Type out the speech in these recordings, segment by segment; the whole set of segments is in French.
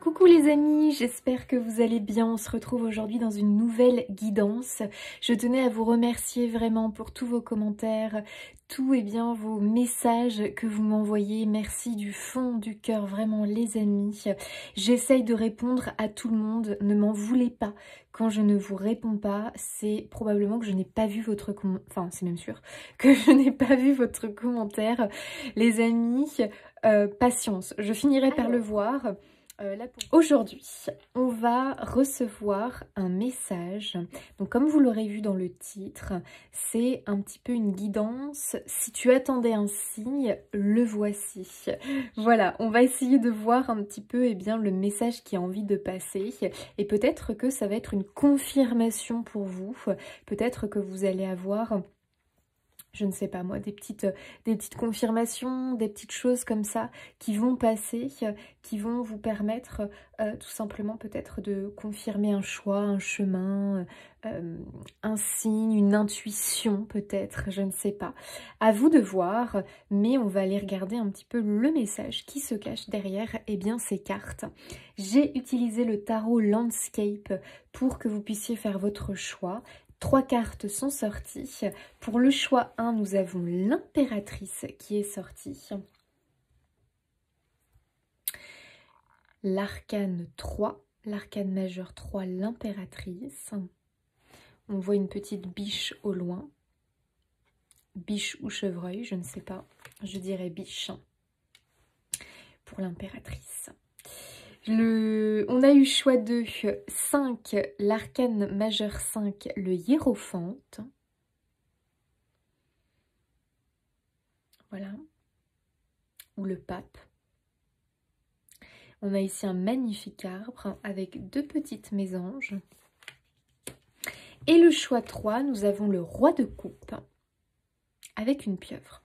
Coucou les amis, j'espère que vous allez bien. On se retrouve aujourd'hui dans une nouvelle guidance. Je tenais à vous remercier vraiment pour tous vos commentaires, tous vos messages que vous m'envoyez. Merci du fond du cœur, vraiment les amis. J'essaye de répondre à tout le monde, ne m'en voulez pas. Quand je ne vous réponds pas, c'est probablement que je n'ai pas vu votre commentaire. Enfin, c'est même sûr que je n'ai pas vu votre commentaire. Les amis, patience, je finirai par le voir. Aujourd'hui, on va recevoir un message. Donc comme vous l'aurez vu dans le titre, c'est un petit peu une guidance. Si tu attendais un signe, le voici. Voilà, on va essayer de voir un petit peu le message qui a envie de passer. Et peut-être que ça va être une confirmation pour vous. Peut-être que vous allez avoir... je ne sais pas moi, des petites confirmations, des petites choses comme ça qui vont passer, qui vont vous permettre tout simplement peut-être de confirmer un choix, un chemin, un signe, une intuition peut-être, je ne sais pas. À vous de voir, mais on va aller regarder un petit peu le message qui se cache derrière ces cartes. J'ai utilisé le tarot Landscape pour que vous puissiez faire votre choix. 3 cartes sont sorties. Pour le choix 1, nous avons l'impératrice qui est sortie. L'arcane 3, l'arcane majeur 3, l'impératrice. On voit une petite biche au loin. Biche ou chevreuil, je ne sais pas. Je dirais biche pour l'impératrice. On a eu choix 2, 5, l'arcane majeur 5, le hiérophante. Voilà. Ou le pape. On a ici un magnifique arbre avec 2 petites mésanges. Et le choix 3, nous avons le roi de coupe avec une pieuvre.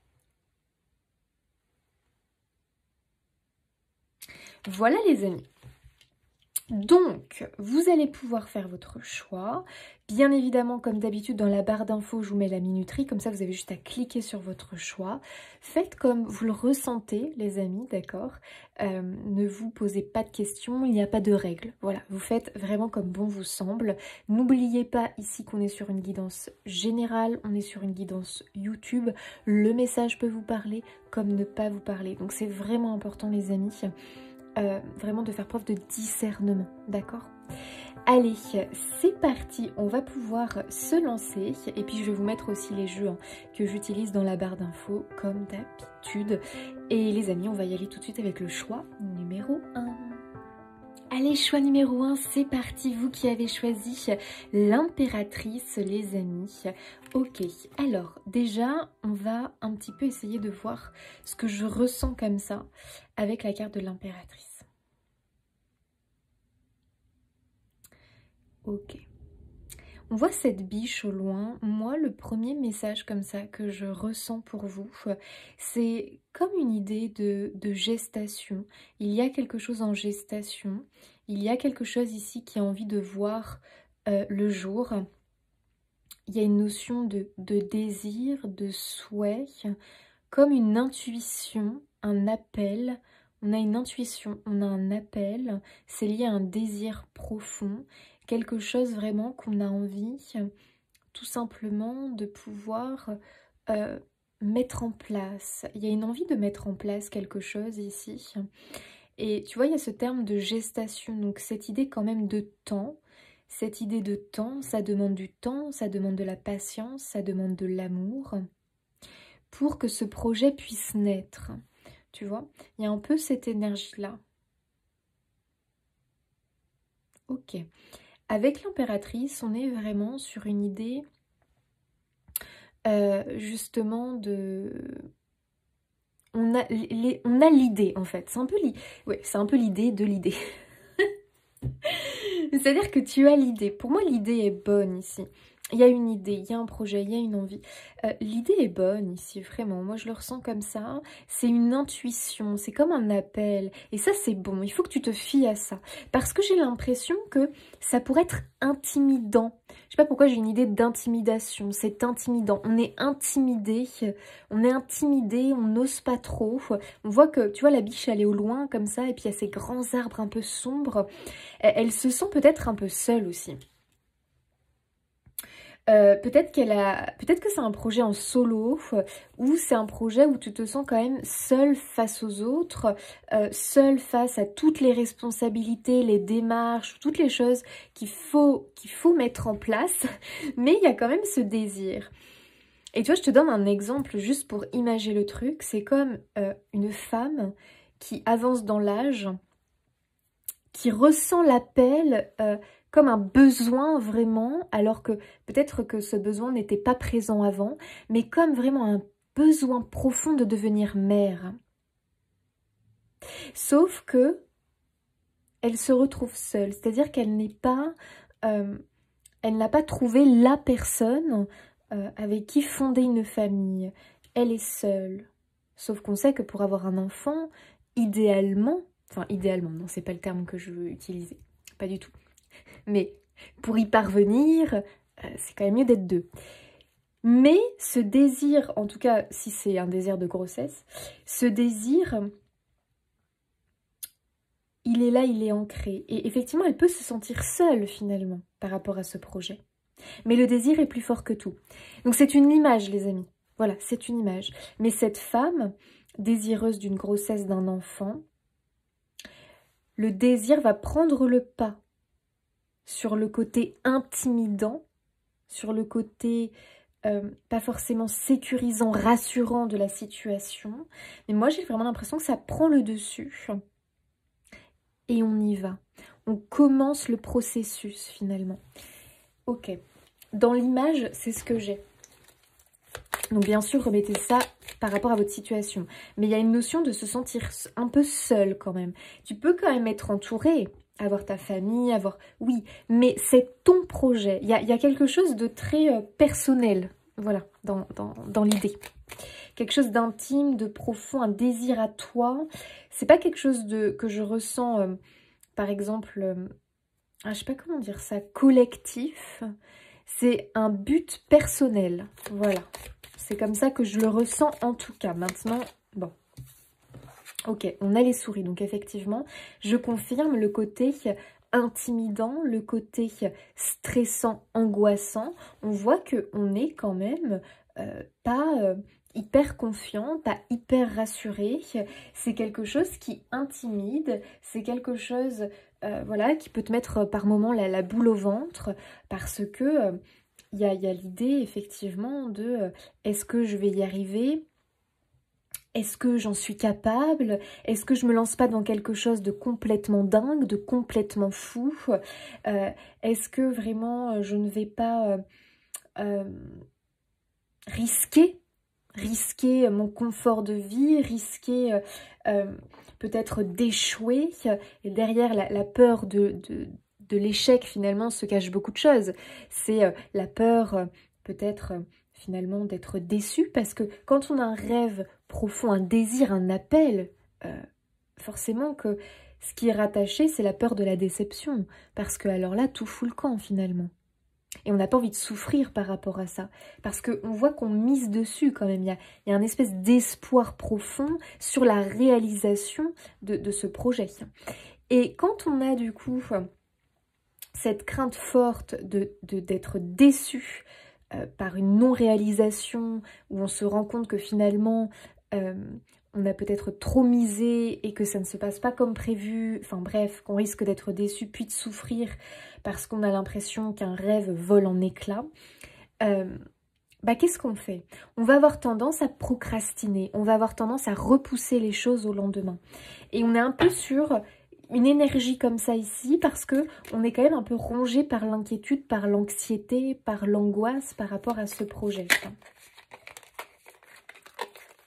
Voilà les amis. Donc, vous allez pouvoir faire votre choix. Bien évidemment, comme d'habitude, dans la barre d'infos, je vous mets la minuterie. Comme ça, vous avez juste à cliquer sur votre choix. Faites comme vous le ressentez, les amis, d'accord? Ne vous posez pas de questions, il n'y a pas de règles. Voilà, vous faites vraiment comme bon vous semble. N'oubliez pas ici qu'on est sur une guidance générale, on est sur une guidance YouTube. Le message peut vous parler comme ne pas vous parler. Donc, c'est vraiment important, les amis. Vraiment de faire preuve de discernement, d'accord? Allez, c'est parti, on va pouvoir se lancer. Et puis je vais vous mettre aussi les jeux que j'utilise dans la barre d'infos, comme d'habitude. Et les amis, on va y aller tout de suite avec le choix numéro 1. Allez, choix numéro 1, c'est parti, vous qui avez choisi l'impératrice, les amis. Ok, alors déjà, on va un petit peu essayer de voir ce que je ressens comme ça avec la carte de l'impératrice. Ok. On voit cette biche au loin. Moi, le premier message comme ça que je ressens pour vous, c'est comme une idée de gestation. Il y a quelque chose en gestation. Il y a quelque chose ici qui a envie de voir le jour. Il y a une notion de désir, de souhait, comme une intuition, un appel. On a une intuition, on a un appel. C'est lié à un désir profond. Quelque chose vraiment qu'on a envie tout simplement de pouvoir mettre en place. Il y a une envie de mettre en place quelque chose ici. Et tu vois, il y a ce terme de gestation, donc cette idée quand même de temps. Cette idée de temps, ça demande du temps, ça demande de la patience, ça demande de l'amour pour que ce projet puisse naître. Tu vois, il y a un peu cette énergie-là. Ok. Avec l'impératrice, on est vraiment sur une idée justement de... On a l'idée en fait, c'est un peu l'idée de l'idée. C'est-à-dire que tu as l'idée. Pour moi, l'idée est bonne ici. il y a une idée, il y a un projet, il y a une envie. L'idée est bonne ici, vraiment. Moi, je le ressens comme ça. C'est une intuition, c'est comme un appel. Et ça, c'est bon. Il faut que tu te fies à ça. Parce que j'ai l'impression que ça pourrait être intimidant. Je sais pas pourquoi j'ai une idée d'intimidation. C'est intimidant. On est intimidé. On n'ose pas trop. On voit que, tu vois, la biche, elle est au loin, comme ça. Et puis, il y a ces grands arbres un peu sombres. Elle se sent peut-être un peu seule aussi. Peut-être que c'est un projet en solo ou c'est un projet où tu te sens quand même seule face aux autres, seule face à toutes les responsabilités, les démarches, toutes les choses qu'il faut mettre en place, mais il y a quand même ce désir. Et tu vois, je te donne un exemple juste pour imager le truc, c'est comme une femme qui avance dans l'âge, qui ressent l'appel comme un besoin vraiment, alors que peut-être que ce besoin n'était pas présent avant, mais comme vraiment un besoin profond de devenir mère. Sauf que elle se retrouve seule, c'est-à-dire qu'elle n'est pas, elle n'a pas trouvé la personne avec qui fonder une famille. Elle est seule. Sauf qu'on sait que pour avoir un enfant, idéalement, enfin idéalement, non, c'est pas le terme que je veux utiliser, pas du tout. Mais pour y parvenir, c'est quand même mieux d'être deux. Mais ce désir, en tout cas si c'est un désir de grossesse, ce désir, il est là, il est ancré. Et effectivement, elle peut se sentir seule finalement par rapport à ce projet. Mais le désir est plus fort que tout. Donc c'est une image, les amis. Voilà, c'est une image. Mais cette femme, désireuse d'une grossesse d'un enfant, le désir va prendre le pas sur le côté intimidant, sur le côté pas forcément sécurisant, rassurant de la situation. Mais moi, j'ai vraiment l'impression que ça prend le dessus. Et on y va. On commence le processus, finalement. Ok. Dans l'image, c'est ce que j'ai. Donc, bien sûr, remettez ça par rapport à votre situation. Mais il y a une notion de se sentir un peu seul, quand même. Tu peux quand même être entouré, avoir ta famille, avoir... Oui, mais c'est ton projet. Il y a quelque chose de très personnel, voilà, dans l'idée. Quelque chose d'intime, de profond, un désir à toi. C'est pas quelque chose que je ressens, par exemple, je sais pas comment dire ça, collectif. C'est un but personnel, voilà. C'est comme ça que je le ressens en tout cas. Maintenant, bon. Ok, on a les souris, donc effectivement, je confirme le côté intimidant, le côté stressant, angoissant. On voit qu'on est quand même pas hyper confiant, pas hyper rassuré. C'est quelque chose qui intimide, c'est quelque chose voilà, qui peut te mettre par moments la boule au ventre parce que il y a l'idée effectivement de est-ce que je vais y arriver ? Est-ce que j'en suis capable? Est-ce que je me lance pas dans quelque chose de complètement dingue, de complètement fou? Est-ce que vraiment je ne vais pas risquer mon confort de vie, risquer peut-être d'échouer? Et derrière la peur de l'échec, finalement, se cache beaucoup de choses. C'est la peur peut-être finalement d'être déçu, parce que quand on a un rêve profond, un désir, un appel, forcément que ce qui est rattaché, c'est la peur de la déception, parce que alors là, tout fout le camp finalement. Et on n'a pas envie de souffrir par rapport à ça, parce qu'on voit qu'on mise dessus quand même, il y a un espèce d'espoir profond sur la réalisation de ce projet. Et quand on a du coup cette crainte forte d'être déçu, par une non-réalisation, où on se rend compte que finalement on a peut-être trop misé et que ça ne se passe pas comme prévu, enfin bref, qu'on risque d'être déçu puis de souffrir parce qu'on a l'impression qu'un rêve vole en éclats, qu'est-ce qu'on fait? On va avoir tendance à procrastiner, on va avoir tendance à repousser les choses au lendemain. Et on est un peu sur une énergie comme ça ici, parce que on est quand même un peu rongé par l'inquiétude, par l'anxiété, par l'angoisse par rapport à ce projet.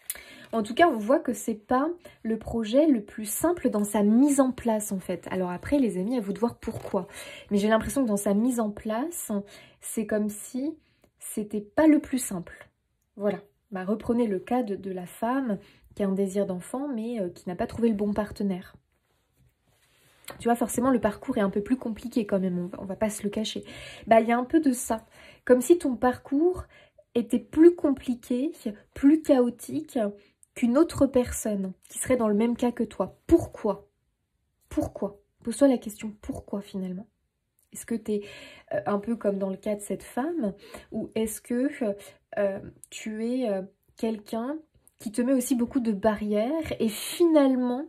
En tout cas, on voit que c'est pas le projet le plus simple dans sa mise en place, en fait. Alors après, les amis, à vous de voir pourquoi. Mais j'ai l'impression que dans sa mise en place, c'est comme si c'était pas le plus simple. Voilà. Bah, reprenez le cas de la femme qui a un désir d'enfant, mais qui n'a pas trouvé le bon partenaire. Tu vois, forcément, le parcours est un peu plus compliqué quand même, on va pas se le cacher. Bah, il y a un peu de ça. Comme si ton parcours était plus compliqué, plus chaotique qu'une autre personne qui serait dans le même cas que toi. Pourquoi? Pourquoi? Pose-toi la question, pourquoi finalement? Est-ce que tu es un peu comme dans le cas de cette femme, ou est-ce que tu es quelqu'un qui te met aussi beaucoup de barrières et finalement,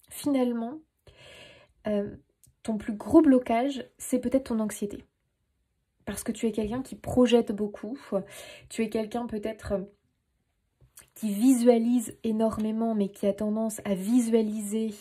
ton plus gros blocage, c'est peut-être ton anxiété. Parce que tu es quelqu'un qui projette beaucoup, tu es quelqu'un peut-être qui visualise énormément, mais qui a tendance à visualiser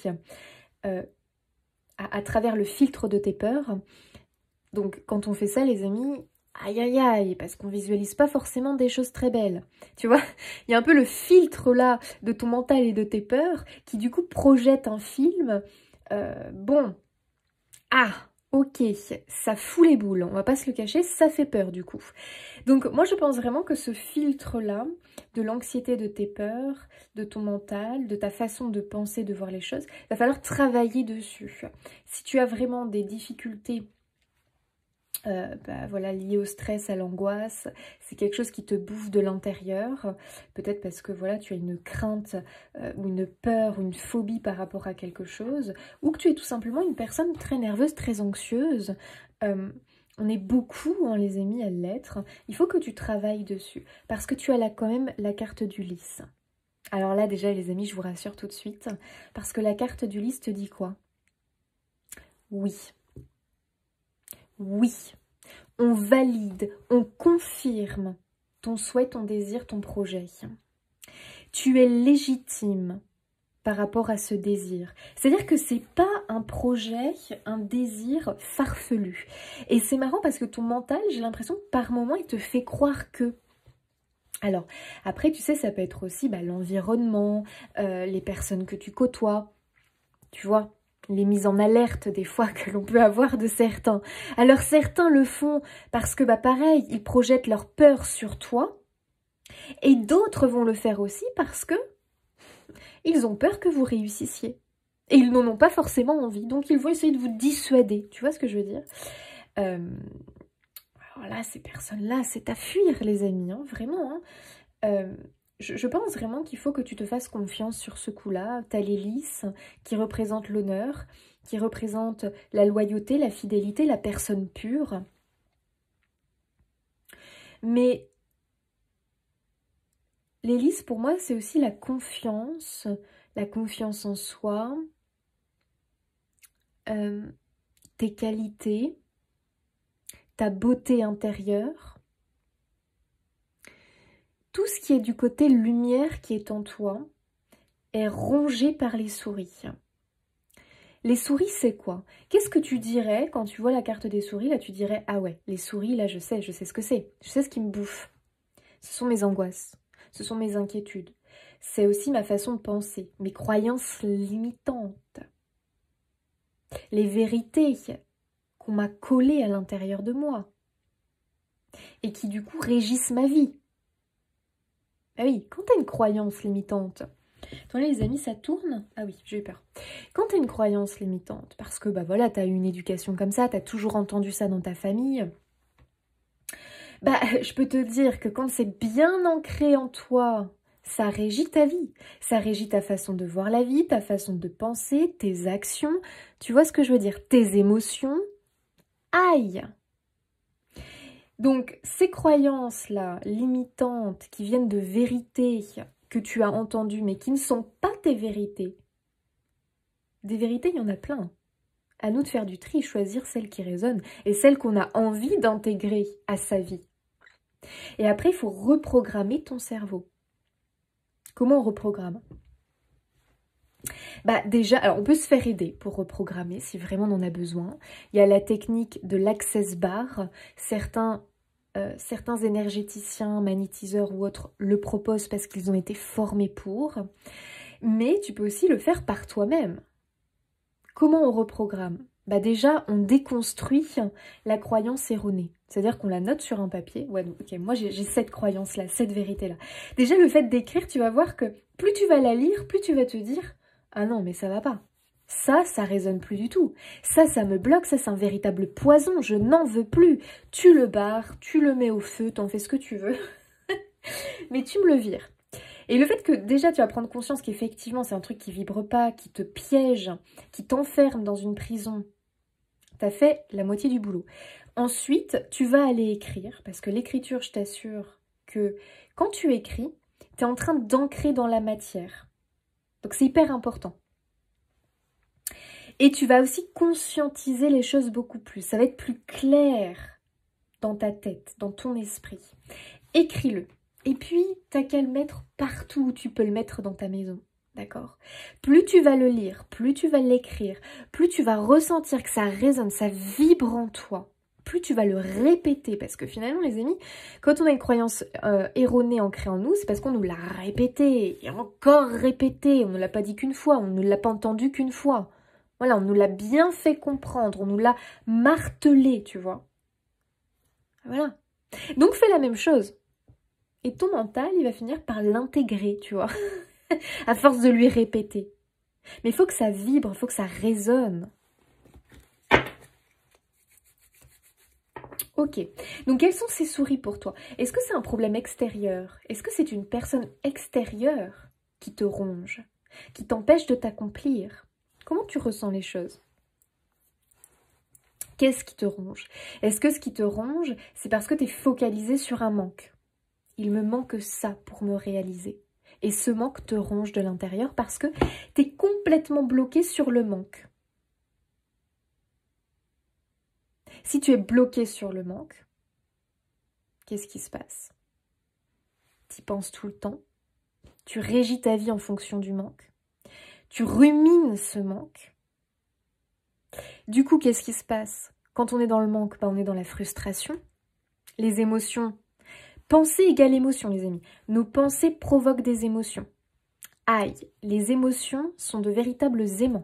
à travers le filtre de tes peurs. Donc quand on fait ça, les amis, aïe aïe aïe, parce qu'on visualise pas forcément des choses très belles. Tu vois, il y a un peu le filtre là de ton mental et de tes peurs qui du coup projette un film. Bon, ok, ça fout les boules, on va pas se le cacher, ça fait peur du coup. Donc moi je pense vraiment que ce filtre-là, de l'anxiété de tes peurs, de ton mental, de ta façon de penser, de voir les choses, va falloir travailler dessus. Si tu as vraiment des difficultés voilà, lié au stress, à l'angoisse, c'est quelque chose qui te bouffe de l'intérieur, peut-être parce que voilà, tu as une crainte ou une peur ou une phobie par rapport à quelque chose, ou que tu es tout simplement une personne très nerveuse, très anxieuse. On est beaucoup, hein, les amis, à l'être. Il faut que tu travailles dessus, parce que tu as là quand même la carte du lys. Alors là déjà les amis, je vous rassure tout de suite, parce que la carte du lys te dit quoi? Oui. Oui, on valide, on confirme ton souhait, ton désir, ton projet. Tu es légitime par rapport à ce désir. C'est-à-dire que c'est pas un projet, un désir farfelu. Et c'est marrant parce que ton mental, j'ai l'impression que par moment, il te fait croire que... Alors, après, tu sais, ça peut être aussi l'environnement, les personnes que tu côtoies, tu vois, les mises en alerte des fois que l'on peut avoir de certains. Alors certains le font parce que pareil, ils projettent leur peur sur toi, et d'autres vont le faire aussi parce que ils ont peur que vous réussissiez. Et ils n'en ont pas forcément envie, donc ils vont essayer de vous dissuader. Tu vois ce que je veux dire? Alors là, ces personnes-là, c'est à fuir les amis, hein, vraiment. Hein. Je pense vraiment qu'il faut que tu te fasses confiance sur ce coup-là. T'as les lys qui représentent l'honneur, qui représentent la loyauté, la fidélité, la personne pure. Mais les lys, pour moi, c'est aussi la confiance en soi, tes qualités, ta beauté intérieure. Tout ce qui est du côté lumière qui est en toi est rongé par les souris. Les souris, c'est quoi? Qu'est-ce que tu dirais quand tu vois la carte des souris? Là, tu dirais, ah ouais, les souris, là, je sais ce que c'est. Je sais ce qui me bouffe. Ce sont mes angoisses. Ce sont mes inquiétudes. C'est aussi ma façon de penser, mes croyances limitantes. Les vérités qu'on m'a collées à l'intérieur de moi. Et qui, du coup, régissent ma vie. Ah oui, quand tu as une croyance limitante, attendez les amis, ça tourne? Ah oui, j'ai eu peur. Quand tu as une croyance limitante, parce que voilà, tu as eu une éducation comme ça, tu as toujours entendu ça dans ta famille, je peux te dire que quand c'est bien ancré en toi, ça régit ta vie. Ça régit ta façon de voir la vie, ta façon de penser, tes actions. Tu vois ce que je veux dire? Tes émotions. Aïe! Donc, ces croyances-là, limitantes, qui viennent de vérités que tu as entendues, mais qui ne sont pas tes vérités. Des vérités, il y en a plein. À nous de faire du tri, choisir celles qui résonnent et celles qu'on a envie d'intégrer à sa vie. Et après, il faut reprogrammer ton cerveau. Comment on reprogramme? Déjà, alors on peut se faire aider pour reprogrammer si vraiment on en a besoin. Il y a la technique de l'access bar. Certains certains énergéticiens, magnétiseurs ou autres le proposent parce qu'ils ont été formés pour. Mais tu peux aussi le faire par toi-même. Comment on reprogramme? Bah déjà, on déconstruit la croyance erronée. C'est-à-dire qu'on la note sur un papier. Ouais, donc, ok, moi j'ai cette croyance-là, cette vérité-là. Déjà, le fait d'écrire, tu vas voir que plus tu vas la lire, plus tu vas te dire « Ah non, mais ça va pas. Ça résonne plus du tout. Ça me bloque, ça c'est un véritable poison, je n'en veux plus. » Tu le barres, tu le mets au feu, t'en fais ce que tu veux. Mais tu me le vires. Et le fait que déjà tu vas prendre conscience qu'effectivement c'est un truc qui vibre pas, qui te piège, qui t'enferme dans une prison, t'as fait la moitié du boulot. Ensuite, tu vas aller écrire, parce que l'écriture, je t'assure que quand tu écris, tu es en train d'ancrer dans la matière. Donc c'est hyper important. Et tu vas aussi conscientiser les choses beaucoup plus. Ça va être plus clair dans ta tête, dans ton esprit. Écris-le. Et puis, t'as qu'à le mettre partout où tu peux le mettre dans ta maison. D'accord? Plus tu vas le lire, plus tu vas l'écrire, plus tu vas ressentir que ça résonne, ça vibre en toi, plus tu vas le répéter. Parce que finalement, les amis, quand on a une croyance erronée ancrée en nous, c'est parce qu'on nous l'a répété, et encore répété. On ne l'a pas dit qu'une fois, on ne l'a pas entendu qu'une fois. Voilà, on nous l'a bien fait comprendre, on nous l'a martelé, tu vois. Voilà. Donc fais la même chose. Et ton mental, il va finir par l'intégrer, tu vois, à force de lui répéter. Mais il faut que ça vibre, il faut que ça résonne. Ok, donc quelles sont ces souris pour toi? Est-ce que c'est un problème extérieur? Est-ce que c'est une personne extérieure qui te ronge, qui t'empêche de t'accomplir? Comment tu ressens les choses? Qu'est-ce qui te ronge? Est-ce que ce qui te ronge, c'est parce que tu es focalisé sur un manque? Il me manque ça pour me réaliser. Et ce manque te ronge de l'intérieur parce que tu es complètement bloqué sur le manque. Si tu es bloqué sur le manque, qu'est-ce qui se passe? Tu y penses tout le temps. Tu régis ta vie en fonction du manque. Tu rumines ce manque. Du coup, qu'est-ce qui se passe? Quand on est dans le manque, on est dans la frustration. Les émotions. Pensée égale émotion, les amis. Nos pensées provoquent des émotions. Aïe, les émotions sont de véritables aimants.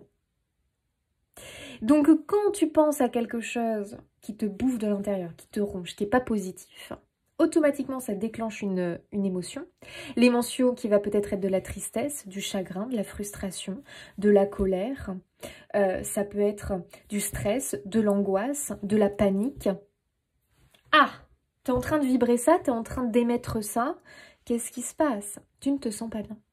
Donc quand tu penses à quelque chose qui te bouffe de l'intérieur, qui te ronge, qui n'est pas positif, automatiquement ça déclenche une émotion. L'émotion qui va peut-être être de la tristesse, du chagrin, de la frustration, de la colère. Ça peut être du stress, de l'angoisse, de la panique. Ah, tu es en train de vibrer ça, tu es en train d'émettre ça. Qu'est-ce qui se passe? Tu ne te sens pas bien.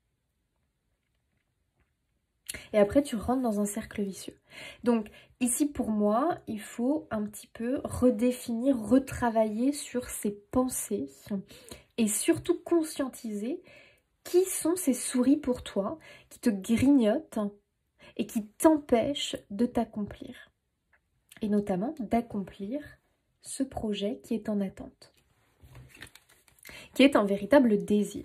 Et après, tu rentres dans un cercle vicieux. Donc, ici, pour moi, il faut un petit peu redéfinir, retravailler sur ces pensées et surtout conscientiser qui sont ces souris pour toi, qui te grignotent et qui t'empêchent de t'accomplir. Et notamment d'accomplir ce projet qui est en attente, qui est un véritable désir.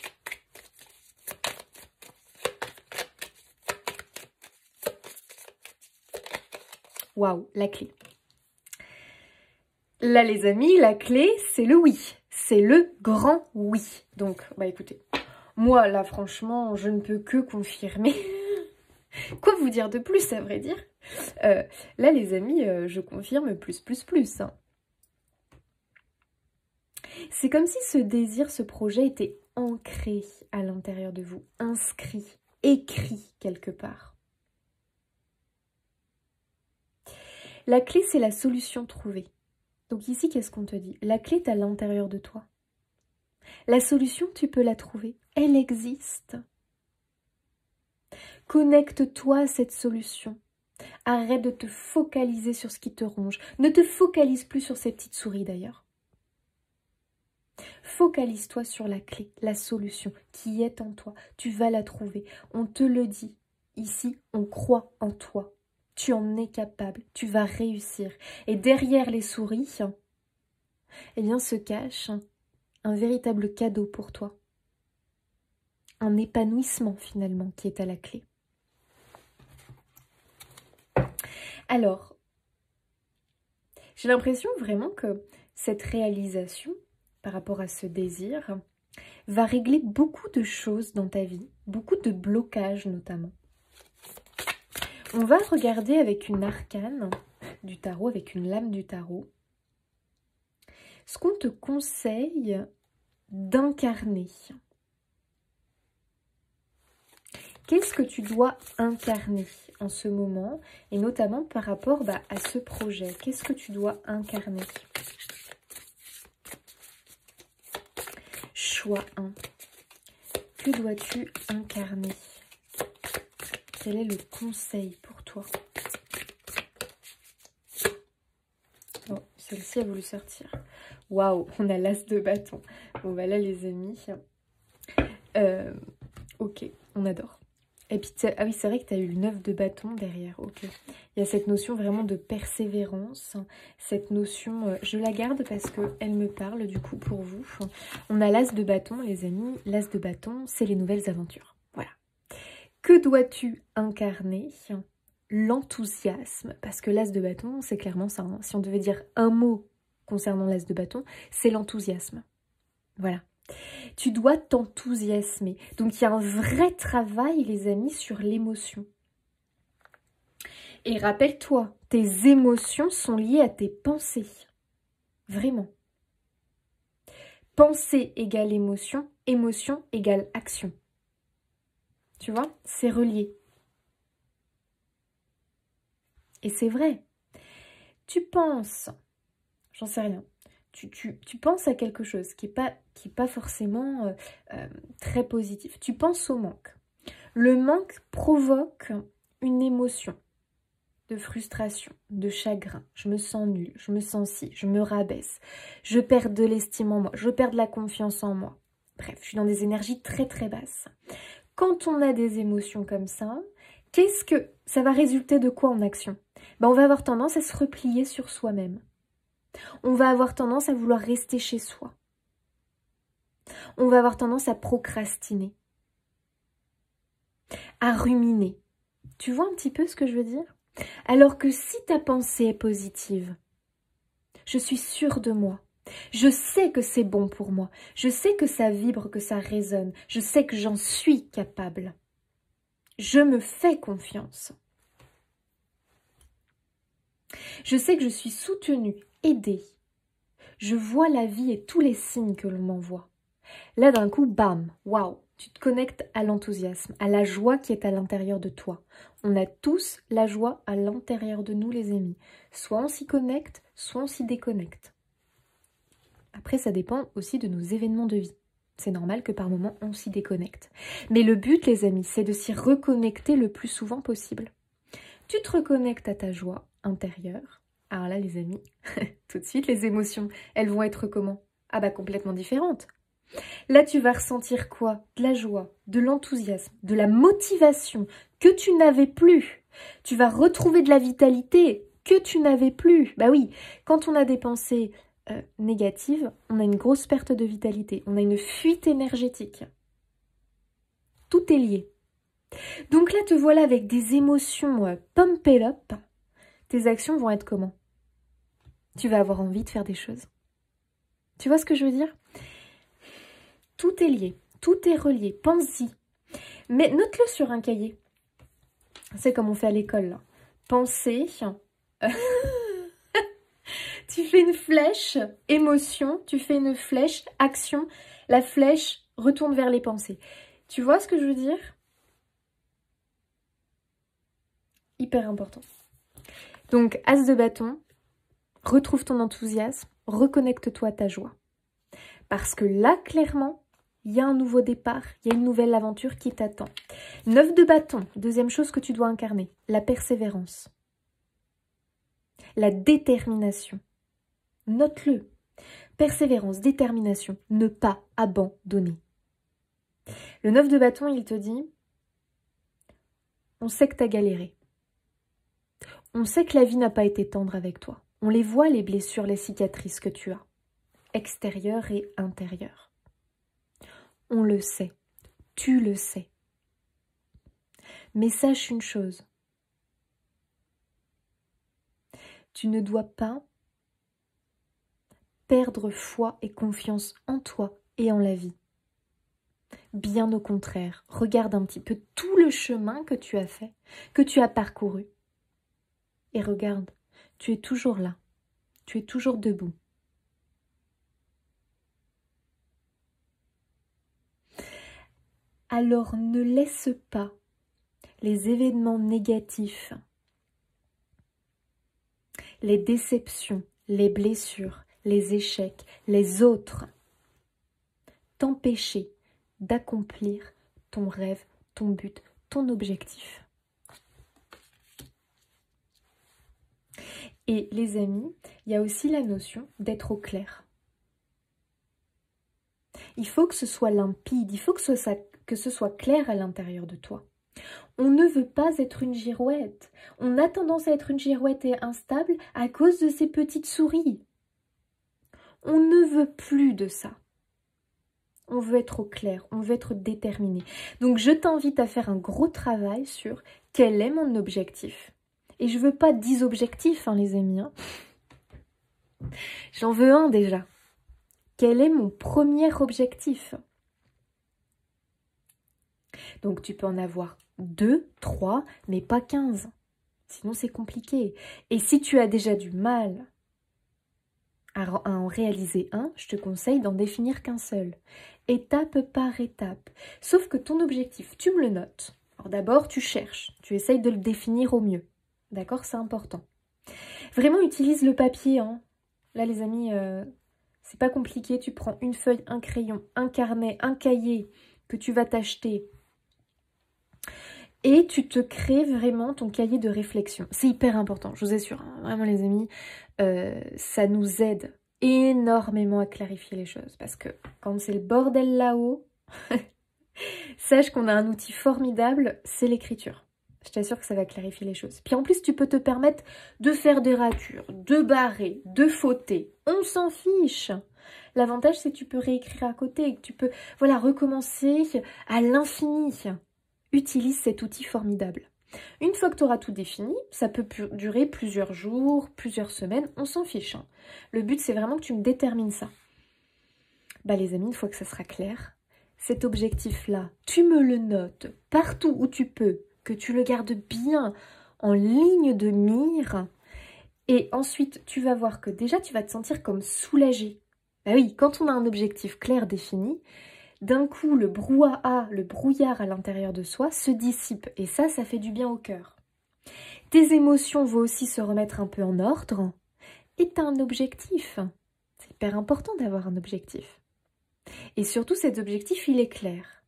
Waouh, la clé. Là, les amis, la clé, c'est le oui. C'est le grand oui. Donc, écoutez, moi, là, franchement, je ne peux que confirmer. Quoi vous dire de plus, à vrai dire? Là, les amis, je confirme plus. Hein. C'est comme si ce désir, ce projet était ancré à l'intérieur de vous, inscrit, écrit quelque part. La clé, c'est la solution trouvée. Donc ici, qu'est-ce qu'on te dit? La clé est à l'intérieur de toi. La solution, tu peux la trouver. Elle existe. Connecte-toi à cette solution. Arrête de te focaliser sur ce qui te ronge. Ne te focalise plus sur ces petites souris d'ailleurs. Focalise-toi sur la clé, la solution qui est en toi. Tu vas la trouver. On te le dit. Ici, on croit en toi. Tu en es capable. Tu vas réussir. Et derrière les souris, eh bien, se cache un véritable cadeau pour toi. Un épanouissement finalement qui est à la clé. Alors, J'ai l'impression vraiment que cette réalisation, par rapport à ce désir, va régler beaucoup de choses dans ta vie, beaucoup de blocages notamment. On va regarder avec une arcane du tarot, avec une lame du tarot, ce qu'on te conseille d'incarner. Qu'est-ce que tu dois incarner en ce moment, et notamment par rapport à ce projet? Qu'est-ce que tu dois incarner? Choix 1. Que dois-tu incarner? Quel est le conseil pour toi? Bon, celle-ci a voulu sortir. Waouh, on a l'as de bâton. Bon, bah là, les amis. Ok, on adore. Et puis, ah oui, c'est vrai que tu as eu le 9 de bâton derrière. Ok. Il y a cette notion vraiment de persévérance. Cette notion, je la garde parce qu'elle me parle du coup pour vous. On a l'as de bâton, les amis. L'as de bâton, c'est les nouvelles aventures. Voilà. Que dois-tu incarner? L'enthousiasme. Parce que l'as de bâton, c'est clairement ça. Hein. Si on devait dire un mot concernant l'as de bâton, c'est l'enthousiasme. Voilà. Tu dois t'enthousiasmer. Donc, il y a un vrai travail, les amis, sur l'émotion. Et rappelle-toi, tes émotions sont liées à tes pensées. Vraiment. Pensée égale émotion, émotion égale action. Tu vois, c'est relié. Et c'est vrai. Tu penses, j'en sais rien, tu penses à quelque chose qui est pas forcément très positif. Tu penses au manque. Le manque provoque une émotion de frustration, de chagrin. Je me sens nulle, je me sens si, je me rabaisse. Je perds de l'estime en moi, je perds de la confiance en moi. Bref, je suis dans des énergies très très basses. Quand on a des émotions comme ça, qu'est-ce que ça va résulter de quoi en action? On va avoir tendance à se replier sur soi-même. On va avoir tendance à vouloir rester chez soi. On va avoir tendance à procrastiner, à ruminer. Tu vois un petit peu ce que je veux dire? Alors que si ta pensée est positive, je suis sûre de moi. Je sais que c'est bon pour moi. Je sais que ça vibre, que ça résonne. Je sais que j'en suis capable. Je me fais confiance. Je sais que je suis soutenue, aidée. Je vois la vie et tous les signes que l'on m'envoie. Là, d'un coup, bam, waouh, tu te connectes à l'enthousiasme, à la joie qui est à l'intérieur de toi. On a tous la joie à l'intérieur de nous, les amis. Soit on s'y connecte, soit on s'y déconnecte. Après, ça dépend aussi de nos événements de vie. C'est normal que par moments, on s'y déconnecte. Mais le but, les amis, c'est de s'y reconnecter le plus souvent possible. Tu te reconnectes à ta joie intérieure. Alors là, les amis, tout de suite, les émotions, elles vont être comment? Ah bah complètement différentes. Là, tu vas ressentir quoi? De la joie, de l'enthousiasme, de la motivation que tu n'avais plus. Tu vas retrouver de la vitalité que tu n'avais plus. Bah oui, quand on a des pensées négatives, on a une grosse perte de vitalité. On a une fuite énergétique. Tout est lié. Donc là, te voilà avec des émotions pumped up. Tes actions vont être comment? Tu vas avoir envie de faire des choses. Tu vois ce que je veux dire? Tout est lié, tout est relié, pense-y. Mais note-le sur un cahier. C'est comme on fait à l'école. Pensée. Tu fais une flèche, émotion. Tu fais une flèche, action. La flèche retourne vers les pensées. Tu vois ce que je veux dire? Hyper important. Donc, as de bâton, retrouve ton enthousiasme, reconnecte-toi à ta joie. Parce que là, clairement, il y a un nouveau départ, il y a une nouvelle aventure qui t'attend. 9 de bâton, deuxième chose que tu dois incarner, la persévérance. La détermination. Note-le. Persévérance, détermination, ne pas abandonner. Le 9 de bâton, il te dit, on sait que tu as galéré. On sait que la vie n'a pas été tendre avec toi. On les voit, les blessures, les cicatrices que tu as, extérieures et intérieures. On le sait, tu le sais. Mais sache une chose, tu ne dois pas perdre foi et confiance en toi et en la vie. Bien au contraire, regarde un petit peu tout le chemin que tu as fait, que tu as parcouru. Et regarde, tu es toujours là, tu es toujours debout. Alors ne laisse pas les événements négatifs, les déceptions, les blessures, les échecs, les autres, t'empêcher d'accomplir ton rêve, ton but, ton objectif. Et les amis, il y a aussi la notion d'être au clair. Il faut que ce soit limpide, il faut que ce soit clair à l'intérieur de toi. On ne veut pas être une girouette. On a tendance à être une girouette et instable à cause de ces petites souris. On ne veut plus de ça. On veut être au clair, on veut être déterminé. Donc je t'invite à faire un gros travail sur quel est mon objectif. Et je veux pas 10 objectifs, hein, les amis. Hein. J'en veux un déjà. Quel est mon premier objectif? Donc tu peux en avoir 2, 3, mais pas 15. Sinon c'est compliqué. Et si tu as déjà du mal à en réaliser un, je te conseille d'en définir qu'un seul. Étape par étape. Sauf que ton objectif, tu me le notes. Alors d'abord, tu cherches. Tu essayes de le définir au mieux. D'accord? C'est important. Vraiment, utilise le papier. Hein. Là, les amis, c'est pas compliqué. Tu prends une feuille, un crayon, un carnet, un cahier que tu vas t'acheter. Et tu te crées vraiment ton cahier de réflexion. C'est hyper important, je vous assure. Hein, vraiment, les amis, ça nous aide énormément à clarifier les choses. Parce que quand c'est le bordel là-haut, sache qu'on a un outil formidable, c'est l'écriture. Je t'assure que ça va clarifier les choses. Puis en plus, tu peux te permettre de faire des ratures, de barrer, de fauter. On s'en fiche. L'avantage, c'est que tu peux réécrire à côté, que tu peux recommencer à l'infini. Utilise cet outil formidable. Une fois que tu auras tout défini, ça peut durer plusieurs jours, plusieurs semaines, on s'en fiche. Hein. Le but, c'est vraiment que tu me détermines ça. Bah les amis, une fois que ça sera clair, cet objectif-là, tu me le notes partout où tu peux, que tu le gardes bien en ligne de mire. Et ensuite, tu vas voir que déjà, tu vas te sentir comme soulagé. Bah oui, quand on a un objectif clair défini, d'un coup, le brouillard à l'intérieur de soi se dissipe. Et ça fait du bien au cœur. Tes émotions vont aussi se remettre un peu en ordre. Et tu as un objectif. C'est hyper important d'avoir un objectif. Et surtout, cet objectif, il est clair.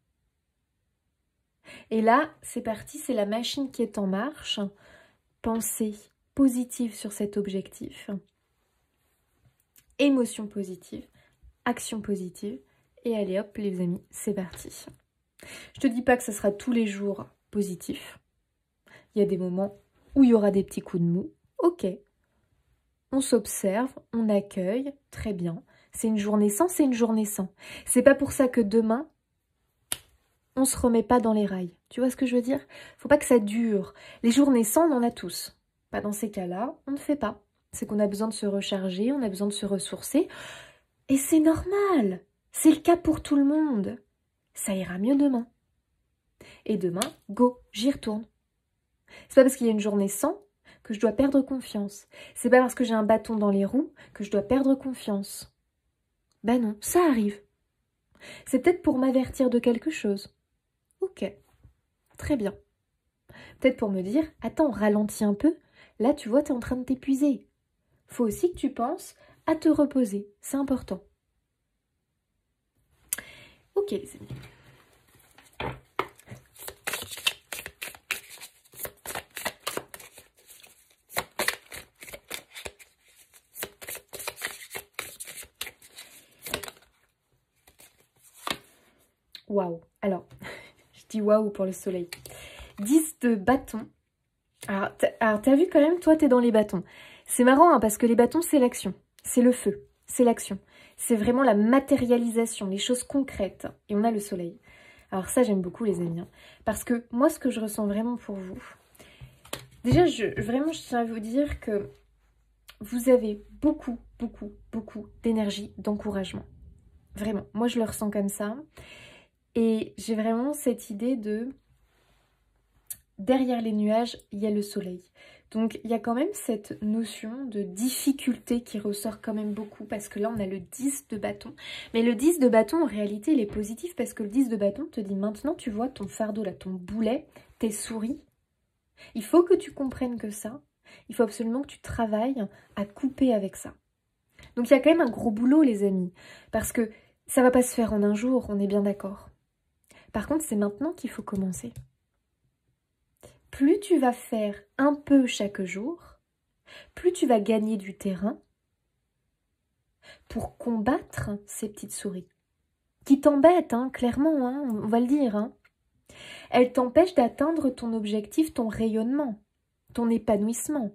Et là, c'est parti, c'est la machine qui est en marche. Pensée positive sur cet objectif. Émotion positive. Action positive. Et allez hop les amis, c'est parti. Je te dis pas que ce sera tous les jours positif. Il y a des moments où il y aura des petits coups de mou. Ok. On s'observe, on accueille, très bien. C'est une journée sans, c'est une journée sans. C'est pas pour ça que demain, on se remet pas dans les rails. Tu vois ce que je veux dire? Faut pas que ça dure. Les journées sans, on en a tous. Pas dans ces cas-là, on ne fait pas. C'est qu'on a besoin de se recharger, on a besoin de se ressourcer. Et c'est normal. C'est le cas pour tout le monde. Ça ira mieux demain. Et demain, go, j'y retourne. C'est pas parce qu'il y a une journée sans que je dois perdre confiance. C'est pas parce que j'ai un bâton dans les roues que je dois perdre confiance. Ben non, ça arrive. C'est peut-être pour m'avertir de quelque chose. Ok, très bien. Peut-être pour me dire, attends, ralentis un peu. Là, tu vois, tu es en train de t'épuiser. Faut aussi que tu penses à te reposer. C'est important. Ok les amis. Waouh. Alors, je dis waouh pour le soleil. 10 de bâton. Alors t'as vu quand même, toi t'es dans les bâtons. C'est marrant hein, parce que les bâtons c'est l'action. C'est le feu. C'est l'action. C'est vraiment la matérialisation, les choses concrètes. Et on a le soleil. Alors ça, j'aime beaucoup les amis. Hein, parce que moi, ce que je ressens vraiment pour vous... Déjà, vraiment, je tiens à vous dire que vous avez beaucoup, beaucoup, beaucoup d'énergie, d'encouragement. Vraiment, moi je le ressens comme ça. Et j'ai vraiment cette idée de... Derrière les nuages, il y a le soleil. Donc il y a quand même cette notion de difficulté qui ressort quand même beaucoup, parce que là on a le 10 de bâton. Mais le 10 de bâton en réalité il est positif, parce que le 10 de bâton te dit maintenant tu vois ton fardeau là, ton boulet, tes souris. Il faut que tu comprennes que ça, il faut absolument que tu travailles à couper avec ça. Donc il y a quand même un gros boulot les amis, parce que ça va pas se faire en un jour, on est bien d'accord. Par contre c'est maintenant qu'il faut commencer. Plus tu vas faire un peu chaque jour, plus tu vas gagner du terrain pour combattre ces petites souris. Qui t'embêtent, hein, clairement, hein, on va le dire. Hein. Elles t'empêchent d'atteindre ton objectif, ton rayonnement, ton épanouissement.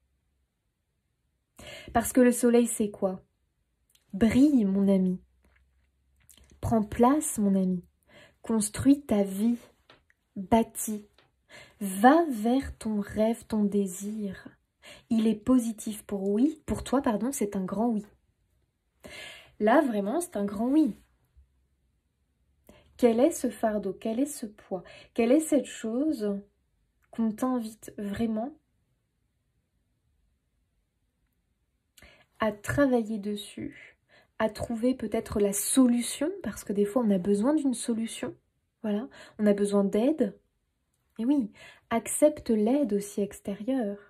Parce que le soleil, c'est quoi? Brille, mon ami. Prends place, mon ami. Construis ta vie. Bâtis. Va vers ton rêve, ton désir. Il est positif pour toi, pardon, c'est un grand oui. Là, vraiment, c'est un grand oui. Quel est ce fardeau? Quel est ce poids? Quelle est cette chose qu'on t'invite vraiment à travailler dessus, à trouver peut-être la solution, parce que des fois, on a besoin d'une solution. Voilà, on a besoin d'aide. Et oui, accepte l'aide aussi extérieure.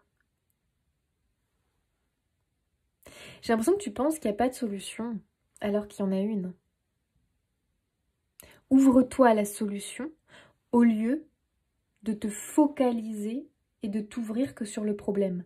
J'ai l'impression que tu penses qu'il n'y a pas de solution, alors qu'il y en a une. Ouvre-toi à la solution, au lieu de te focaliser et de t'ouvrir que sur le problème.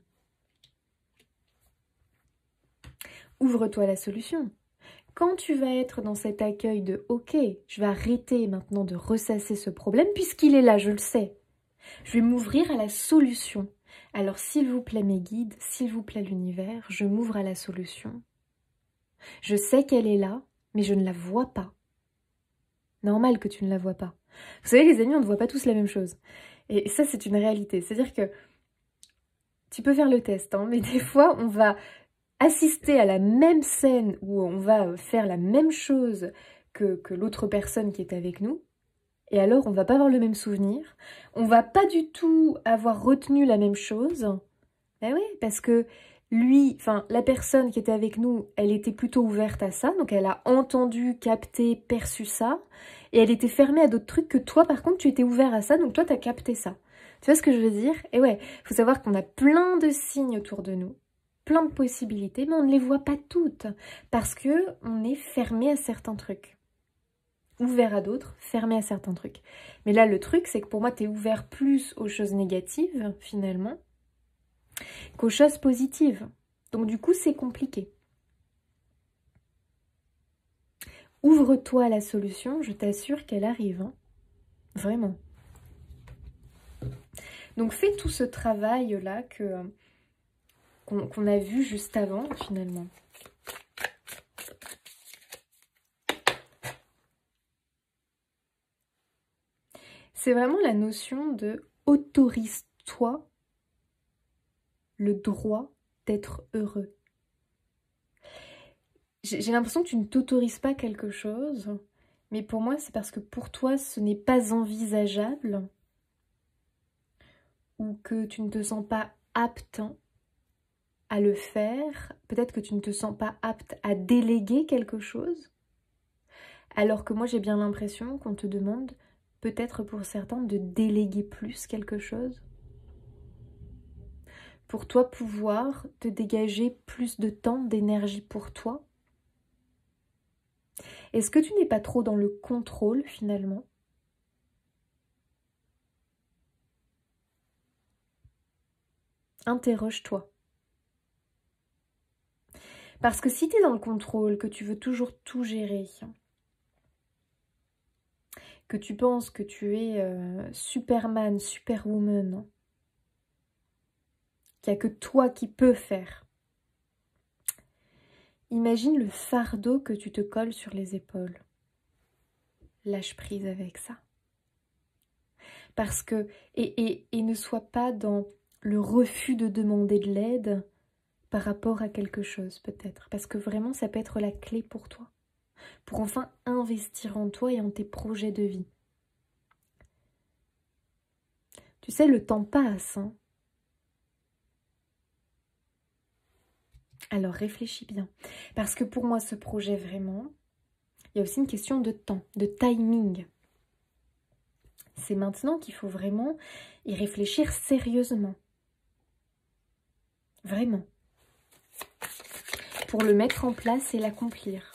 Ouvre-toi à la solution. Quand tu vas être dans cet accueil de « Ok, je vais arrêter maintenant de ressasser ce problème puisqu'il est là, je le sais. Je vais m'ouvrir à la solution. Alors s'il vous plaît mes guides, s'il vous plaît l'univers, je m'ouvre à la solution. Je sais qu'elle est là, mais je ne la vois pas. Normal que tu ne la vois pas. Vous savez les amis, on ne voit pas tous la même chose. Et ça c'est une réalité. C'est-à-dire que tu peux faire le test, hein, mais des fois on va assister à la même scène où on va faire la même chose que l'autre personne qui est avec nous, et alors on va pas avoir le même souvenir, on va pas du tout avoir retenu la même chose. Ben oui, parce que lui, enfin la personne qui était avec nous, elle était plutôt ouverte à ça, donc elle a entendu, capté, perçu ça, et elle était fermée à d'autres trucs que toi par contre tu étais ouvert à ça, donc toi t'as capté ça. Tu vois ce que je veux dire? Et ouais, faut savoir qu'on a plein de signes autour de nous, plein de possibilités, mais on ne les voit pas toutes, parce que on est fermé à certains trucs. Ouvert à d'autres, fermé à certains trucs. Mais là, le truc, c'est que pour moi, tu es ouvert plus aux choses négatives, finalement, qu'aux choses positives. Donc du coup, c'est compliqué. Ouvre-toi à la solution, je t'assure qu'elle arrive. Hein. Vraiment. Donc fais tout ce travail-là qu'on a vu juste avant, finalement. C'est vraiment la notion de autorise-toi le droit d'être heureux. J'ai l'impression que tu ne t'autorises pas quelque chose, mais pour moi, c'est parce que pour toi, ce n'est pas envisageable ou que tu ne te sens pas apte à le faire. Peut-être que tu ne te sens pas apte à déléguer quelque chose, alors que moi, j'ai bien l'impression qu'on te demande, peut-être pour certains, de déléguer plus quelque chose. Pour toi, pouvoir te dégager plus de temps, d'énergie pour toi. Est-ce que tu n'es pas trop dans le contrôle, finalement? Interroge-toi. Parce que si tu es dans le contrôle, que tu veux toujours tout gérer, que tu penses que tu es Superman, Superwoman, qu'il n'y a que toi qui peux faire, imagine le fardeau que tu te colles sur les épaules. Lâche prise avec ça. Parce que, et ne sois pas dans le refus de demander de l'aide, par rapport à quelque chose peut-être. Parce que vraiment, ça peut être la clé pour toi. Pour enfin investir en toi et en tes projets de vie. Tu sais, le temps passe, hein. Alors réfléchis bien. Parce que pour moi, ce projet vraiment, il y a aussi une question de temps, de timing. C'est maintenant qu'il faut vraiment y réfléchir sérieusement. Vraiment. Pour le mettre en place et l'accomplir.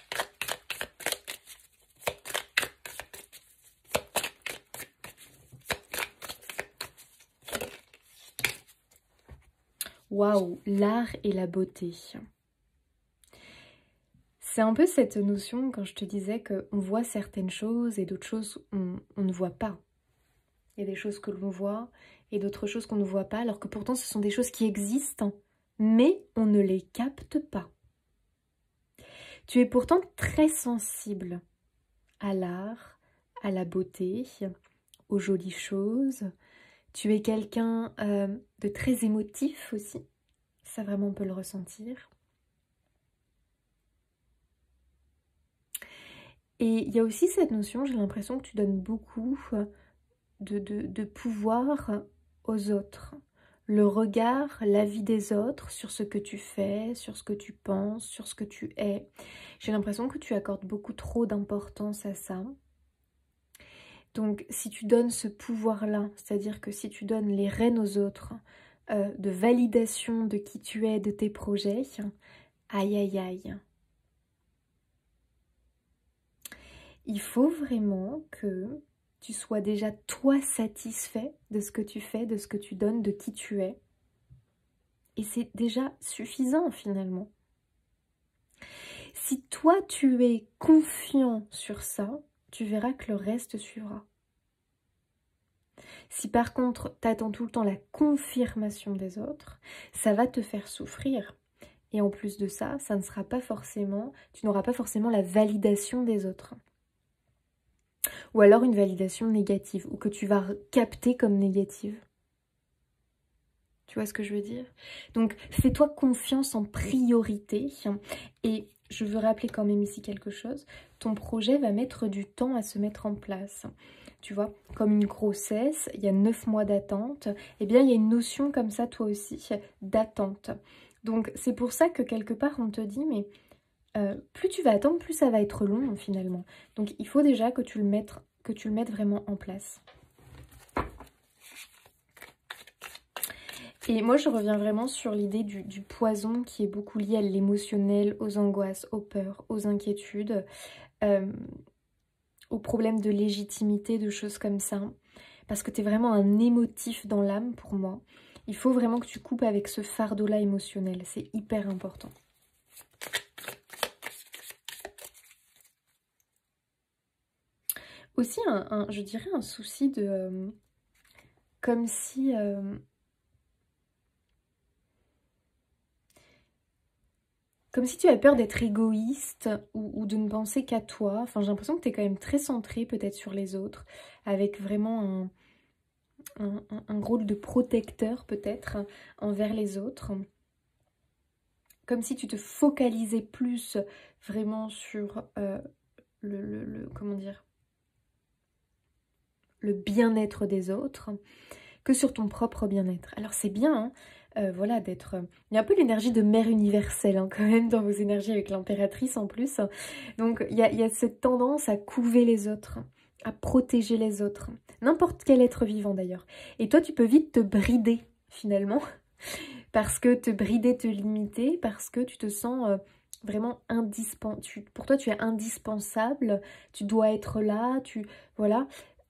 Waouh, l'art et la beauté. C'est un peu cette notion quand je te disais qu'on voit certaines choses et d'autres choses on ne voit pas. Il y a des choses que l'on voit et d'autres choses qu'on ne voit pas, alors que pourtant ce sont des choses qui existent, mais on ne les capte pas. Tu es pourtant très sensible à l'art, à la beauté, aux jolies choses. Tu es quelqu'un de très émotif aussi. Ça vraiment on peut le ressentir. Et il y a aussi cette notion, j'ai l'impression que tu donnes beaucoup de pouvoir aux autres. Le regard, l'avis des autres sur ce que tu fais, sur ce que tu penses, sur ce que tu es. J'ai l'impression que tu accordes beaucoup trop d'importance à ça. Donc si tu donnes ce pouvoir-là, c'est-à-dire que si tu donnes les rênes aux autres, de validation de qui tu es, de tes projets, aïe aïe aïe. Il faut vraiment que tu sois déjà toi satisfait de ce que tu fais, de ce que tu donnes, de qui tu es. Et c'est déjà suffisant finalement. Si toi tu es confiant sur ça, tu verras que le reste suivra. Si par contre tu attends tout le temps la confirmation des autres, ça va te faire souffrir. Et en plus de ça, ça ne sera pas forcément, tu n'auras pas forcément la validation des autres. Ou alors une validation négative, ou que tu vas capter comme négative. Tu vois ce que je veux dire? Donc, fais-toi confiance en priorité. Et je veux rappeler quand même ici quelque chose. Ton projet va mettre du temps à se mettre en place. Tu vois, comme une grossesse, il y a 9 mois d'attente. Eh bien, il y a une notion comme ça, toi aussi, d'attente. Donc, c'est pour ça que quelque part, on te dit, mais plus tu vas attendre, plus ça va être long, finalement. Donc, il faut déjà que tu le mettes vraiment en place. Et moi, je reviens vraiment sur l'idée du poison qui est beaucoup lié à l'émotionnel, aux angoisses, aux peurs, aux inquiétudes, aux problèmes de légitimité, de choses comme ça. Parce que tu es vraiment un émotif dans l'âme pour moi. Il faut vraiment que tu coupes avec ce fardeau-là émotionnel. C'est hyper important. Aussi, je dirais un souci de... comme si... comme si tu as peur d'être égoïste ou de ne penser qu'à toi. Enfin, j'ai l'impression que tu es quand même très centré peut-être sur les autres, avec vraiment un rôle de protecteur peut-être envers les autres. Comme si tu te focalisais plus vraiment sur comment dire, le bien-être des autres que sur ton propre bien-être. Alors c'est bien, hein, voilà, d'être... Il y a un peu l'énergie de mère universelle, hein, quand même, dans vos énergies avec l'impératrice en plus. Donc il y a cette tendance à couver les autres, à protéger les autres. N'importe quel être vivant d'ailleurs. Et toi, tu peux vite te brider, finalement. Parce que te brider, te limiter, parce que tu te sens... vraiment indispensable. Pour toi, tu es indispensable. Tu dois être là. Voilà.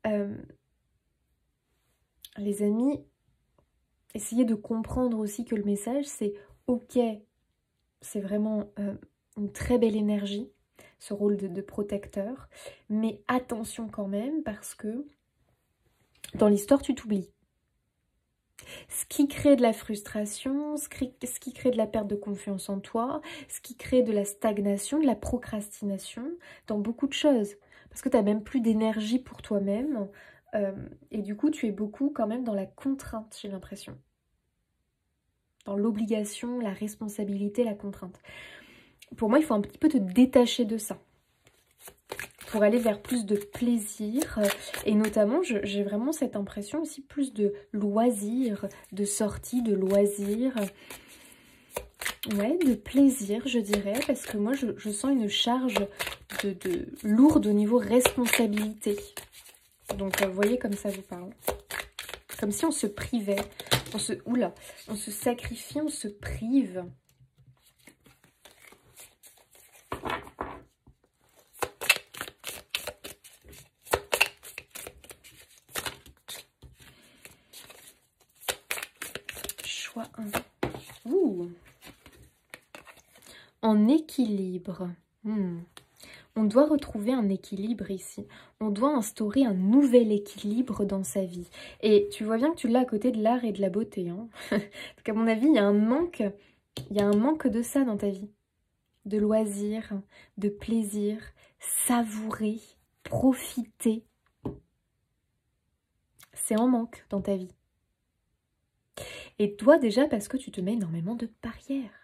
Les amis, essayez de comprendre aussi que le message, c'est ok, c'est vraiment une très belle énergie, ce rôle de protecteur, mais attention quand même parce que dans l'histoire, tu t'oublies. Ce qui crée de la frustration, ce qui crée de la perte de confiance en toi, ce qui crée de la stagnation, de la procrastination, dans beaucoup de choses. Parce que tu n'as même plus d'énergie pour toi-même. Et du coup, tu es beaucoup quand même dans la contrainte, j'ai l'impression. dans l'obligation, la responsabilité, la contrainte. Pour moi, il faut un petit peu te détacher de ça pour aller vers plus de plaisir. Et notamment, j'ai vraiment cette impression aussi plus de loisirs, de sorties, de loisirs. Ouais, de plaisir, je dirais, parce que moi, je sens une charge de lourde au niveau responsabilité. Donc, vous voyez comme ça vous parle. Comme si on se privait, on se sacrifie, on se prive. Choix 1. Ouh. En équilibre. On doit retrouver un équilibre ici. On doit instaurer un nouvel équilibre dans sa vie. Et tu vois bien que tu l'as à côté de l'art et de la beauté. Hein. Donc à mon avis, il y a un manque de ça dans ta vie. De loisirs, de plaisir, savourer, profiter. C'est en manque dans ta vie. Et toi déjà parce que tu te mets énormément de barrières.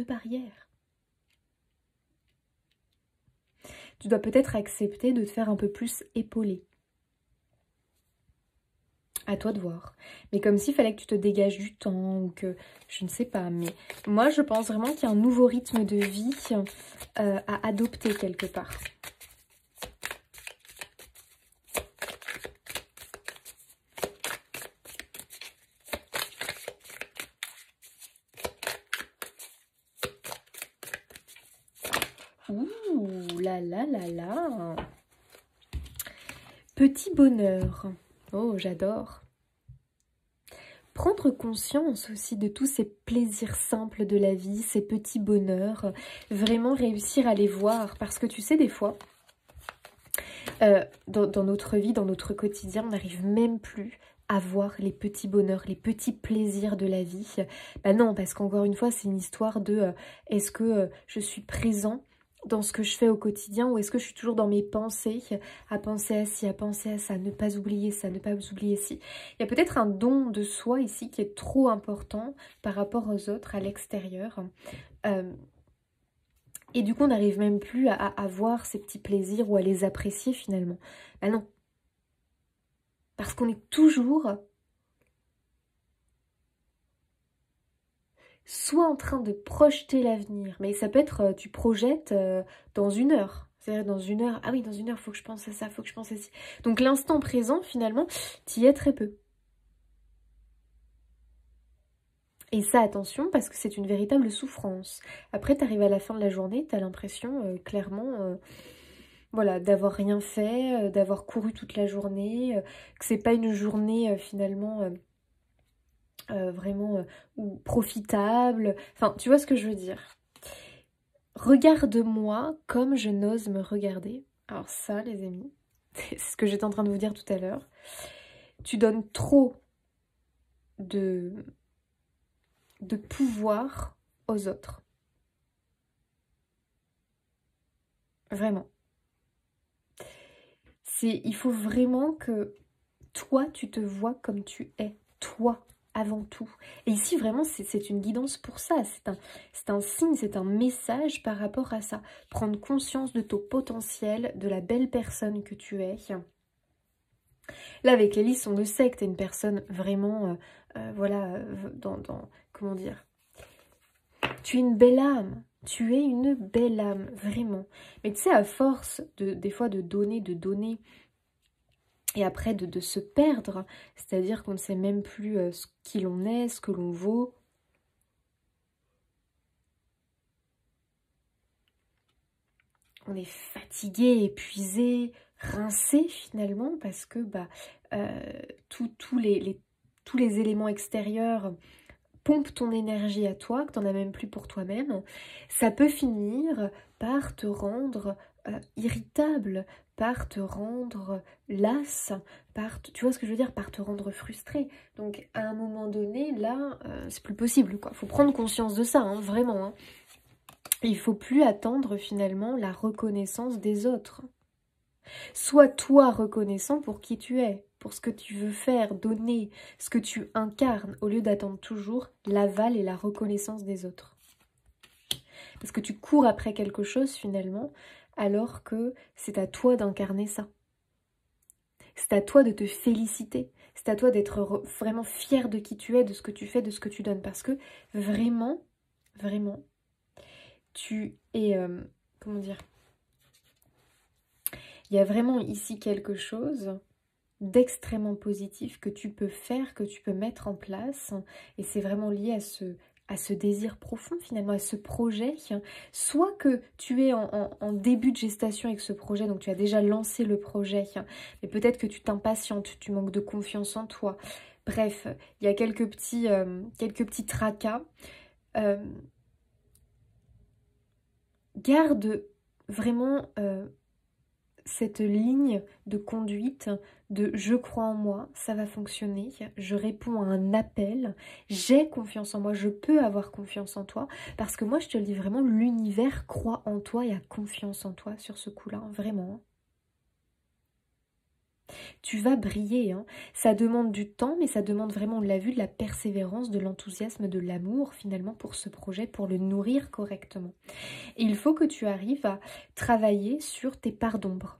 Tu dois peut-être accepter de te faire un peu plus épauler. À toi de voir. Mais comme s'il fallait que tu te dégages du temps ou que... Je ne sais pas, mais moi je pense vraiment qu'il y a un nouveau rythme de vie à adopter quelque part. Ouh là là là là. Petit bonheur. Oh, j'adore. Prendre conscience aussi de tous ces plaisirs simples de la vie, ces petits bonheurs. Vraiment réussir à les voir. Parce que tu sais, des fois, dans notre vie, dans notre quotidien, on n'arrive même plus à voir les petits bonheurs, les petits plaisirs de la vie. Bah non, parce qu'encore une fois, c'est une histoire de est-ce que je suis présent dans ce que je fais au quotidien ou est-ce que je suis toujours dans mes pensées, à penser à ci, à penser à ça, ne pas oublier ça, ne pas oublier ci. Il y a peut-être un don de soi ici qui est trop important par rapport aux autres, à l'extérieur. Et du coup, on n'arrive même plus à voir ces petits plaisirs ou à les apprécier finalement. Ben non. Parce qu'on est toujours soit en train de projeter l'avenir, mais ça peut être, tu projettes dans 1 heure. C'est-à-dire dans 1 heure, ah oui, dans 1 heure, il faut que je pense à ça, il faut que je pense à ci. Donc l'instant présent, finalement, tu y es très peu. Et ça, attention, parce que c'est une véritable souffrance. Après, tu arrives à la fin de la journée, tu as l'impression, clairement, voilà, d'avoir rien fait, d'avoir couru toute la journée, que c'est pas une journée, finalement, vraiment profitable. Enfin, tu vois ce que je veux dire. Regarde-moi comme je n'ose me regarder. Alors ça, les amis, c'est ce que j'étais en train de vous dire tout à l'heure. Tu donnes trop de pouvoir aux autres. Vraiment. Il faut vraiment que toi, tu te vois comme tu es. Toi, avant tout. Et ici, vraiment, c'est une guidance pour ça. C'est un signe, c'est un message par rapport à ça. Prendre conscience de ton potentiel, de la belle personne que tu es. Là, avec Lélys, on le sait que tu es une personne vraiment, voilà, comment dire, tu es une belle âme. Tu es une belle âme, vraiment. Mais tu sais, à force, des fois, de donner, et après de se perdre, c'est-à-dire qu'on ne sait même plus qui l'on est, ce que l'on vaut. On est fatigué, épuisé, rincé finalement, parce que tous les éléments extérieurs pompent ton énergie à toi, que tu n'en as même plus pour toi-même. Ça peut finir par te rendre irritable, par te rendre lasse, tu vois ce que je veux dire, par te rendre frustré. Donc à un moment donné, là, c'est plus possible, quoi. Faut prendre conscience de ça, hein, vraiment. Hein. Il faut plus attendre finalement la reconnaissance des autres. Sois toi reconnaissant pour qui tu es, pour ce que tu veux faire, donner, ce que tu incarnes, au lieu d'attendre toujours l'aval et la reconnaissance des autres. Parce que tu cours après quelque chose finalement, alors que c'est à toi d'incarner ça. C'est à toi de te féliciter. C'est à toi d'être vraiment fier de qui tu es, de ce que tu fais, de ce que tu donnes. Parce que vraiment, vraiment, tu es... comment dire? Il y a vraiment ici quelque chose d'extrêmement positif que tu peux faire, que tu peux mettre en place. Et c'est vraiment lié à ce désir profond finalement, à ce projet. Soit que tu es en début de gestation avec ce projet, donc tu as déjà lancé le projet, mais peut-être que tu t'impatientes, tu manques de confiance en toi. Bref, il y a quelques petits tracas. Garde vraiment... cette ligne de conduite de je crois en moi, ça va fonctionner, je réponds à un appel, j'ai confiance en moi, je peux avoir confiance en toi, parce que moi je te le dis vraiment, l'univers croit en toi et a confiance en toi sur ce coup-là, vraiment. Tu vas briller, hein. Ça demande du temps, mais ça demande vraiment, on l'a vu, de la persévérance, de l'enthousiasme, de l'amour finalement pour ce projet, pour le nourrir correctement. Et il faut que tu arrives à travailler sur tes parts d'ombre.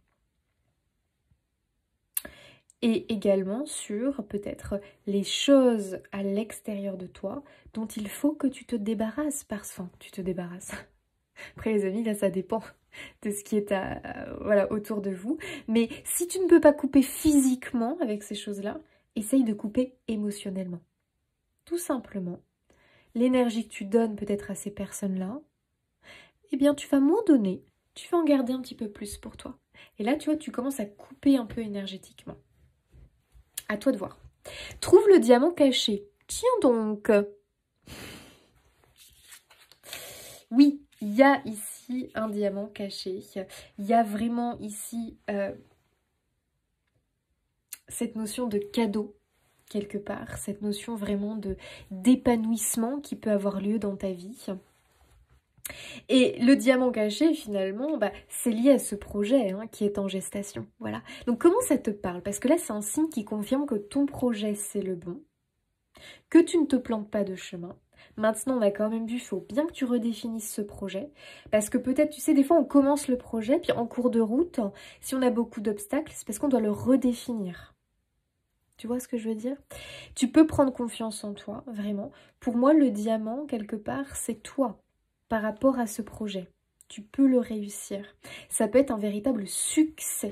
Et également sur peut-être les choses à l'extérieur de toi dont il faut que tu te débarrasses. Enfin, tu te débarrasses. Après les amis, là ça dépend de ce qui est voilà, autour de vous. Mais si tu ne peux pas couper physiquement avec ces choses-là, essaye de couper émotionnellement. Tout simplement. L'énergie que tu donnes peut-être à ces personnes-là, eh bien tu vas moins donner, tu vas en garder un petit peu plus pour toi. Et là, tu vois, tu commences à couper un peu énergétiquement. À toi de voir. Trouve le diamant caché. Tiens donc. Oui, il y a ici un diamant caché. Il y a vraiment ici cette notion de cadeau, quelque part. Cette notion vraiment d'épanouissement qui peut avoir lieu dans ta vie. Et le diamant caché, finalement, c'est lié à ce projet qui est en gestation. Voilà. Donc, comment ça te parle? Parce que là, c'est un signe qui confirme que ton projet, c'est le bon, que tu ne te plantes pas de chemin. Maintenant, on a quand même vu, il faut bien que tu redéfinisses ce projet. Parce que peut-être, tu sais, des fois, on commence le projet, puis en cours de route, si on a beaucoup d'obstacles, c'est parce qu'on doit le redéfinir. Tu vois ce que je veux dire? Tu peux prendre confiance en toi, vraiment. Pour moi, le diamant, quelque part, c'est toi. Par rapport à ce projet, tu peux le réussir. Ça peut être un véritable succès.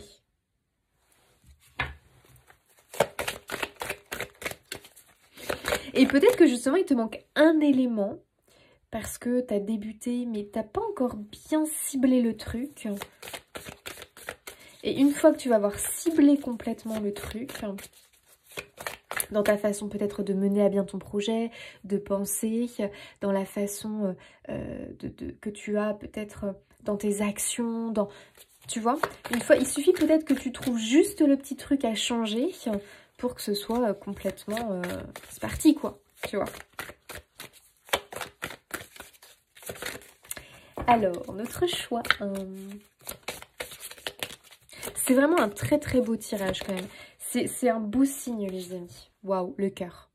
Et peut-être que justement, il te manque un élément parce que tu as débuté, mais tu n'as pas encore bien ciblé le truc. Et une fois que tu vas avoir ciblé complètement le truc, dans ta façon peut-être de mener à bien ton projet, de penser, dans la façon que tu as peut-être dans tes actions, tu vois, une fois, il suffit peut-être que tu trouves juste le petit truc à changer pour que ce soit complètement... c'est parti, quoi, tu vois. Alors, notre choix... c'est vraiment un très très beau tirage quand même. C'est un beau signe, les amis. Waouh, le cœur.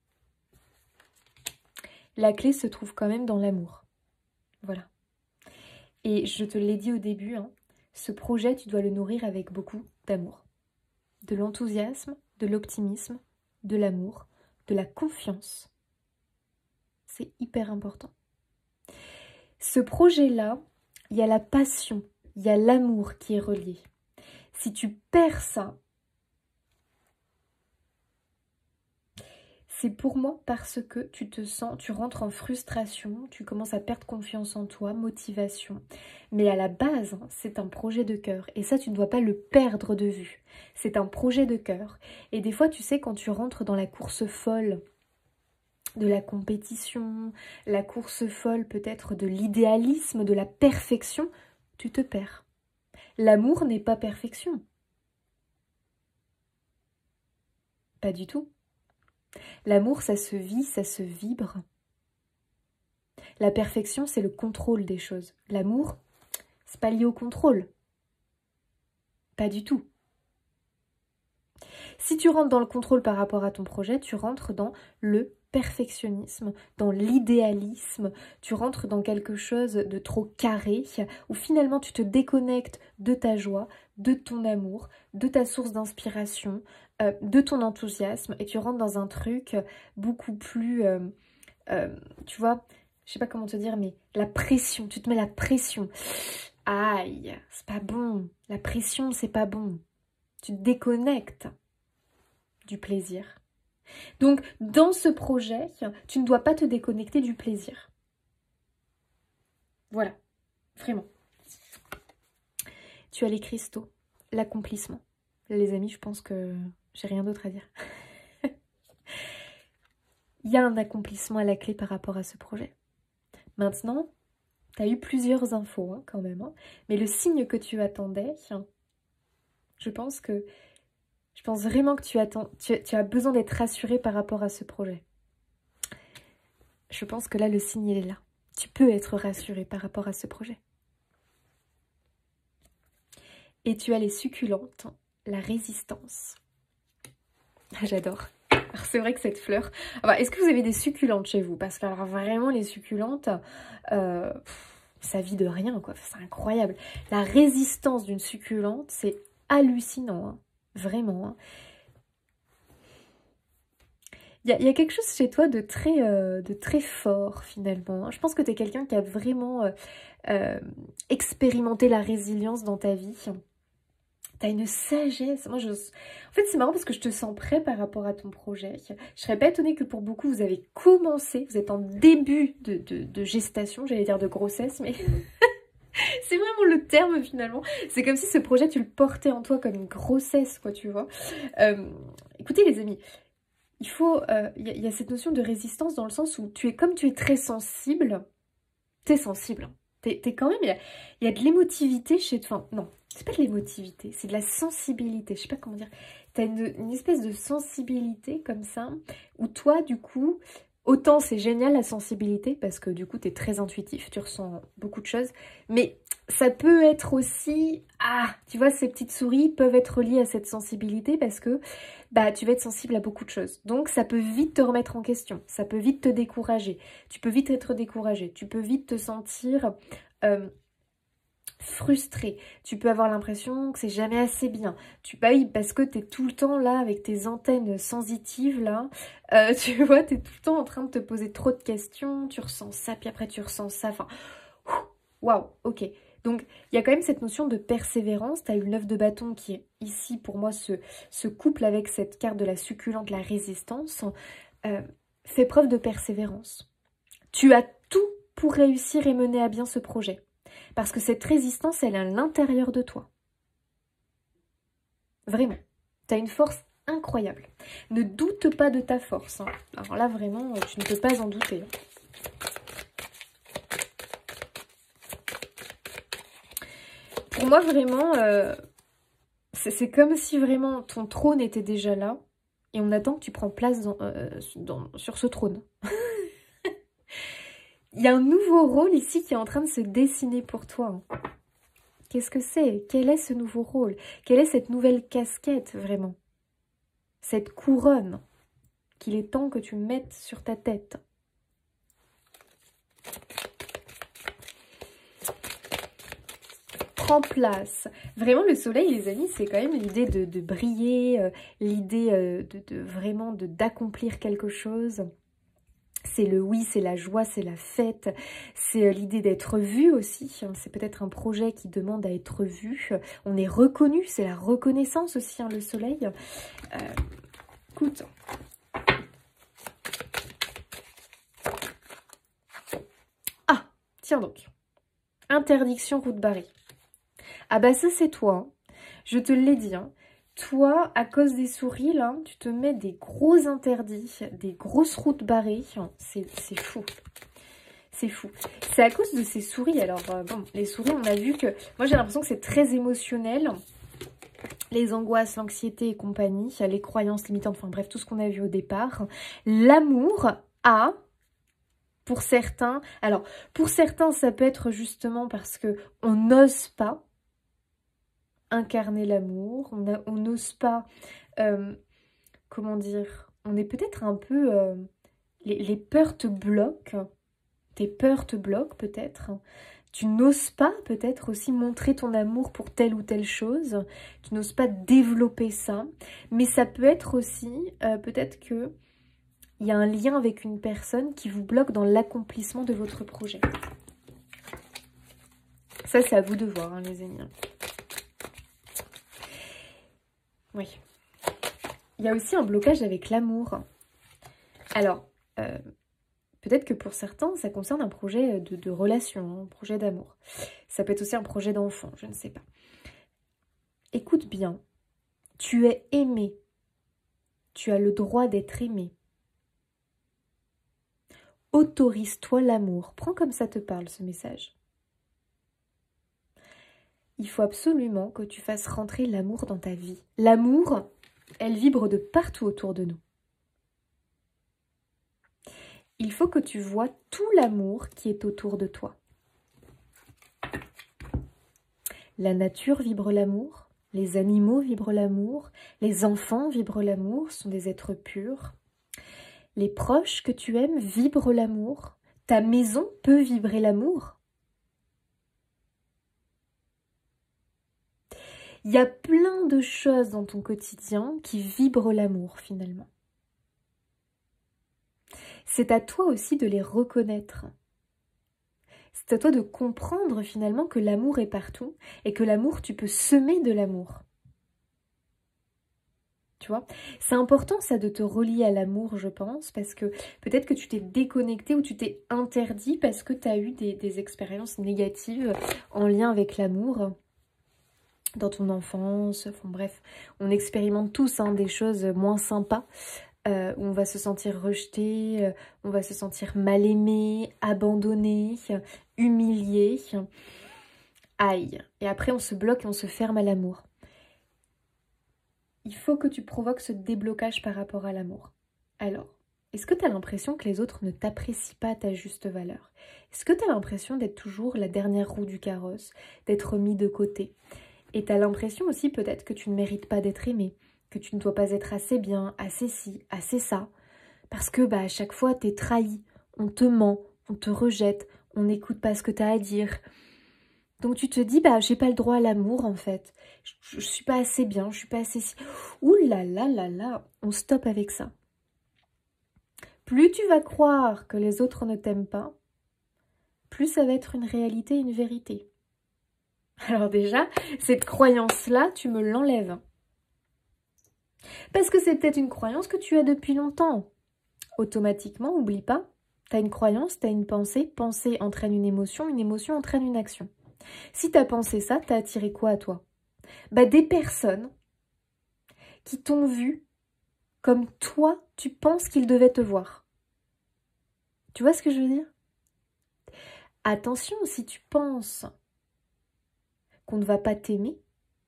La clé se trouve quand même dans l'amour. Voilà. Et je te l'ai dit au début, ce projet, tu dois le nourrir avec beaucoup d'amour. De l'enthousiasme, de l'optimisme, de l'amour, de la confiance. C'est hyper important. Ce projet-là, il y a la passion, il y a l'amour qui est relié. Si tu perds ça, c'est pour moi parce que tu rentres en frustration, tu commences à perdre confiance en toi, motivation. Mais à la base, c'est un projet de cœur. Et ça, tu ne dois pas le perdre de vue. C'est un projet de cœur. Et des fois, tu sais, quand tu rentres dans la course folle de la compétition, la course folle peut-être de l'idéalisme, de la perfection, tu te perds. L'amour n'est pas perfection. Pas du tout. L'amour, ça se vit, ça se vibre. La perfection, c'est le contrôle des choses. L'amour, c'est pas lié au contrôle. Pas du tout. Si tu rentres dans le contrôle par rapport à ton projet, tu rentres dans le perfectionnisme, dans l'idéalisme, tu rentres dans quelque chose de trop carré, où finalement tu te déconnectes de ta joie, de ton amour, de ta source d'inspiration, de ton enthousiasme, et tu rentres dans un truc beaucoup plus, tu vois, je sais pas comment te dire, mais la pression, tu te mets la pression. Aïe, c'est pas bon, la pression c'est pas bon, tu te déconnectes du plaisir. Donc, dans ce projet, tu ne dois pas te déconnecter du plaisir. Voilà, vraiment. Tu as les cristaux, l'accomplissement. Les amis, je pense que j'ai rien d'autre à dire. Il y a un accomplissement à la clé par rapport à ce projet. Maintenant, tu as eu plusieurs infos quand même, hein, mais le signe que tu attendais, je pense vraiment que tu as besoin d'être rassuré par rapport à ce projet. Je pense que là, le signe, il est là. Tu peux être rassuré par rapport à ce projet. Et tu as les succulentes, la résistance. J'adore. Alors c'est vrai que cette fleur... Est-ce que vous avez des succulentes chez vous? Parce que alors, vraiment, les succulentes, ça vit de rien, quoi. C'est incroyable. La résistance d'une succulente, c'est hallucinant, hein. Vraiment, hein. Il y a quelque chose chez toi de très fort, finalement, hein. Je pense que tu es quelqu'un qui a vraiment expérimenté la résilience dans ta vie. Tu as une sagesse. En fait, c'est marrant parce que je te sens prêt par rapport à ton projet. Je serais pas étonnée que pour beaucoup, vous avez commencé, vous êtes en début de gestation, j'allais dire de grossesse, mais... C'est vraiment le terme finalement. C'est comme si ce projet, tu le portais en toi comme une grossesse, quoi, tu vois. Écoutez les amis, il y a cette notion de résistance dans le sens où comme tu es très sensible, t'es sensible. T'es quand même, il y a de l'émotivité chez toi. Enfin, non, c'est pas de l'émotivité, c'est de la sensibilité. Je sais pas comment dire. T'as une espèce de sensibilité comme ça, où toi, du coup... Autant c'est génial la sensibilité parce que du coup tu es très intuitif, tu ressens beaucoup de choses. Mais ça peut être aussi... Ah, tu vois, ces petites souris peuvent être liées à cette sensibilité parce que tu vas être sensible à beaucoup de choses. Donc ça peut vite te remettre en question, ça peut vite te décourager. Tu peux vite être découragé, tu peux vite te sentir... frustré, tu peux avoir l'impression que c'est jamais assez bien, oui, parce que tu es tout le temps là avec tes antennes sensitives là, tu vois, tu es tout le temps en train de te poser trop de questions, tu ressens ça, puis après tu ressens ça, enfin, waouh, ok. Donc, il y a quand même cette notion de persévérance. Tu as eu le 9 de bâton qui est ici, pour moi, ce couple avec cette carte de la succulente, la résistance. Fais preuve de persévérance. Tu as tout pour réussir et mener à bien ce projet. Parce que cette résistance, elle est à l'intérieur de toi. Vraiment. Tu as une force incroyable. Ne doute pas de ta force, hein. Alors là, vraiment, tu ne peux pas en douter. Pour moi, vraiment, c'est comme si vraiment ton trône était déjà là. Et on attend que tu prends place sur ce trône. Il y a un nouveau rôle ici qui est en train de se dessiner pour toi. Qu'est-ce que c'est? Quel est ce nouveau rôle? Quelle est cette nouvelle casquette, vraiment? Cette couronne qu'il est temps que tu mettes sur ta tête. Prends place. Vraiment, le soleil, les amis, c'est quand même l'idée de briller, l'idée vraiment d'accomplir quelque chose. C'est le oui, c'est la joie, c'est la fête, c'est l'idée d'être vu aussi. C'est peut-être un projet qui demande à être vu. On est reconnu, c'est la reconnaissance aussi, le soleil. Écoute. Ah, tiens donc. Interdiction route barrée. Ah bah ça c'est toi, hein. Je te l'ai dit, hein. Toi, à cause des souris, là, tu te mets des gros interdits, des grosses routes barrées. C'est fou. C'est fou. C'est à cause de ces souris. Alors, bon, les souris, on a vu que... Moi, j'ai l'impression que c'est très émotionnel. Les angoisses, l'anxiété et compagnie, les croyances limitantes, enfin bref, tout ce qu'on a vu au départ. L'amour a... Pour certains... Alors, pour certains, ça peut être justement parce que on n'ose pas incarner l'amour, on n'ose pas comment dire, on est peut-être un peu... les peurs te bloquent, tes peurs te bloquent peut-être. Tu n'oses pas peut-être aussi montrer ton amour pour telle ou telle chose. Tu n'oses pas développer ça. Mais ça peut être aussi, peut-être que il y a un lien avec une personne qui vous bloque dans l'accomplissement de votre projet. Ça, c'est à vous de voir, hein, les amis. Oui. Il y a aussi un blocage avec l'amour. Alors, peut-être que pour certains, ça concerne un projet de relation, un projet d'amour. Ça peut être aussi un projet d'enfant, je ne sais pas. Écoute bien, tu es aimé. Tu as le droit d'être aimé. Autorise-toi l'amour. Prends comme ça te parle ce message. Il faut absolument que tu fasses rentrer l'amour dans ta vie. L'amour, elle vibre de partout autour de nous. Il faut que tu vois tout l'amour qui est autour de toi. La nature vibre l'amour, les animaux vibrent l'amour, les enfants vibrent l'amour, sont des êtres purs. Les proches que tu aimes vibrent l'amour. Ta maison peut vibrer l'amour. Il y a plein de choses dans ton quotidien qui vibrent l'amour finalement. C'est à toi aussi de les reconnaître. C'est à toi de comprendre finalement que l'amour est partout et que l'amour, tu peux semer de l'amour. Tu vois, c'est important ça de te relier à l'amour, je pense, parce que peut-être que tu t'es déconnecté ou tu t'es interdit parce que tu as eu des expériences négatives en lien avec l'amour dans ton enfance. Enfin bref, on expérimente tous des choses moins sympas. Où on va se sentir rejeté, on va se sentir mal aimé, abandonné, humilié. Aïe. Et après, on se bloque et on se ferme à l'amour. Il faut que tu provoques ce déblocage par rapport à l'amour. Alors, est-ce que tu as l'impression que les autres ne t'apprécient pas à ta juste valeur? Est-ce que tu as l'impression d'être toujours la dernière roue du carrosse, d'être mis de côté? Et tu as l'impression aussi peut-être que tu ne mérites pas d'être aimé, que tu ne dois pas être assez bien, assez ci, assez ça. Parce que à chaque fois, t'es trahi, on te ment, on te rejette, on n'écoute pas ce que tu as à dire. Donc tu te dis, j'ai pas le droit à l'amour en fait. Je suis pas assez bien, je suis pas assez ci. Ouh là là là là, on stoppe avec ça. Plus tu vas croire que les autres ne t'aiment pas, plus ça va être une réalité, une vérité. Alors déjà, cette croyance-là, tu me l'enlèves. Parce que c'est peut-être une croyance que tu as depuis longtemps. Automatiquement, oublie pas, tu as une croyance, tu as une pensée, pensée entraîne une émotion entraîne une action. Si tu as pensé ça, tu as attiré quoi à toi? Des personnes qui t'ont vu comme toi, tu penses qu'ils devaient te voir. Tu vois ce que je veux dire? Attention, si tu penses qu'on ne va pas t'aimer,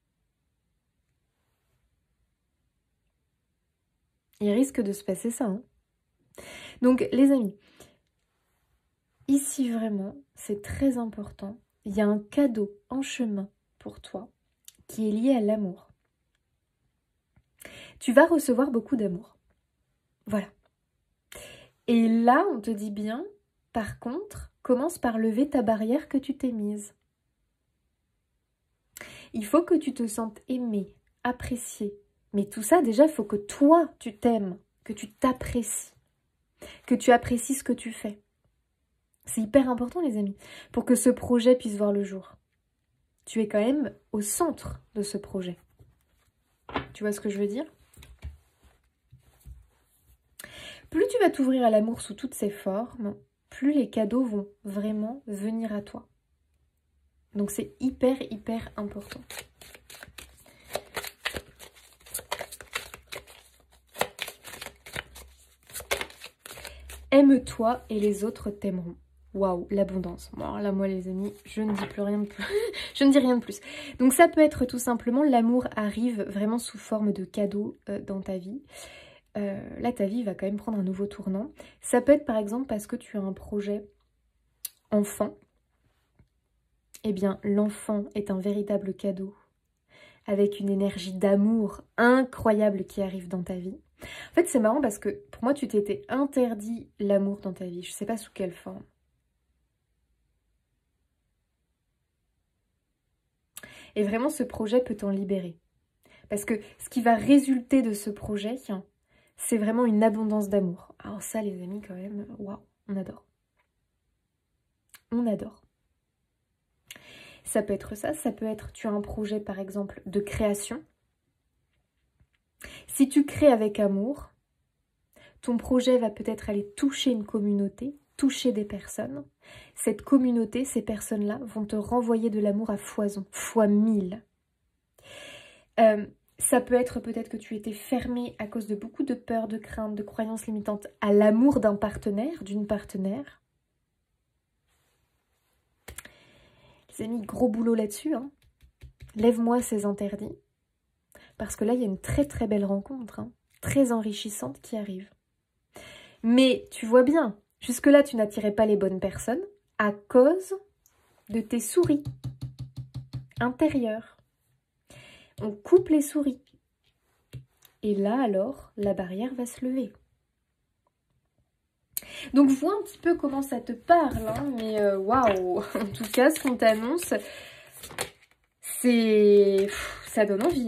il risque de se passer ça. Donc, les amis, ici vraiment, c'est très important. Il y a un cadeau en chemin pour toi qui est lié à l'amour. Tu vas recevoir beaucoup d'amour. Voilà. Et là, on te dit bien, par contre, commence par lever ta barrière que tu t'es mise. Il faut que tu te sentes aimé, apprécié. Mais tout ça, déjà, il faut que toi, tu t'aimes, que tu t'apprécies, que tu apprécies ce que tu fais. C'est hyper important, les amis, pour que ce projet puisse voir le jour. Tu es quand même au centre de ce projet. Tu vois ce que je veux dire? Plus tu vas t'ouvrir à l'amour sous toutes ses formes, plus les cadeaux vont vraiment venir à toi. Donc c'est hyper, hyper important. Aime-toi et les autres t'aimeront. Waouh, l'abondance. Bon, alors là, moi, les amis, je ne dis plus rien de plus. Je ne dis rien de plus. Donc ça peut être tout simplement, l'amour arrive vraiment sous forme de cadeau dans ta vie. Là, ta vie va quand même prendre un nouveau tournant. Ça peut être par exemple parce que tu as un projet enfant. Eh bien, l'enfant est un véritable cadeau avec une énergie d'amour incroyable qui arrive dans ta vie. En fait, c'est marrant parce que pour moi, tu t'étais interdit l'amour dans ta vie. Je ne sais pas sous quelle forme. Et vraiment, ce projet peut t'en libérer. Parce que ce qui va résulter de ce projet, c'est vraiment une abondance d'amour. Alors ça, les amis, quand même, waouh, on adore. On adore. Ça peut être ça peut être, tu as un projet, par exemple, de création. Si tu crées avec amour, ton projet va peut-être aller toucher une communauté, toucher des personnes. Cette communauté, ces personnes-là, vont te renvoyer de l'amour à foison, fois 1000. Ça peut être peut-être que tu étais fermé à cause de beaucoup de peurs, de craintes, de croyances limitantes à l'amour d'un partenaire, d'une partenaire. Les amis, gros boulot là-dessus. Hein. Lève-moi ces interdits. Parce que là, il y a une très très belle rencontre, très enrichissante qui arrive. Mais tu vois bien, jusque-là, tu n'attirais pas les bonnes personnes à cause de tes souris intérieures. On coupe les souris. Et là, alors, la barrière va se lever. Donc, vois un petit peu comment ça te parle, mais waouh. En tout cas, ce qu'on t'annonce, c'est... ça donne envie,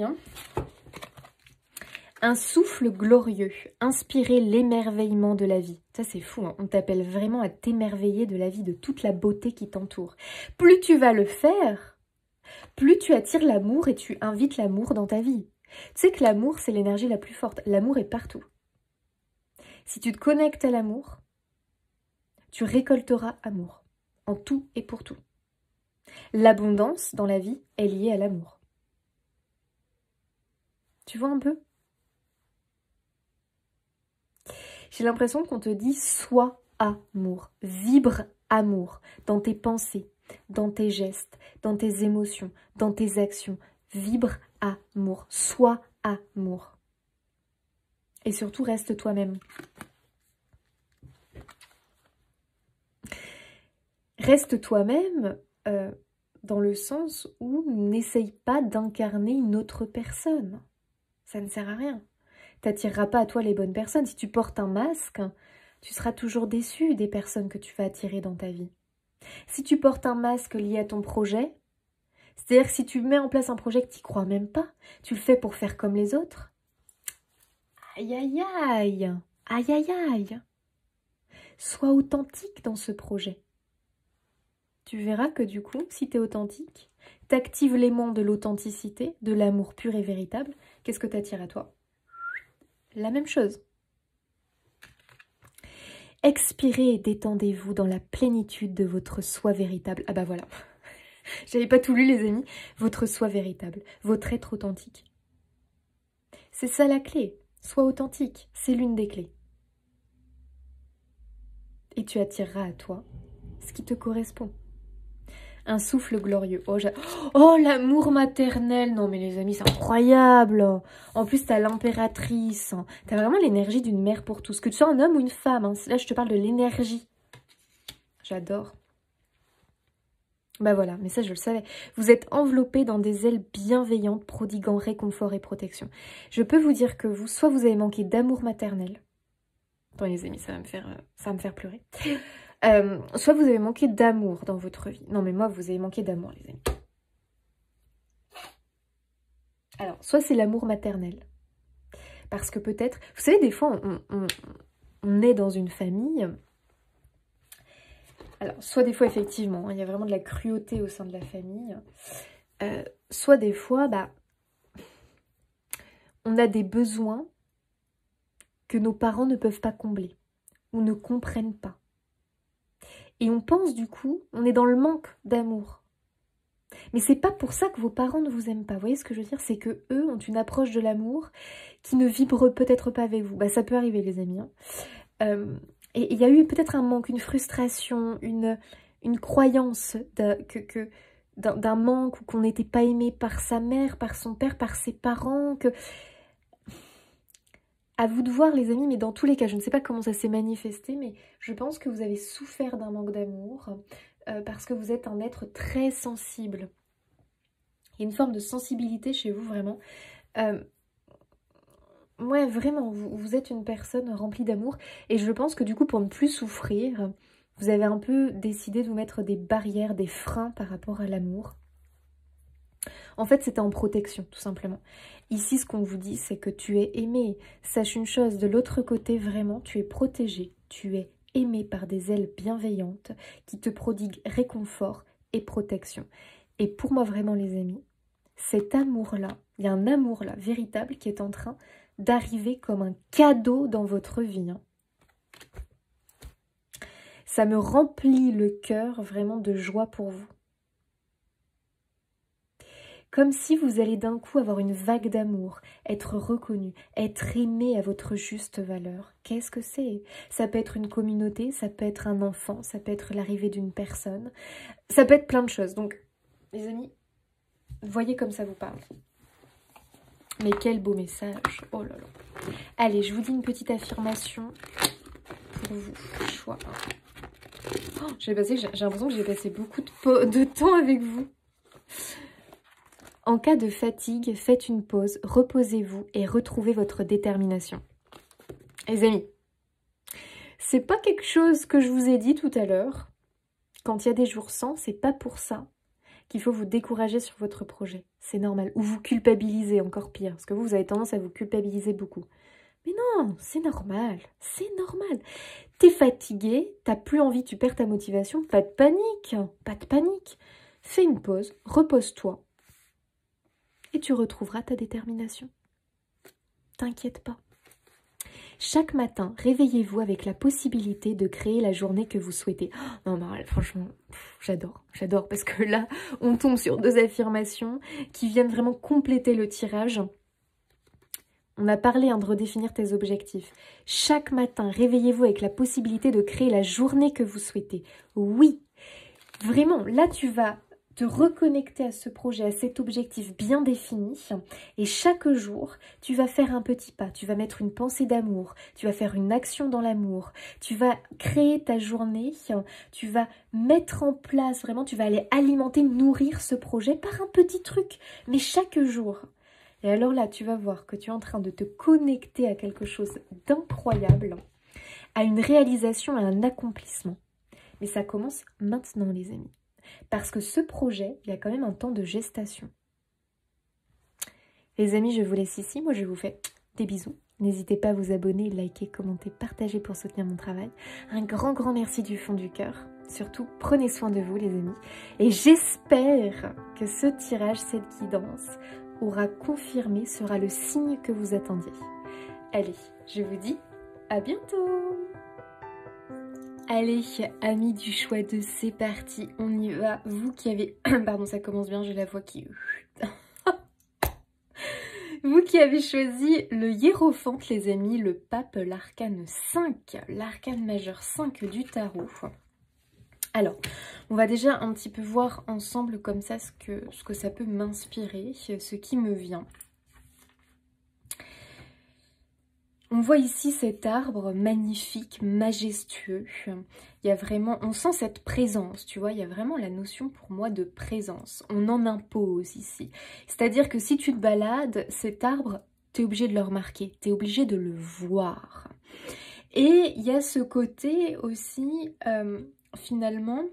Un souffle glorieux, inspirer l'émerveillement de la vie. Ça, c'est fou, on t'appelle vraiment à t'émerveiller de la vie, de toute la beauté qui t'entoure. Plus tu vas le faire, plus tu attires l'amour et tu invites l'amour dans ta vie. Tu sais que l'amour, c'est l'énergie la plus forte. L'amour est partout. Si tu te connectes à l'amour, tu récolteras amour, en tout et pour tout. L'abondance dans la vie est liée à l'amour. Tu vois un peu? J'ai l'impression qu'on te dit « sois amour », vibre amour dans tes pensées, dans tes gestes, dans tes émotions, dans tes actions. Vibre amour, sois amour. Et surtout, reste toi-même. Reste toi-même dans le sens où n'essaye pas d'incarner une autre personne. Ça ne sert à rien. T'attireras pas à toi les bonnes personnes. Si tu portes un masque, tu seras toujours déçu des personnes que tu vas attirer dans ta vie. Si tu portes un masque lié à ton projet, c'est-à-dire que si tu mets en place un projet que tu n'y crois même pas, tu le fais pour faire comme les autres, aïe aïe aïe, aïe aïe aïe. Sois authentique dans ce projet. Tu verras que du coup, si tu es authentique, t'actives l'aimant de l'authenticité, de l'amour pur et véritable, qu'est-ce que t'attires à toi? La même chose. Expirez et détendez-vous dans la plénitude de votre soi véritable. Ah bah voilà, j'avais pas tout lu les amis. Votre soi véritable, votre être authentique. C'est ça la clé. Sois authentique, c'est l'une des clés. Et tu attireras à toi ce qui te correspond. Un souffle glorieux. Oh, l'amour maternel. Non, mais les amis, c'est incroyable. En plus, t'as l'impératrice. T'as vraiment l'énergie d'une mère pour tous. Que tu sois un homme ou une femme. Là, je te parle de l'énergie. J'adore. Bah voilà, mais ça, je le savais. Vous êtes enveloppé dans des ailes bienveillantes, prodiguant réconfort et protection. Je peux vous dire que vous, soit vous avez manqué d'amour maternel. Attends, les amis, ça va me faire pleurer. Soit vous avez manqué d'amour dans votre vie. Non, mais moi, vous avez manqué d'amour, les amis. Alors, soit c'est l'amour maternel. Parce que peut-être... Vous savez, des fois, on est dans une famille. Alors, soit des fois, effectivement, il y a vraiment de la cruauté au sein de la famille. Soit des fois, on a des besoins que nos parents ne peuvent pas combler. Ou ne comprennent pas. Et on pense du coup, on est dans le manque d'amour. Mais c'est pas pour ça que vos parents ne vous aiment pas. Vous voyez ce que je veux dire? C'est que eux ont une approche de l'amour qui ne vibre peut-être pas avec vous. Ça peut arriver les amis. Et il y a eu peut-être un manque, une frustration, une croyance d'un manque ou qu'on n'était pas aimé par sa mère, par son père, par ses parents. À vous de voir les amis, mais dans tous les cas, je ne sais pas comment ça s'est manifesté, mais je pense que vous avez souffert d'un manque d'amour parce que vous êtes un être très sensible. Il y a une forme de sensibilité chez vous vraiment. Ouais, vraiment, vous êtes une personne remplie d'amour. Et je pense que du coup, pour ne plus souffrir, vous avez un peu décidé de vous mettre des barrières, des freins par rapport à l'amour. En fait, c'était en protection, tout simplement. Ici, ce qu'on vous dit, c'est que tu es aimé. Sache une chose, de l'autre côté, vraiment, tu es protégé. Tu es aimé par des ailes bienveillantes qui te prodiguent réconfort et protection. Et pour moi, vraiment, les amis, cet amour-là, il y a un amour-là, véritable, qui est en train d'arriver comme un cadeau dans votre vie. Hein. Ça me remplit le cœur vraiment de joie pour vous. Comme si vous allez d'un coup avoir une vague d'amour, être reconnu, être aimé à votre juste valeur. Qu'est-ce que c'est? Ça peut être une communauté, ça peut être un enfant, ça peut être l'arrivée d'une personne, ça peut être plein de choses. Donc, les amis, voyez comme ça vous parle. Mais quel beau message. Oh là là. Allez, je vous dis une petite affirmation pour vous. Choix. Oh, j'ai l'impression que j'ai passé beaucoup de temps avec vous. En cas de fatigue, faites une pause, reposez-vous et retrouvez votre détermination. Les amis, c'est pas quelque chose que je vous ai dit tout à l'heure. Quand il y a des jours sans, c'est pas pour ça qu'il faut vous décourager sur votre projet. C'est normal. Ou vous culpabiliser, encore pire. Parce que vous avez tendance à vous culpabiliser beaucoup. Mais non, c'est normal. C'est normal. T'es fatigué, t'as plus envie, tu perds ta motivation. Pas de panique. Pas de panique. Fais une pause, repose-toi. Et tu retrouveras ta détermination. T'inquiète pas. Chaque matin, réveillez-vous avec la possibilité de créer la journée que vous souhaitez. Oh, non, non, franchement, j'adore, parce que là, on tombe sur 2 affirmations qui viennent vraiment compléter le tirage. On a parlé de redéfinir tes objectifs. Chaque matin, réveillez-vous avec la possibilité de créer la journée que vous souhaitez. Oui, vraiment, là, tu vas te reconnecter à ce projet, à cet objectif bien défini. Et chaque jour, tu vas faire un petit pas. Tu vas mettre une pensée d'amour. Tu vas faire une action dans l'amour. Tu vas créer ta journée. Tu vas mettre en place, vraiment, tu vas aller alimenter, nourrir ce projet par un petit truc. Mais chaque jour. Et alors là, tu vas voir que tu es en train de te connecter à quelque chose d'incroyable, à une réalisation, à un accomplissement. Mais ça commence maintenant, les amis. Parce que ce projet, il y a quand même un temps de gestation. Les amis, je vous laisse ici. Moi, je vous fais des bisous. N'hésitez pas à vous abonner, liker, commenter, partager pour soutenir mon travail. Un grand merci du fond du cœur. Surtout, prenez soin de vous, les amis. Et j'espère que ce tirage, cette guidance, aura confirmé, sera le signe que vous attendiez. Allez, je vous dis à bientôt! Allez, amis du choix 2, c'est parti, on y va. Vous qui avez... Pardon, ça commence bien, j'ai la voix qui... Vous qui avez choisi le hiérophante, les amis, le pape, l'arcane 5, l'arcane majeur 5 du tarot. Alors, on va déjà un petit peu voir ensemble comme ça ce que ça peut m'inspirer, ce qui me vient. On voit ici cet arbre magnifique, majestueux. Il y a vraiment, on sent cette présence, tu vois, il y a vraiment la notion pour moi de présence. On en impose ici. C'est-à-dire que si tu te balades, cet arbre, tu es obligé de le remarquer, tu es obligé de le voir. Et il y a ce côté aussi, finalement,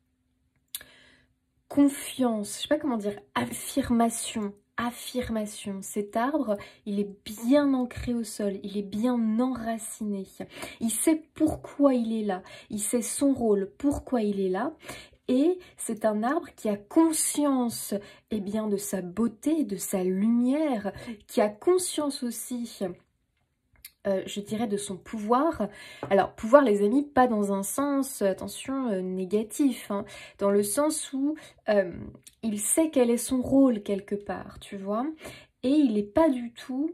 confiance, je sais pas comment dire, affirmation. Cet arbre, il est bien ancré au sol, il est bien enraciné. Il sait pourquoi il est là, il sait son rôle, pourquoi il est là. Et c'est un arbre qui a conscience eh bien, de sa beauté, de sa lumière, qui a conscience aussi... je dirais de son pouvoir. Alors, pouvoir, les amis, pas dans un sens, attention, négatif, hein, dans le sens où il sait quel est son rôle quelque part, tu vois, et il n'est pas du tout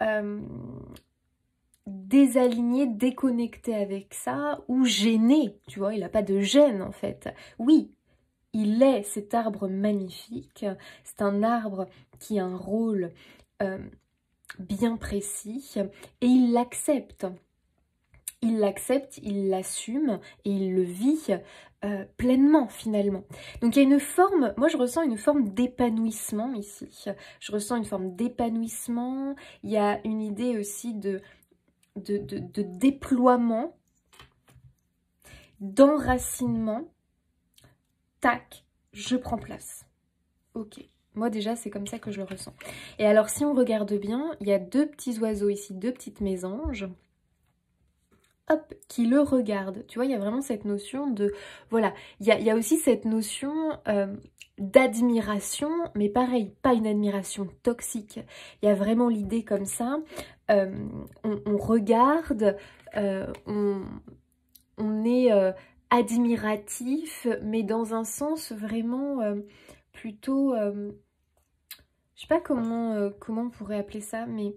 désaligné, déconnecté avec ça, ou gêné, tu vois, il n'a pas de gêne en fait. Oui, il est cet arbre magnifique, c'est un arbre qui a un rôle... bien précis et il l'accepte. il l'accepte, il l'assume et il le vit pleinement finalement. Donc il y a une forme, moi je ressens une forme d'épanouissement ici. Je ressens une forme d'épanouissement, il y a une idée aussi de déploiement, d'enracinement. Tac, je prends place. Ok. Moi déjà c'est comme ça que je le ressens. Et alors si on regarde bien, il y a deux petits oiseaux ici, deux petites mésanges, hop, qui le regardent. Tu vois, il y a vraiment cette notion de... Voilà, il y a aussi cette notion d'admiration, mais pareil, pas une admiration toxique. Il y a vraiment l'idée comme ça, on regarde, on est admiratif, mais dans un sens vraiment... plutôt, je sais pas comment on pourrait appeler ça, mais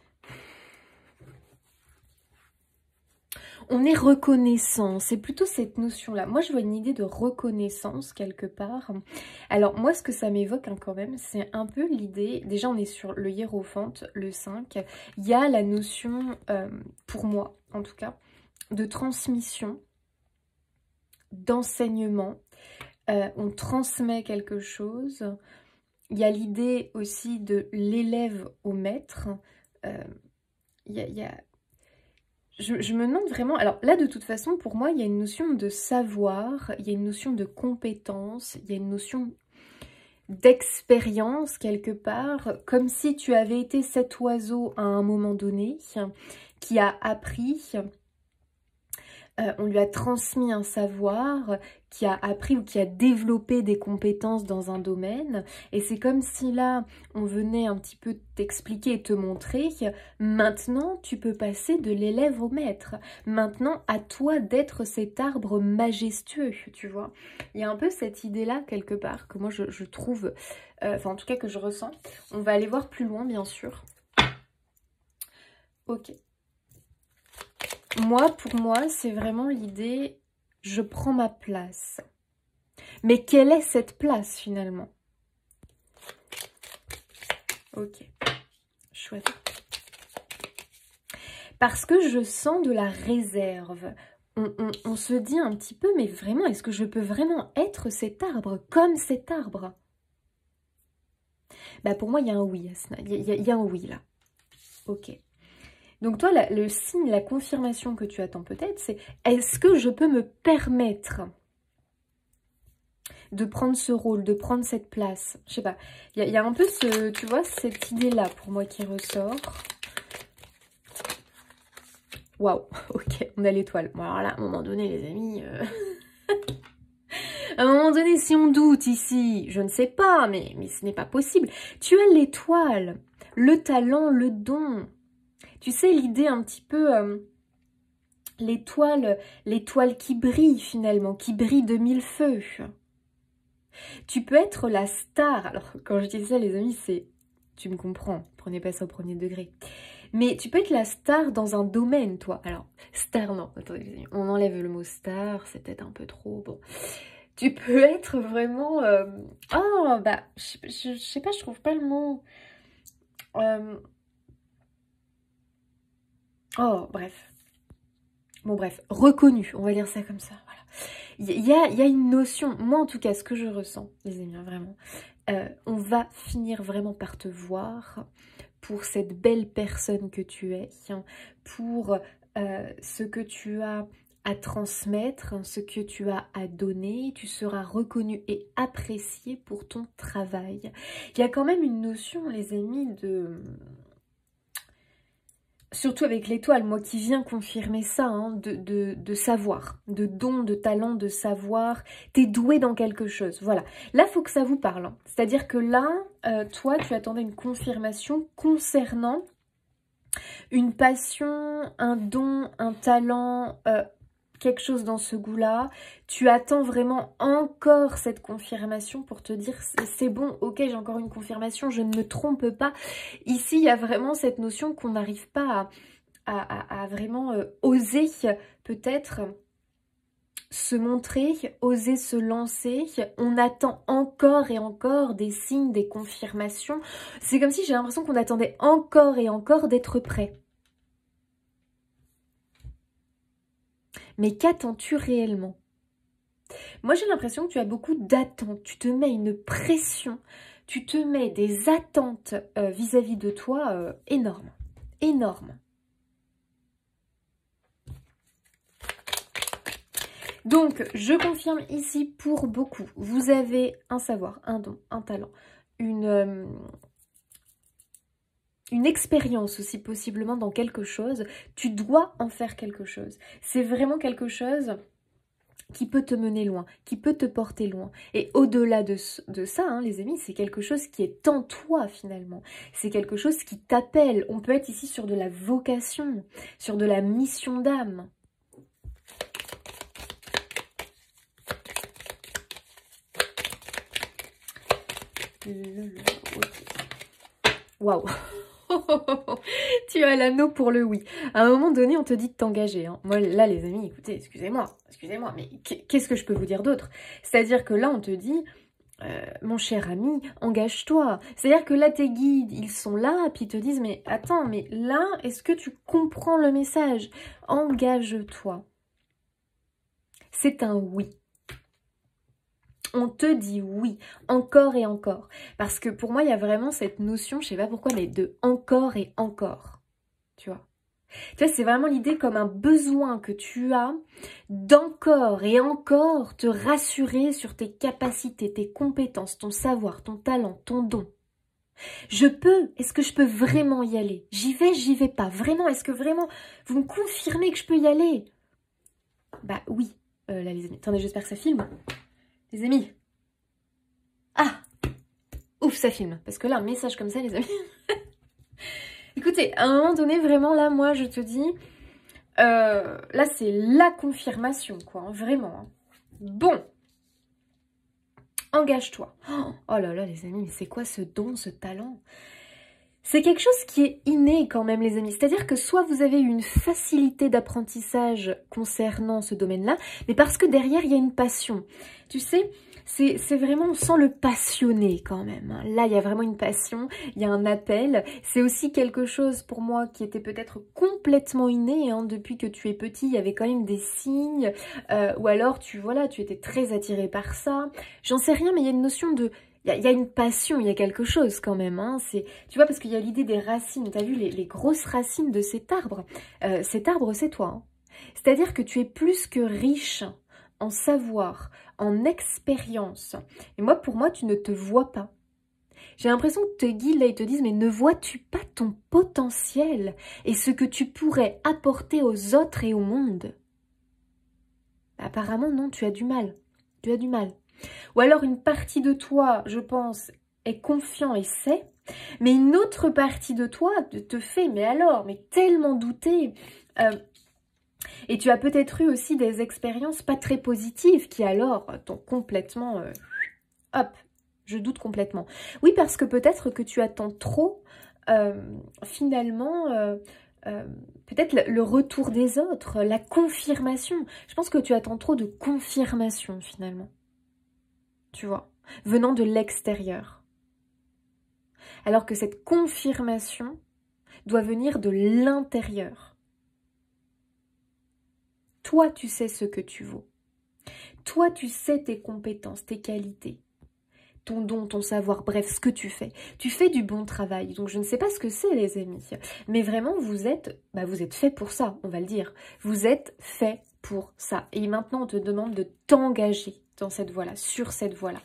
on est reconnaissant, c'est plutôt cette notion-là. Moi, je vois une idée de reconnaissance quelque part. Alors, moi, ce que ça m'évoque quand même, c'est un peu l'idée, déjà on est sur le hiérophante, le 5, il y a la notion, pour moi en tout cas, de transmission, d'enseignement, on transmet quelque chose. Il y a l'idée aussi de l'élève au maître. Je me demande vraiment... Alors là, de toute façon, pour moi, il y a une notion de savoir, il y a une notion de compétence, il y a une notion d'expérience quelque part, comme si tu avais été cet oiseau à un moment donné, qui a appris... on lui a transmis un savoir, qui a appris ou qui a développé des compétences dans un domaine. Et c'est comme si là, on venait un petit peu t'expliquer et te montrer que maintenant, tu peux passer de l'élève au maître. Maintenant, à toi d'être cet arbre majestueux, tu vois. Il y a un peu cette idée-là, quelque part, que moi, je trouve, enfin, en tout cas, que je ressens. On va aller voir plus loin, bien sûr. Ok. Pour moi, c'est vraiment l'idée, je prends ma place. Mais quelle est cette place finalement? Ok, chouette. Parce que je sens de la réserve. On se dit un petit peu, mais vraiment, est-ce que je peux vraiment être cet arbre, comme cet arbre? Bah pour moi, il y a un oui, Asna. Il y a un oui là. Ok. Donc toi, le signe, la confirmation que tu attends peut-être, c'est est-ce que je peux me permettre de prendre ce rôle, de prendre cette place? Je sais pas, il y a un peu tu vois, cette idée-là pour moi qui ressort. Waouh, ok, on a l'étoile. Bon alors là, à un moment donné, les amis... à un moment donné, si on doute ici, je ne sais pas, mais ce n'est pas possible. Tu as l'étoile, le talent, le don. Tu sais, l'idée un petit peu, l'étoile qui brille finalement, qui brille de mille feux. Tu peux être la star. Alors, quand je dis ça, les amis, c'est... Tu me comprends, prenez pas ça au premier degré. Mais tu peux être la star dans un domaine, toi. Alors, star, non, attendez, les amis, on enlève le mot star, c'est peut-être un peu trop, bon. Tu peux être vraiment... Oh, bah, je sais pas, je trouve pas le mot... Oh, bref. Bon, bref, reconnu, on va dire ça comme ça, voilà. Il y a une notion, moi en tout cas, ce que je ressens, les amis, vraiment, on va finir vraiment par te voir pour cette belle personne que tu es, pour ce que tu as à transmettre, ce que tu as à donner, tu seras reconnu et apprécié pour ton travail. Il y a quand même une notion, les amis, de... Surtout avec l'étoile, moi qui viens confirmer ça, hein, de savoir, de don, de talent, de savoir. T'es doué dans quelque chose, voilà. Là, il faut que ça vous parle. Hein. C'est-à-dire que là, toi, tu attendais une confirmation concernant une passion, un don, un talent, quelque chose dans ce goût-là. Tu attends vraiment encore cette confirmation pour te dire c'est bon, ok, j'ai encore une confirmation, je ne me trompe pas. Ici, il y a vraiment cette notion qu'on n'arrive pas à vraiment oser peut-être se montrer, oser se lancer. On attend encore et encore des signes, des confirmations. C'est comme si j'ai l'impression qu'on attendait encore et encore d'être prêt. Mais qu'attends-tu réellement? Moi, j'ai l'impression que tu as beaucoup d'attentes. Tu te mets une pression, tu te mets des attentes vis-à-vis de toi énormes. Énormes. Donc, je confirme ici pour beaucoup, vous avez un savoir, un don, un talent, une expérience aussi possiblement dans quelque chose. Tu dois en faire quelque chose. C'est vraiment quelque chose qui peut te mener loin, qui peut te porter loin. Et au-delà de ça, hein, les amis, c'est quelque chose qui est en toi finalement. C'est quelque chose qui t'appelle. On peut être ici sur de la vocation, sur de la mission d'âme. Waouh. Tu as l'anneau pour le oui. À un moment donné, on te dit de t'engager. Hein. Moi, là, les amis, écoutez, excusez-moi, mais qu'est-ce que je peux vous dire d'autre? C'est-à-dire que là, on te dit, mon cher ami, engage-toi. C'est-à-dire que là, tes guides, ils sont là, puis ils te disent, mais attends, mais là, est-ce que tu comprends le message? Engage-toi. C'est un oui. On te dit oui, encore et encore. Parce que pour moi, il y a vraiment cette notion, je sais pas pourquoi, mais de encore et encore. Tu vois, c'est vraiment l'idée comme un besoin que tu as d'encore et encore te rassurer sur tes capacités, tes compétences, ton savoir, ton talent, ton don. Je peux, est-ce que je peux vraiment y aller? J'y vais pas. Vraiment, est-ce que vraiment vous me confirmez que je peux y aller? Bah oui, là les amis. Attendez, j'espère que ça filme. Les amis. Ah, ouf, ça filme. Parce que là, un message comme ça, les amis. Écoutez, à un moment donné, vraiment, là, moi, je te dis, là, c'est la confirmation, quoi, hein, vraiment. Hein. Bon, engage-toi. Oh là là, les amis, mais c'est quoi ce don, ce talent? C'est quelque chose qui est inné quand même, les amis. C'est-à-dire que soit vous avez une facilité d'apprentissage concernant ce domaine-là, mais parce que derrière, il y a une passion. Tu sais, c'est vraiment, on sent le passionné quand même. Là, il y a vraiment une passion, il y a un appel. C'est aussi quelque chose pour moi qui était peut-être complètement inné. Hein, depuis que tu es petit, il y avait quand même des signes. Ou alors, tu étais très attiré par ça. J'en sais rien, mais il y a une notion de... Il y a une passion, il y a quelque chose quand même. Hein. Tu vois, parce qu'il y a l'idée des racines. Tu as vu les grosses racines de cet arbre? Cet arbre, c'est toi. Hein. C'est-à-dire que tu es plus que riche en savoir, en expérience. Et moi, pour moi, tu ne te vois pas. J'ai l'impression que tes guides, là, ils te disent, mais ne vois-tu pas ton potentiel et ce que tu pourrais apporter aux autres et au monde? Apparemment, non, tu as du mal. Tu as du mal. Ou alors une partie de toi, je pense, est confiant et sait, mais une autre partie de toi te fait, mais tellement douter. Et tu as peut-être eu aussi des expériences pas très positives qui alors t'ont complètement... hop, je doute complètement. Oui, parce que peut-être que tu attends trop, finalement... peut-être le retour des autres, la confirmation. Je pense que tu attends trop de confirmation, finalement. Tu vois, venant de l'extérieur. Alors que cette confirmation doit venir de l'intérieur. Toi, tu sais ce que tu vaux. Toi, tu sais tes compétences, tes qualités, ton don, ton savoir, bref, ce que tu fais. Tu fais du bon travail. Donc, je ne sais pas ce que c'est, les amis. Mais vraiment, vous êtes fait pour ça, on va le dire. Vous êtes fait pour ça. Et maintenant, on te demande de t'engager dans cette voie-là, sur cette voie-là.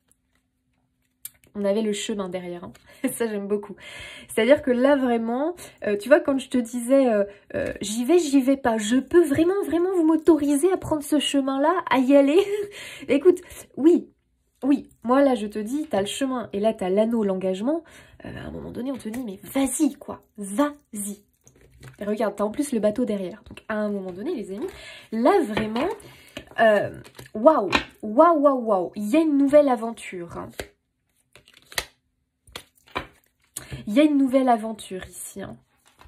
On avait le chemin derrière, hein. Ça j'aime beaucoup. C'est-à-dire que là vraiment, tu vois, quand je te disais j'y vais pas, je peux vraiment vous m'autoriser à prendre ce chemin-là, à y aller. Écoute, oui, moi là je te dis, t'as le chemin et là t'as l'anneau, l'engagement. À un moment donné, on te dit, mais vas-y quoi, vas-y. Et regarde, t'as en plus le bateau derrière. Donc à un moment donné, les amis, là vraiment, waouh, il y a une nouvelle aventure, hein. Il y a une nouvelle aventure ici. Hein.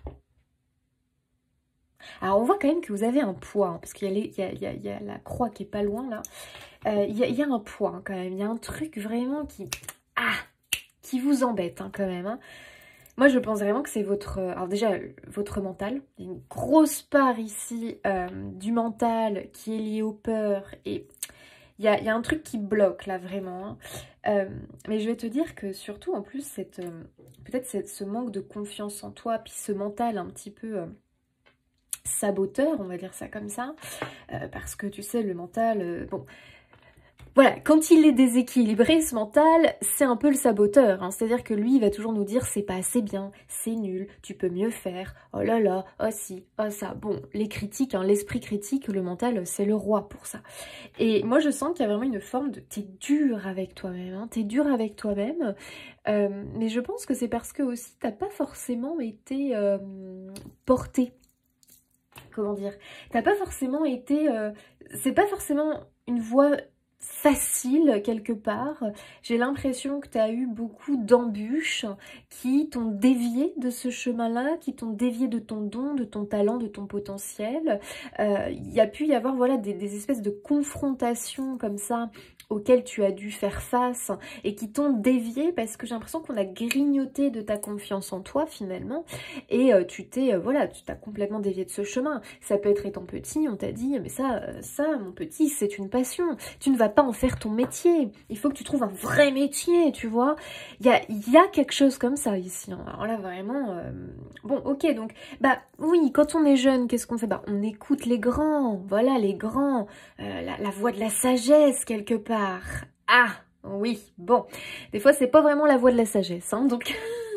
Alors, on voit quand même que vous avez un poids. Hein, parce qu'il y a la croix qui est pas loin, là. Il y a un poids, hein, quand même. Il y a un truc vraiment qui vous embête, hein, quand même. Hein. Moi, je pense vraiment que c'est votre... alors déjà, votre mental. Il y a une grosse part ici du mental qui est liée aux peurs. Et il y a un truc qui bloque, là, vraiment. Hein. Mais je vais te dire que surtout, en plus, peut-être ce manque de confiance en toi, puis ce mental un petit peu... saboteur, on va dire ça comme ça, parce que tu sais, le mental, bon, voilà, quand il est déséquilibré, ce mental, c'est un peu le saboteur, hein. C'est-à-dire que lui, il va toujours nous dire c'est pas assez bien, c'est nul, tu peux mieux faire, oh là là, oh si, oh ça. Bon, les critiques, hein, l'esprit critique, le mental, c'est le roi pour ça. Et moi, je sens qu'il y a vraiment une forme de... T'es dur avec toi-même, hein, t'es dur avec toi-même, mais je pense que c'est parce que aussi, t'as pas forcément été porté. Comment dire, t'as pas forcément été... c'est pas forcément une voie facile quelque part. J'ai l'impression que tu as eu beaucoup d'embûches qui t'ont dévié de ce chemin-là, qui t'ont dévié de ton don, de ton talent, de ton potentiel. Il y a pu y avoir voilà, des espèces de confrontations comme ça auxquelles tu as dû faire face et qui t'ont dévié parce que j'ai l'impression qu'on a grignoté de ta confiance en toi finalement et tu t'as complètement dévié de ce chemin. Ça peut être étant petit, on t'a dit mais ça mon petit c'est une passion, tu ne vas pas en faire ton métier, il faut que tu trouves un vrai métier, tu vois. Il y a quelque chose comme ça ici, hein. Alors là vraiment, bon ok donc, bah oui quand on est jeune qu'est-ce qu'on fait? Bah on écoute les grands, voilà les grands, la voix de la sagesse quelque part. Ah oui, bon, des fois c'est pas vraiment la voix de la sagesse, hein, donc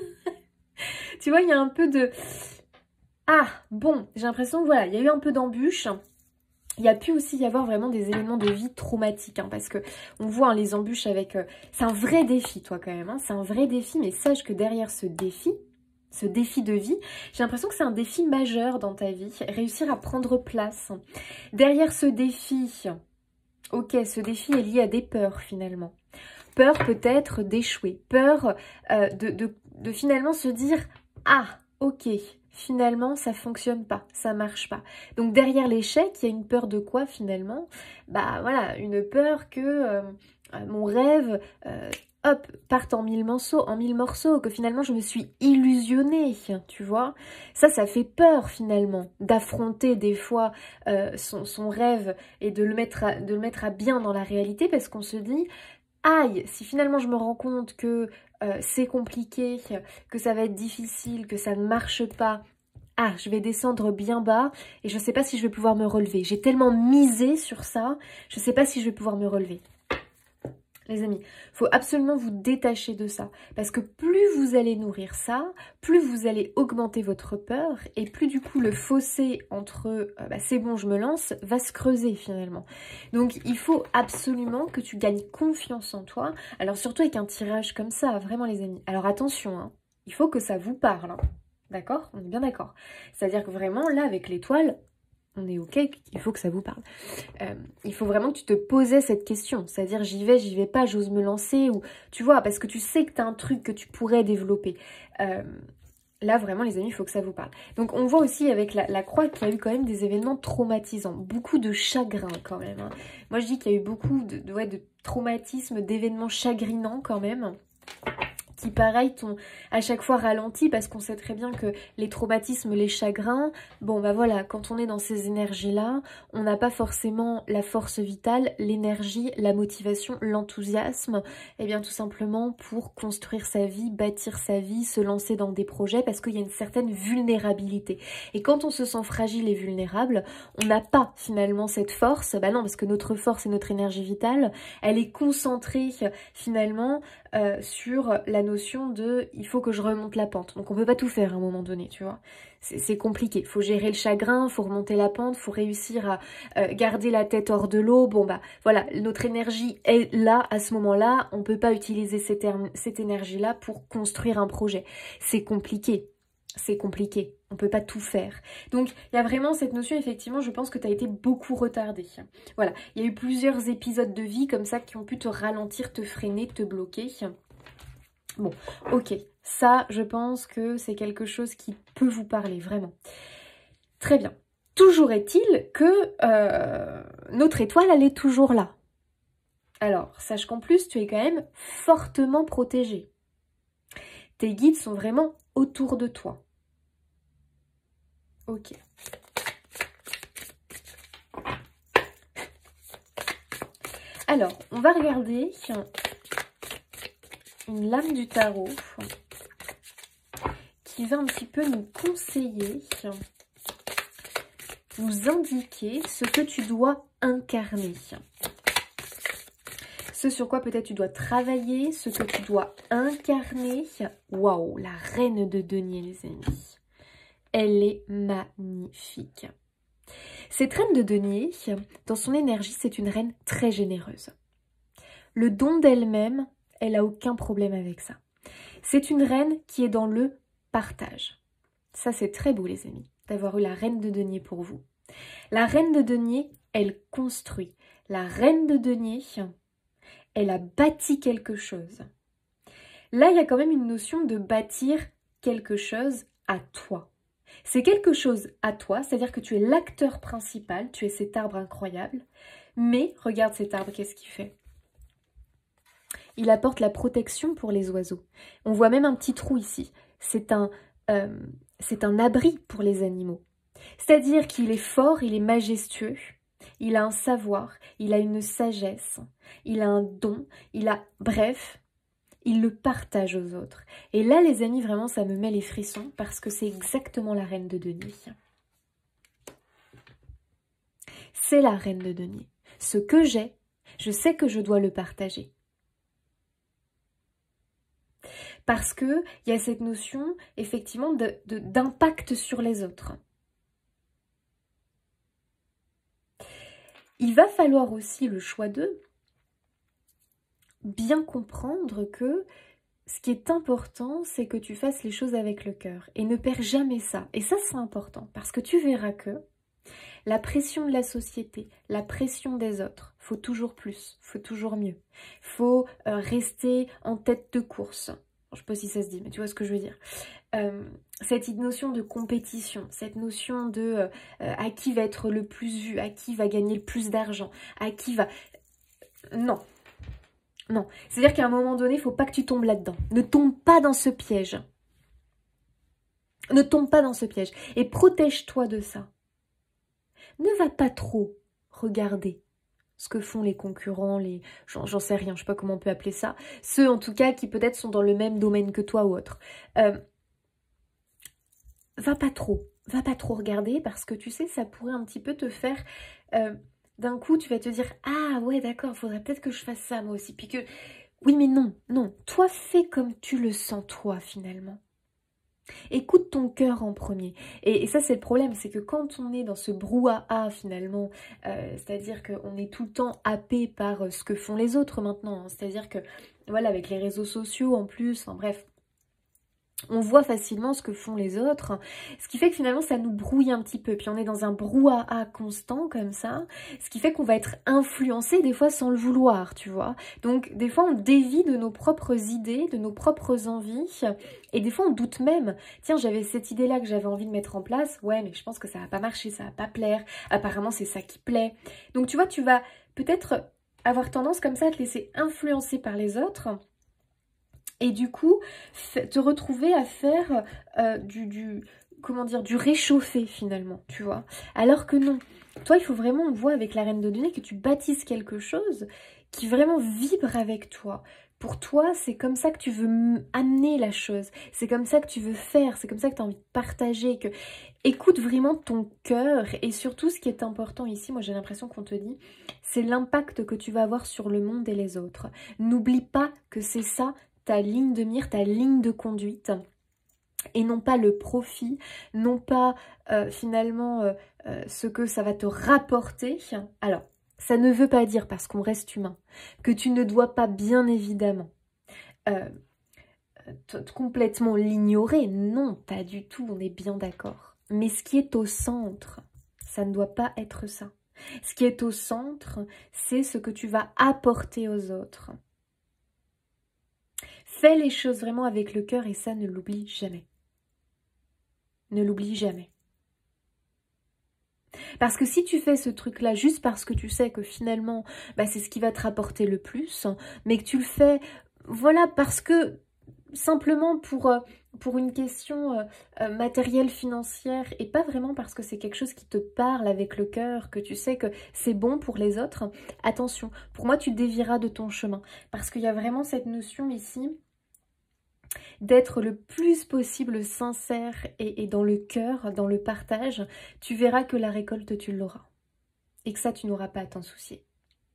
tu vois il y a un peu de... Ah bon, j'ai l'impression que voilà, il y a eu un peu d'embûches. Il y a pu aussi y avoir vraiment des éléments de vie traumatiques, hein, parce que on voit hein, les embûches avec... c'est un vrai défi, toi, quand même. Hein, c'est un vrai défi, mais sache que derrière ce défi de vie, j'ai l'impression que c'est un défi majeur dans ta vie. Réussir à prendre place. Derrière ce défi, ok, ce défi est lié à des peurs, finalement. Peur peut-être d'échouer. Peur de finalement se dire « Ah, ok ». Finalement, ça fonctionne pas, ça marche pas. Donc derrière l'échec, il y a une peur de quoi finalement? Bah voilà, une peur que mon rêve, hop, parte en mille morceaux, que finalement je me suis illusionnée, tu vois. Ça fait peur finalement, d'affronter des fois son rêve et de le mettre à bien dans la réalité parce qu'on se dit... Aïe, si finalement je me rends compte que c'est compliqué, que ça va être difficile, que ça ne marche pas, ah, je vais descendre bien bas et je ne sais pas si je vais pouvoir me relever. J'ai tellement misé sur ça, je ne sais pas si je vais pouvoir me relever. Les amis, il faut absolument vous détacher de ça. Parce que plus vous allez nourrir ça, plus vous allez augmenter votre peur et plus du coup le fossé entre c'est bon, je me lance, va se creuser finalement. Donc il faut absolument que tu gagnes confiance en toi. Alors surtout avec un tirage comme ça, vraiment les amis. Alors attention, hein, il faut que ça vous parle. Hein. D'accord? On est bien d'accord. C'est-à-dire que vraiment là avec l'étoile... On est ok, il faut que ça vous parle. Il faut vraiment que tu te posais cette question. C'est-à-dire, j'y vais pas, j'ose me lancer. Ou tu vois, parce que tu sais que tu as un truc que tu pourrais développer. Là, vraiment, les amis, il faut que ça vous parle. Donc, on voit aussi avec la croix qu'il y a eu quand même des événements traumatisants. Beaucoup de chagrin quand même. Hein. Moi, je dis qu'il y a eu beaucoup de traumatismes, d'événements chagrinants quand même. Qui pareil t'ont à chaque fois ralenti parce qu'on sait très bien que les traumatismes, les chagrins, bon bah voilà, quand on est dans ces énergies-là, on n'a pas forcément la force vitale, l'énergie, la motivation, l'enthousiasme, et bien tout simplement pour construire sa vie, bâtir sa vie, se lancer dans des projets parce qu'il y a une certaine vulnérabilité. Et quand on se sent fragile et vulnérable, on n'a pas finalement cette force, bah non parce que notre force et notre énergie vitale, elle est concentrée finalement sur la notion de il faut que je remonte la pente. Donc on peut pas tout faire à un moment donné, tu vois. C'est compliqué. Il faut gérer le chagrin, il faut remonter la pente, il faut réussir à garder la tête hors de l'eau. Bon bah voilà, notre énergie est là à ce moment-là. On peut pas utiliser cette énergie-là pour construire un projet. C'est compliqué. C'est compliqué, on peut pas tout faire. Donc il y a vraiment cette notion, effectivement, je pense que tu as été beaucoup retardée. Voilà, il y a eu plusieurs épisodes de vie comme ça qui ont pu te ralentir, te freiner, te bloquer. Bon, ok, ça je pense que c'est quelque chose qui peut vous parler, vraiment. Très bien. Toujours est-il que notre étoile, elle est toujours là. Alors, sache qu'en plus, tu es quand même fortement protégée. Tes guides sont vraiment autour de toi. Ok. Alors, on va regarder une lame du tarot qui va un petit peu nous conseiller, nous indiquer ce que tu dois incarner. Ce sur quoi peut-être tu dois travailler, ce que tu dois incarner. Waouh, la reine de denier, les amis. Elle est magnifique. Cette reine de denier, dans son énergie, c'est une reine très généreuse. Le don d'elle-même, elle n'a aucun problème avec ça. C'est une reine qui est dans le partage. Ça, c'est très beau, les amis, d'avoir eu la reine de denier pour vous. La reine de denier, elle construit. La reine de denier, elle a bâti quelque chose. Là, il y a quand même une notion de bâtir quelque chose à toi. C'est quelque chose à toi, c'est-à-dire que tu es l'acteur principal, tu es cet arbre incroyable. Mais, regarde cet arbre, qu'est-ce qu'il fait? Il apporte la protection pour les oiseaux. On voit même un petit trou ici. C'est un abri pour les animaux. C'est-à-dire qu'il est fort, il est majestueux, il a un savoir, il a une sagesse, il a un don, bref, il le partage aux autres. Et là, les amis, vraiment, ça me met les frissons parce que c'est exactement la reine de denier. C'est la reine de denier. Ce que j'ai, je sais que je dois le partager. Parce qu'il y a cette notion, effectivement, d'impact sur les autres. Il va falloir aussi le choix de bien comprendre que ce qui est important, c'est que tu fasses les choses avec le cœur. Et ne perds jamais ça. Et ça, c'est important. Parce que tu verras que la pression de la société, la pression des autres, faut toujours plus, faut toujours mieux. Faut rester en tête de course. Je ne sais pas si ça se dit, mais tu vois ce que je veux dire. Cette notion de compétition, cette notion de à qui va être le plus vu, à qui va gagner le plus d'argent, à qui va... Non. Non. C'est-à-dire qu'à un moment donné, il ne faut pas que tu tombes là-dedans. Ne tombe pas dans ce piège. Ne tombe pas dans ce piège. Et protège-toi de ça. Ne va pas trop regarder ce que font les concurrents, j'en sais rien, je sais pas comment on peut appeler ça. Ceux en tout cas qui peut-être sont dans le même domaine que toi ou autre. Va pas trop regarder parce que tu sais, ça pourrait un petit peu te faire... d'un coup, tu vas te dire « Ah ouais, d'accord, faudrait peut-être que je fasse ça moi aussi. » Puis que... Oui, mais non, non. Toi, fais comme tu le sens, toi, finalement. Écoute ton cœur en premier. Et ça, c'est le problème, c'est que quand on est dans ce brouhaha, finalement, c'est-à-dire qu'on est tout le temps happé par ce que font les autres maintenant. Hein, c'est-à-dire que, voilà, avec les réseaux sociaux en plus, enfin bref... On voit facilement ce que font les autres, ce qui fait que finalement ça nous brouille un petit peu. Puis on est dans un brouhaha constant comme ça, ce qui fait qu'on va être influencé des fois sans le vouloir, tu vois. Donc des fois on dévie de nos propres idées, de nos propres envies, et des fois on doute même. Tiens, j'avais cette idée-là que j'avais envie de mettre en place, ouais mais je pense que ça va pas marcher, ça va pas plaire, apparemment c'est ça qui plaît. Donc tu vois, tu vas peut-être avoir tendance comme ça à te laisser influencer par les autres, et du coup, te retrouver à faire comment dire, du réchauffé finalement, tu vois. Alors que non, toi, il faut vraiment, on voit avec la reine de denier que tu bâtisses quelque chose qui vraiment vibre avec toi. Pour toi, c'est comme ça que tu veux amener la chose. C'est comme ça que tu veux faire. C'est comme ça que tu as envie de partager. Écoute vraiment ton cœur. Et surtout, ce qui est important ici, moi j'ai l'impression qu'on te dit, c'est l'impact que tu vas avoir sur le monde et les autres. N'oublie pas que c'est ça, ta ligne de mire, ta ligne de conduite, et non pas le profit, non pas finalement ce que ça va te rapporter. Alors, ça ne veut pas dire, parce qu'on reste humain, que tu ne dois pas bien évidemment complètement l'ignorer. Non, pas du tout, on est bien d'accord. Mais ce qui est au centre, ça ne doit pas être ça. Ce qui est au centre, c'est ce que tu vas apporter aux autres. Fais les choses vraiment avec le cœur et ça, ne l'oublie jamais. Ne l'oublie jamais. Parce que si tu fais ce truc-là juste parce que tu sais que finalement, bah, c'est ce qui va te rapporter le plus, mais que tu le fais, voilà, parce que simplement pour une question matérielle, financière, et pas vraiment parce que c'est quelque chose qui te parle avec le cœur, que tu sais que c'est bon pour les autres, attention, pour moi tu dévieras de ton chemin. Parce qu'il y a vraiment cette notion ici d'être le plus possible sincère et dans le cœur, dans le partage. Tu verras que la récolte, tu l'auras. Et que ça, tu n'auras pas à t'en soucier.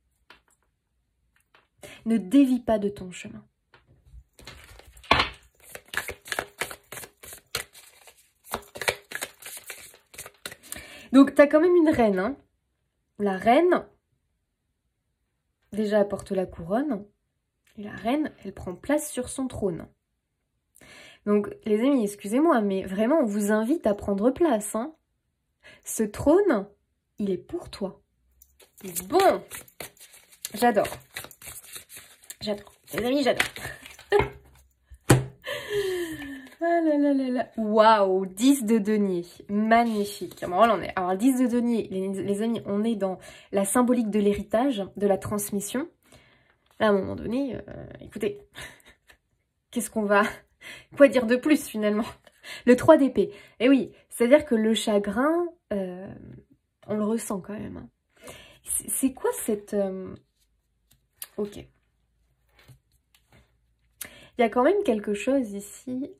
Ne dévie pas de ton chemin. Donc, tu as quand même une reine. Hein. La reine, déjà, elle porte la couronne. Et la reine, elle prend place sur son trône. Donc, les amis, excusez-moi, mais vraiment, on vous invite à prendre place. Hein. Ce trône, il est pour toi. Bon, j'adore. J'adore. Les amis, j'adore. Ah là là là là. Waouh, 10 de denier. Magnifique. Bon, là, on est. Alors, 10 de denier, les amis, on est dans la symbolique de l'héritage, de la transmission. Là, à un moment donné, écoutez, qu'est-ce qu'on va... Quoi dire de plus, finalement? Le 3 d'épée. Eh oui, c'est-à-dire que le chagrin, on le ressent quand même. Hein. C'est quoi cette... Ok. Il y a quand même quelque chose ici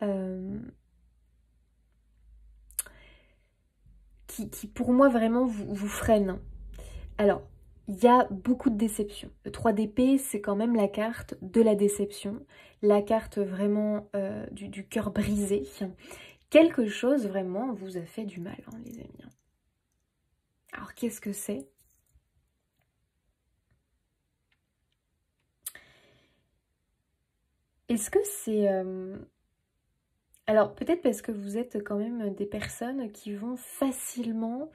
qui pour moi vraiment vous freine. Alors, il y a beaucoup de déception. Le 3 d'épée, c'est quand même la carte de la déception. La carte vraiment du cœur brisé. Quelque chose vraiment vous a fait du mal, hein, les amis. Alors, qu'est-ce que c'est ? Est-ce que c'est... Alors, peut-être parce que vous êtes quand même des personnes qui vont facilement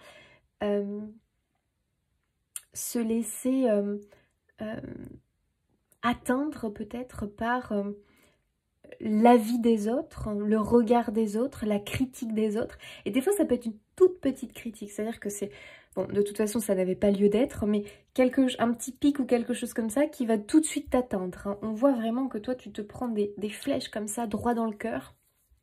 se laisser atteindre peut-être par l'avis des autres, le regard des autres, la critique des autres. Et des fois, ça peut être une toute petite critique. C'est-à-dire que c'est... Bon, de toute façon, ça n'avait pas lieu d'être, mais un petit pic ou quelque chose comme ça qui va tout de suite t'atteindre. Hein. On voit vraiment que toi, tu te prends des flèches comme ça, droit dans le cœur.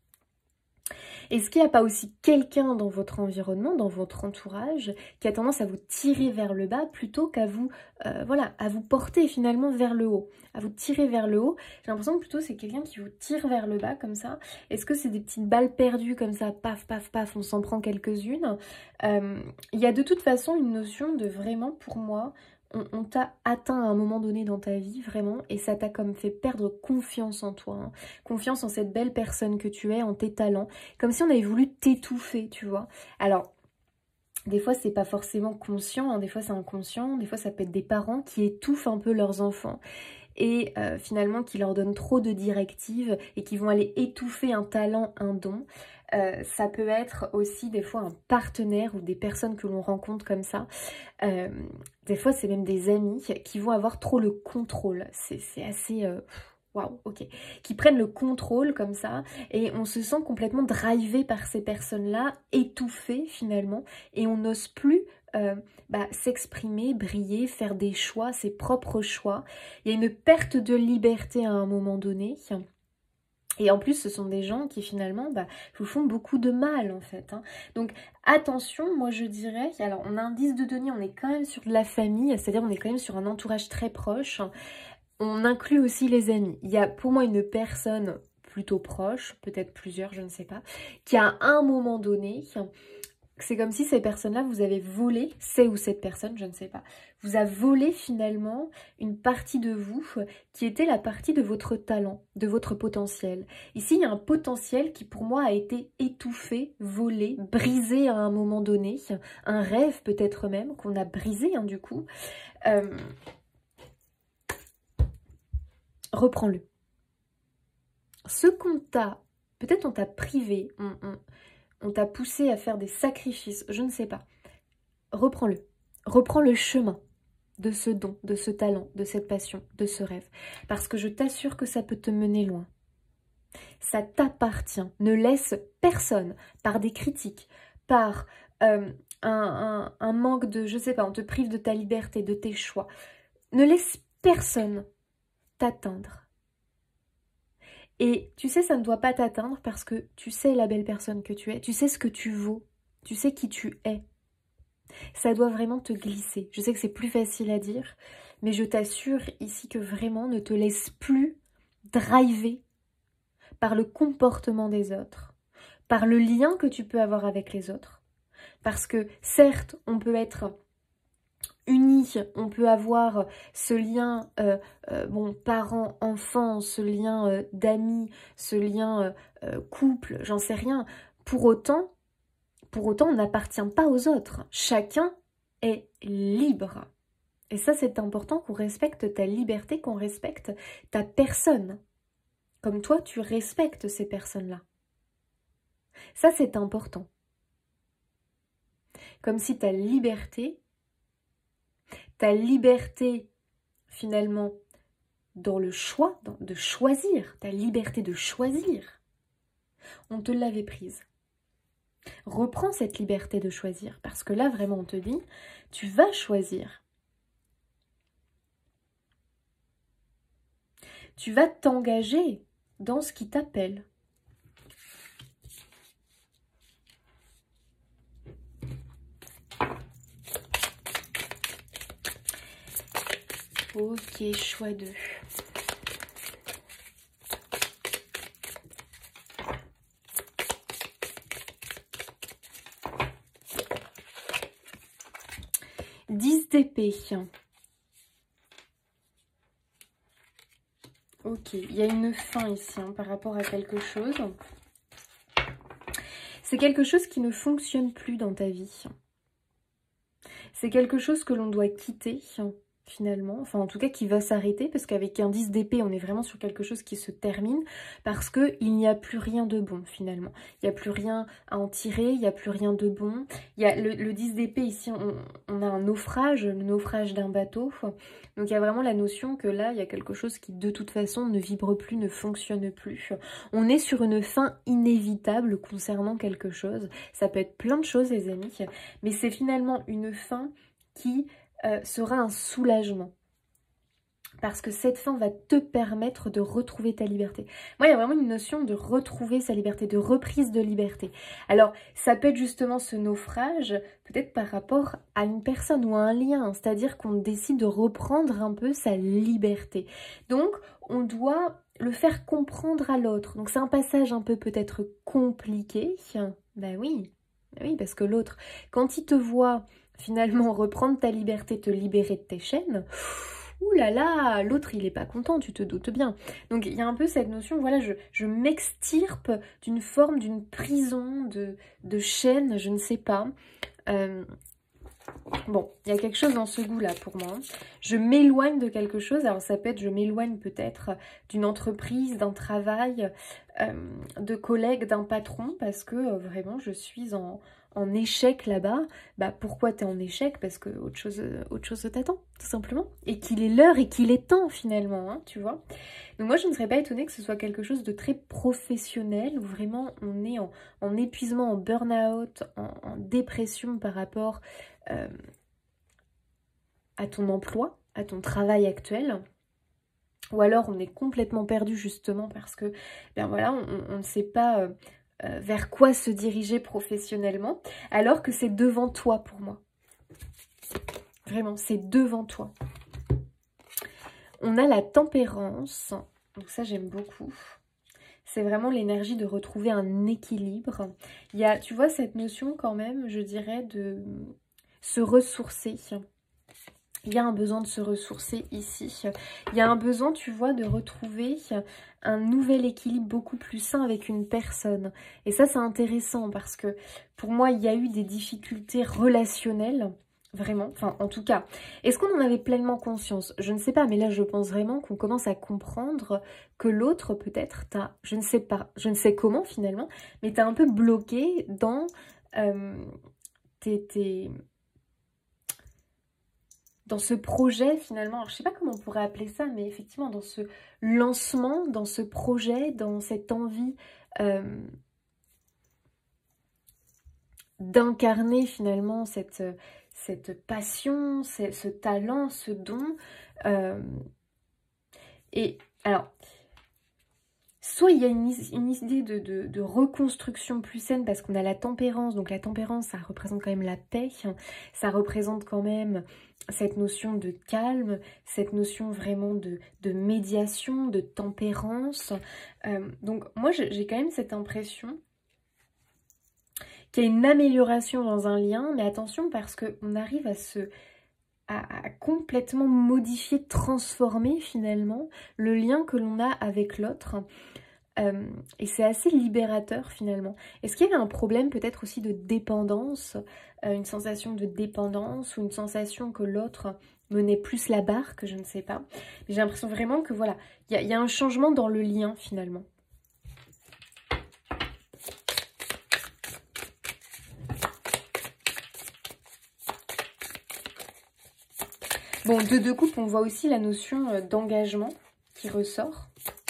Est-ce qu'il n'y a pas aussi quelqu'un dans votre environnement, dans votre entourage, qui a tendance à vous tirer vers le bas plutôt qu'à vous, voilà, à vous porter finalement vers le haut, à vous tirer vers le haut? J'ai l'impression que plutôt c'est quelqu'un qui vous tire vers le bas comme ça. Est-ce que c'est des petites balles perdues comme ça, paf, paf, paf, on s'en prend quelques-unes? Il y a de toute façon une notion de vraiment, pour moi, on t'a atteint à un moment donné dans ta vie, vraiment, et ça t'a comme fait perdre confiance en toi, hein. Confiance en cette belle personne que tu es, en tes talents, comme si on avait voulu t'étouffer, tu vois. Alors, des fois, c'est pas forcément conscient, hein, des fois c'est inconscient, des fois ça peut être des parents qui étouffent un peu leurs enfants, et finalement qui leur donnent trop de directives, et qui vont aller étouffer un talent, un don. Ça peut être aussi des fois un partenaire ou des personnes que l'on rencontre comme ça. Des fois, c'est même des amis qui vont avoir trop le contrôle. C'est assez... Waouh, ok. Qui prennent le contrôle comme ça et on se sent complètement drivé par ces personnes-là, étouffé finalement, et on n'ose plus s'exprimer, briller, faire des choix, ses propres choix. Il y a une perte de liberté à un moment donné. Et en plus, ce sont des gens qui finalement vous font beaucoup de mal en fait. Hein. Donc attention, moi je dirais, alors on a un 10 de denier, on est quand même sur de la famille, c'est-à-dire on est quand même sur un entourage très proche. On inclut aussi les amis. Il y a pour moi une personne plutôt proche, peut-être plusieurs, je ne sais pas, qui à un moment donné... C'est comme si ces personnes-là vous avez volé, c'est ou cette personne, je ne sais pas, vous a volé finalement une partie de vous qui était la partie de votre talent, de votre potentiel. Ici, il y a un potentiel qui pour moi a été étouffé, volé, brisé à un moment donné, un rêve peut-être même qu'on a brisé du coup. Reprends-le. Ce qu'on t'a, peut-être on t'a privé, on t'a poussé à faire des sacrifices, je ne sais pas. Reprends-le. Reprends le chemin de ce don, de ce talent, de cette passion, de ce rêve. Parce que je t'assure que ça peut te mener loin. Ça t'appartient. Ne laisse personne, par des critiques, par un manque de, je sais pas, on te prive de ta liberté, de tes choix. Ne laisse personne t'atteindre. Et tu sais, ça ne doit pas t'atteindre parce que tu sais la belle personne que tu es, tu sais ce que tu vaux, tu sais qui tu es. Ça doit vraiment te glisser. Je sais que c'est plus facile à dire, mais je t'assure ici que vraiment ne te laisse plus driver par le comportement des autres, par le lien que tu peux avoir avec les autres. Parce que certes, on peut être unis, on peut avoir ce lien bon, parent-enfant, ce lien d'amis, ce lien couple, j'en sais rien. Pour autant, on n'appartient pas aux autres. Chacun est libre. Et ça, c'est important qu'on respecte ta liberté, qu'on respecte ta personne. Comme toi, tu respectes ces personnes-là. Ça, c'est important. Comme si ta liberté finalement dans le choix, de choisir, ta liberté de choisir, on te l'avait prise. Reprends cette liberté de choisir, parce que là, vraiment, on te dit, tu vas choisir. Tu vas t'engager dans ce qui t'appelle. Ok, choix 2. D'épée. Ok, il y a une fin ici par rapport à quelque chose. C'est quelque chose qui ne fonctionne plus dans ta vie. C'est quelque chose que l'on doit quitter finalement, enfin en tout cas qui va s'arrêter, parce qu'avec un 10 d'épée, on est vraiment sur quelque chose qui se termine, parce qu'il n'y a plus rien de bon finalement. Il n'y a plus rien à en tirer, il n'y a plus rien de bon. Il y a le 10 d'épée ici, on a un naufrage, le naufrage d'un bateau. Donc il y a vraiment la notion que là, il y a quelque chose qui de toute façon ne vibre plus, ne fonctionne plus. On est sur une fin inévitable concernant quelque chose. Ça peut être plein de choses les amis, mais c'est finalement une fin qui sera un soulagement. Parce que cette fin va te permettre de retrouver ta liberté. Moi, il y a vraiment une notion de retrouver sa liberté, de reprise de liberté. Alors, ça peut être justement ce naufrage, peut-être par rapport à une personne ou à un lien. C'est-à-dire qu'on décide de reprendre un peu sa liberté. Donc, on doit le faire comprendre à l'autre. Donc, c'est un passage un peu peut-être compliqué. Ben oui, parce que l'autre, quand il te voit finalement reprendre ta liberté, te libérer de tes chaînes, ouh là là, l'autre il est pas content, tu te doutes bien. Donc il y a un peu cette notion, voilà, je m'extirpe d'une forme, d'une prison, de chaîne, je ne sais pas. Bon, il y a quelque chose dans ce goût-là pour moi. Je m'éloigne de quelque chose, alors ça peut être, je m'éloigne peut-être d'une entreprise, d'un travail, de collègues, d'un patron, parce que vraiment je suis en échec là-bas. Bah pourquoi tu es en échec? Parce que autre chose t'attend, tout simplement. Et qu'il est l'heure et qu'il est temps finalement, hein, tu vois. Donc moi je ne serais pas étonnée que ce soit quelque chose de très professionnel, où vraiment on est en épuisement, en burn-out, en dépression par rapport à ton emploi, à ton travail actuel. Ou alors on est complètement perdu justement parce que ben voilà, on ne sait pas vers quoi se diriger professionnellement, alors que c'est devant toi pour moi. Vraiment, c'est devant toi. On a la tempérance, donc ça j'aime beaucoup. C'est vraiment l'énergie de retrouver un équilibre. Il y a, tu vois, cette notion quand même, je dirais, de se ressourcer. Il y a un besoin de se ressourcer ici. Il y a un besoin, tu vois, de retrouver un nouvel équilibre beaucoup plus sain avec une personne. Et ça, c'est intéressant parce que pour moi, il y a eu des difficultés relationnelles. Vraiment, enfin en tout cas, est-ce qu'on en avait pleinement conscience? Je ne sais pas, mais là je pense vraiment qu'on commence à comprendre que l'autre peut-être t'as, je ne sais pas, je ne sais comment finalement, mais t'as un peu bloqué dans dans ce projet finalement, alors, je ne sais pas comment on pourrait appeler ça, mais effectivement dans ce lancement, dans ce projet, dans cette envie d'incarner finalement cette passion, ce talent, ce don. Et alors, soit il y a une idée de reconstruction plus saine parce qu'on a la tempérance. Donc la tempérance, ça représente quand même la paix. Ça représente quand même cette notion de calme, cette notion vraiment de médiation, de tempérance. Donc moi, j'ai quand même cette impression qu'il y a une amélioration dans un lien. Mais attention, parce qu'on arrive à complètement modifier, transformer finalement le lien que l'on a avec l'autre. Et c'est assez libérateur finalement. Est-ce qu'il y avait un problème peut-être aussi de dépendance, une sensation de dépendance ou une sensation que l'autre menait plus la barque, je ne sais pas. Mais j'ai l'impression vraiment que voilà, il y a un changement dans le lien finalement. Bon, de deux coupes, on voit aussi la notion d'engagement qui ressort.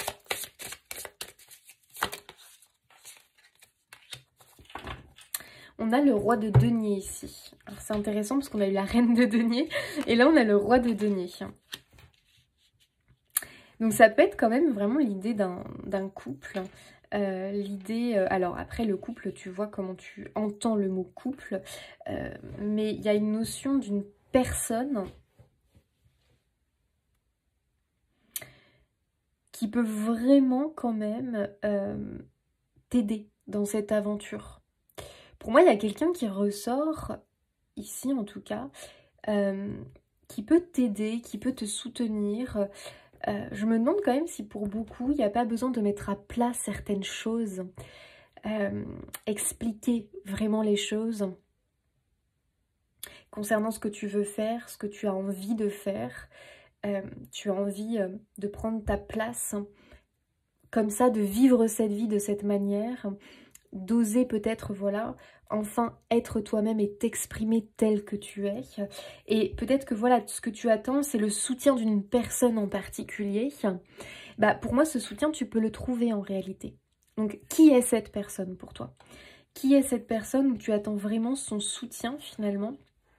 On a le roi de denier ici. Alors c'est intéressant parce qu'on a eu la reine de denier et là on a le roi de denier. Donc ça peut être quand même vraiment l'idée d'un couple. L'idée, alors après le couple, tu vois comment tu entends le mot couple, mais il y a une notion d'une personne qui peut vraiment quand même t'aider dans cette aventure. Pour moi, il y a quelqu'un qui ressort, ici en tout cas, qui peut t'aider, qui peut te soutenir. Je me demande quand même si pour beaucoup, il n'y a pas besoin de mettre à plat certaines choses, expliquer vraiment les choses concernant ce que tu veux faire, ce que tu as envie de faire. Tu as envie de prendre ta place, comme ça, de vivre cette vie de cette manière, d'oser peut-être, voilà, enfin être toi-même et t'exprimer tel que tu es. Et peut-être que voilà, ce que tu attends, c'est le soutien d'une personne en particulier. Bah, pour moi, ce soutien, tu peux le trouver en réalité. Donc, qui est cette personne pour toi? Qui est cette personne où tu attends vraiment son soutien finalement?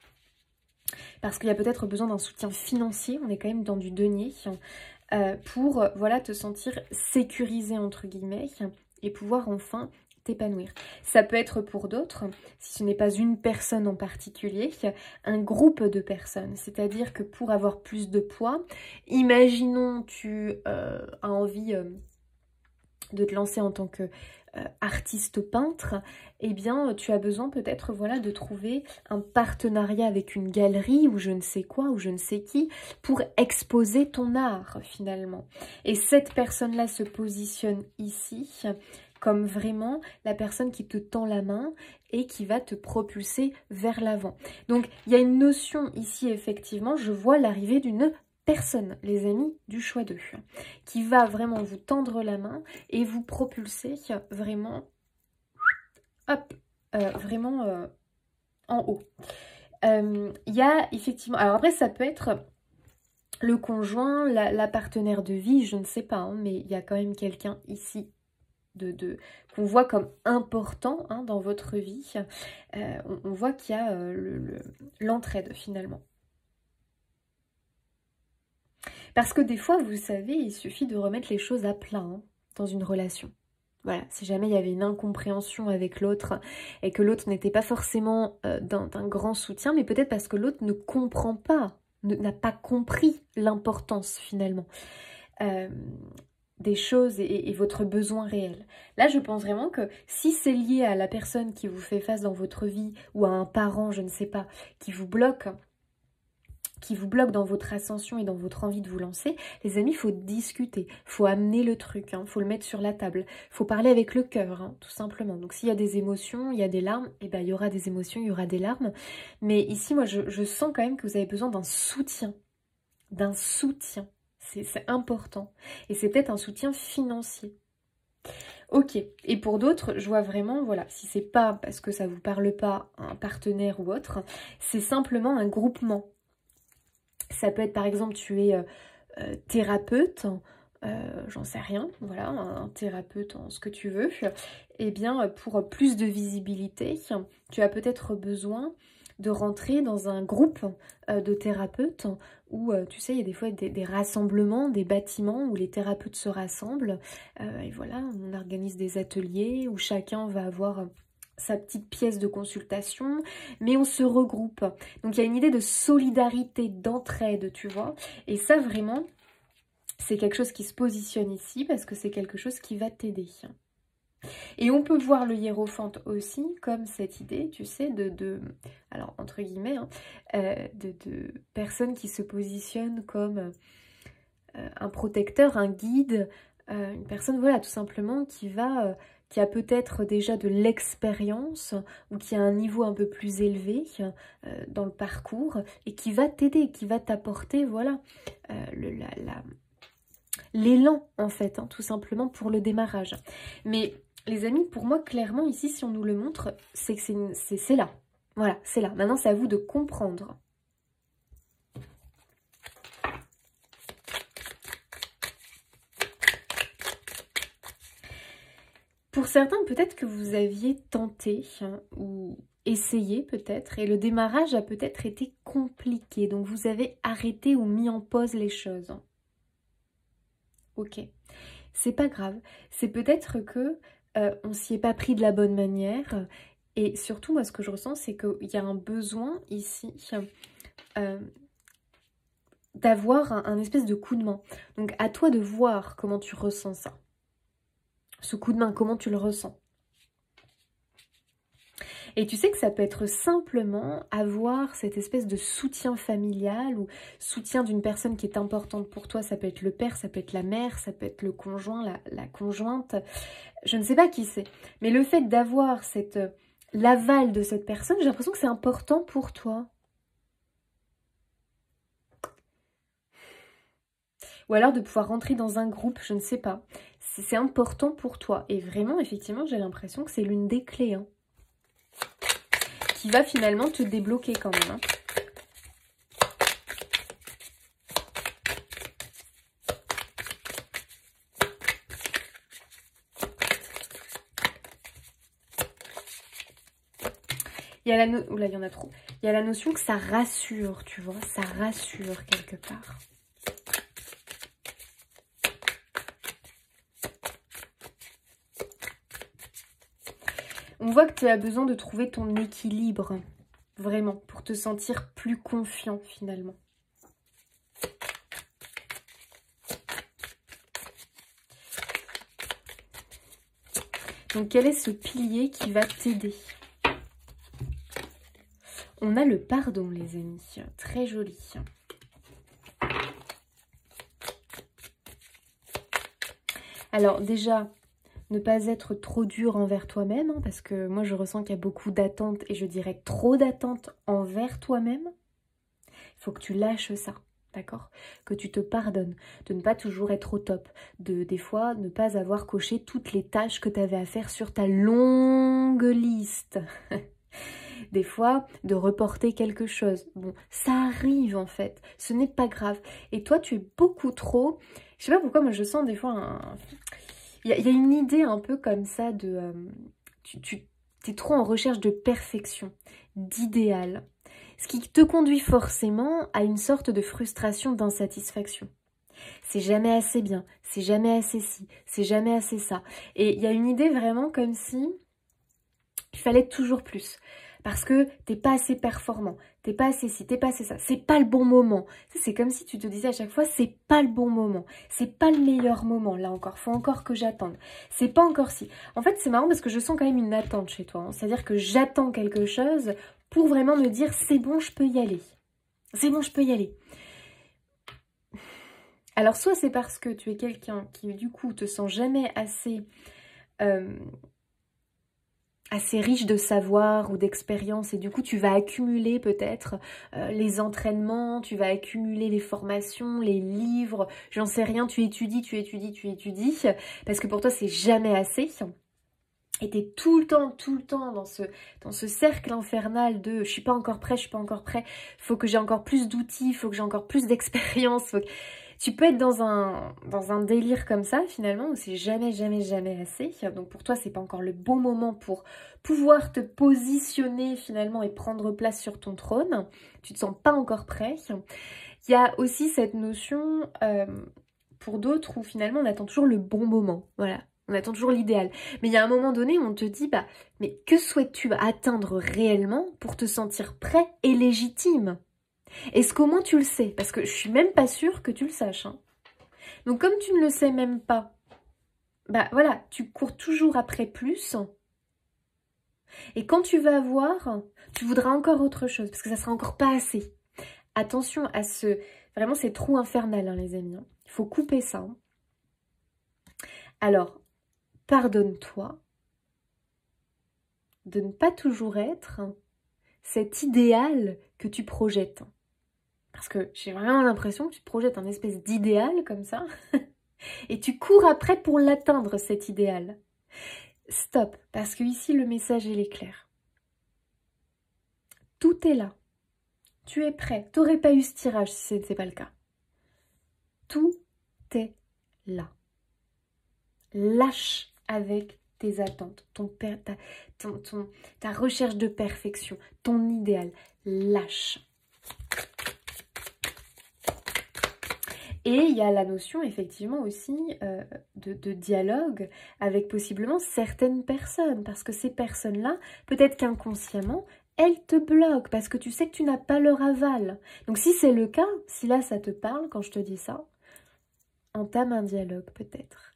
Parce qu'il y a peut-être besoin d'un soutien financier, on est quand même dans du denier, pour voilà, te sentir sécurisé entre guillemets et pouvoir enfin t'épanouir. Ça peut être pour d'autres, si ce n'est pas une personne en particulier, un groupe de personnes. C'est-à-dire que pour avoir plus de poids, imaginons tu as envie de te lancer en tant que artiste peintre, eh bien tu as besoin peut-être voilà, de trouver un partenariat avec une galerie ou je ne sais quoi ou je ne sais qui pour exposer ton art finalement. Et cette personne-là se positionne ici comme vraiment la personne qui te tend la main et qui va te propulser vers l'avant. Donc il y a une notion ici effectivement, je vois l'arrivée d'une personne, les amis du choix 2, qui va vraiment vous tendre la main et vous propulser vraiment, hop, vraiment en haut. Il y a effectivement, alors après ça peut être le conjoint, la partenaire de vie, je ne sais pas, hein, mais il y a quand même quelqu'un ici qu'on voit comme important hein, dans votre vie. On voit qu'il y a l'entraide finalement. Parce que des fois, vous savez, il suffit de remettre les choses à plat hein, dans une relation. Voilà, si jamais il y avait une incompréhension avec l'autre et que l'autre n'était pas forcément d'un grand soutien, mais peut-être parce que l'autre ne comprend pas, n'a pas compris l'importance finalement des choses et votre besoin réel. Là, je pense vraiment que si c'est lié à la personne qui vous fait face dans votre vie ou à un parent, je ne sais pas, qui vous bloque dans votre ascension et dans votre envie de vous lancer, les amis, il faut discuter, il faut amener le truc, il faut le mettre sur la table, il faut parler avec le cœur, hein, tout simplement. Donc s'il y a des émotions, il y a des larmes, et ben il y aura des émotions, il y aura des larmes. Mais ici, moi, je sens quand même que vous avez besoin d'un soutien. D'un soutien. C'est important. Et c'est peut-être un soutien financier. Ok, et pour d'autres, je vois vraiment, voilà, si c'est pas parce que ça vous parle pas, un partenaire ou autre, c'est simplement un groupement. Ça peut être par exemple, tu es thérapeute, j'en sais rien, voilà, un thérapeute en ce que tu veux. Eh bien, pour plus de visibilité, tu as peut-être besoin de rentrer dans un groupe de thérapeutes où, tu sais, il y a des fois des rassemblements, des bâtiments où les thérapeutes se rassemblent. Et voilà, on organise des ateliers où chacun va avoir sa petite pièce de consultation, mais on se regroupe. Donc, il y a une idée de solidarité, d'entraide, tu vois. Et ça, vraiment, c'est quelque chose qui se positionne ici parce que c'est quelque chose qui va t'aider. Et on peut voir le hiérophante aussi comme cette idée, tu sais, alors entre guillemets, hein, de personnes qui se positionnent comme un protecteur, un guide, une personne, voilà, tout simplement qui a peut-être déjà de l'expérience ou qui a un niveau un peu plus élevé dans le parcours et qui va t'aider, qui va t'apporter, voilà, l'élan en fait, hein, tout simplement pour le démarrage. Mais les amis, pour moi, clairement, ici, si on nous le montre, c'est que c'est là. Voilà, c'est là. Maintenant, c'est à vous de comprendre. Pour certains, peut-être que vous aviez tenté ou essayé peut-être, et le démarrage a peut-être été compliqué. Donc, vous avez arrêté ou mis en pause les choses. Ok, c'est pas grave. C'est peut-être que on s'y est pas pris de la bonne manière. Et surtout, moi, ce que je ressens, c'est qu'il y a un besoin ici d'avoir un espèce de coup de main. Donc, à toi de voir comment tu ressens ça. Ce coup de main, comment tu le ressens. Et tu sais que ça peut être simplement avoir cette espèce de soutien familial ou soutien d'une personne qui est importante pour toi. Ça peut être le père, ça peut être la mère, ça peut être le conjoint, la conjointe. Je ne sais pas qui c'est. Mais le fait d'avoir l'aval de cette personne, j'ai l'impression que c'est important pour toi. Ou alors de pouvoir rentrer dans un groupe, je ne sais pas. C'est important pour toi. Et vraiment, effectivement, j'ai l'impression que c'est l'une des clés. Hein, qui va finalement te débloquer quand même. Hein. Il y a Oula, il y en a trop. Il y a la notion que ça rassure, tu vois. Ça rassure quelque part. On voit que tu as besoin de trouver ton équilibre, vraiment, pour te sentir plus confiant finalement. Donc, quel est ce pilier qui va t'aider? On a le pardon, les amis. Très joli. Alors, déjà, ne pas être trop dur envers toi-même, hein, parce que moi, je ressens qu'il y a beaucoup d'attentes, et je dirais trop d'attentes envers toi-même. Il faut que tu lâches ça, d'accord? Que tu te pardonnes, de ne pas toujours être au top, de des fois ne pas avoir coché toutes les tâches que tu avais à faire sur ta longue liste. Des fois, de reporter quelque chose. Bon, ça arrive en fait, ce n'est pas grave. Et toi, tu es beaucoup trop... Je sais pas pourquoi, moi je sens des fois il y a une idée un peu comme ça de... tu es trop en recherche de perfection, d'idéal. Ce qui te conduit forcément à une sorte de frustration, d'insatisfaction. C'est jamais assez bien, c'est jamais assez ci, c'est jamais assez ça. Et il y a une idée vraiment comme si il fallait toujours plus. Parce que t'es pas assez performant, t'es pas assez ci, t'es pas assez ça, c'est pas le bon moment. C'est comme si tu te disais à chaque fois, c'est pas le bon moment, c'est pas le meilleur moment, là encore, faut encore que j'attende, c'est pas encore si. En fait, c'est marrant parce que je sens quand même une attente chez toi, hein. C'est-à-dire que j'attends quelque chose pour vraiment me dire, c'est bon, je peux y aller. C'est bon, je peux y aller. Alors, soit c'est parce que tu es quelqu'un qui, du coup, te sent jamais assez riche de savoir ou d'expérience et du coup tu vas accumuler peut-être les entraînements, tu vas accumuler les formations, les livres, j'en sais rien, tu étudies parce que pour toi c'est jamais assez et tu es tout le temps dans ce cercle infernal de je suis pas encore prêt, faut que j'ai encore plus d'outils, faut que j'ai encore plus d'expérience, Tu peux être dans un délire comme ça, finalement, où c'est jamais, jamais, jamais assez. Donc pour toi, c'est pas encore le bon moment pour pouvoir te positionner, finalement, et prendre place sur ton trône. Tu te sens pas encore prêt. Il y a aussi cette notion, pour d'autres, où finalement, on attend toujours le bon moment. Voilà. On attend toujours l'idéal. Mais il y a un moment donné où on te dit, bah, mais que souhaites-tu atteindre réellement pour te sentir prêt et légitime? Est-ce qu'au moins tu le sais? Parce que je suis même pas sûre que tu le saches. Hein. Donc comme tu ne le sais même pas, bah voilà, tu cours toujours après plus. Et quand tu vas avoir, tu voudras encore autre chose, parce que ça sera encore pas assez. Attention à ce... Vraiment, c'est trop infernal, hein, les amis. Hein. Il faut couper ça. Hein. Alors, pardonne-toi de ne pas toujours être cet idéal que tu projettes. Parce que j'ai vraiment l'impression que tu te projettes un espèce d'idéal comme ça. Et tu cours après pour l'atteindre, cet idéal. Stop, parce que ici, le message, il est clair. Tout est là. Tu es prêt. Tu n'aurais pas eu ce tirage si ce n'était pas le cas. Tout est là. Lâche avec tes attentes, ta recherche de perfection, ton idéal. Lâche. Et il y a la notion effectivement aussi de dialogue avec possiblement certaines personnes. Parce que ces personnes-là, peut-être qu'inconsciemment, elles te bloquent parce que tu sais que tu n'as pas leur aval. Donc si c'est le cas, si là ça te parle quand je te dis ça, entame un dialogue peut-être.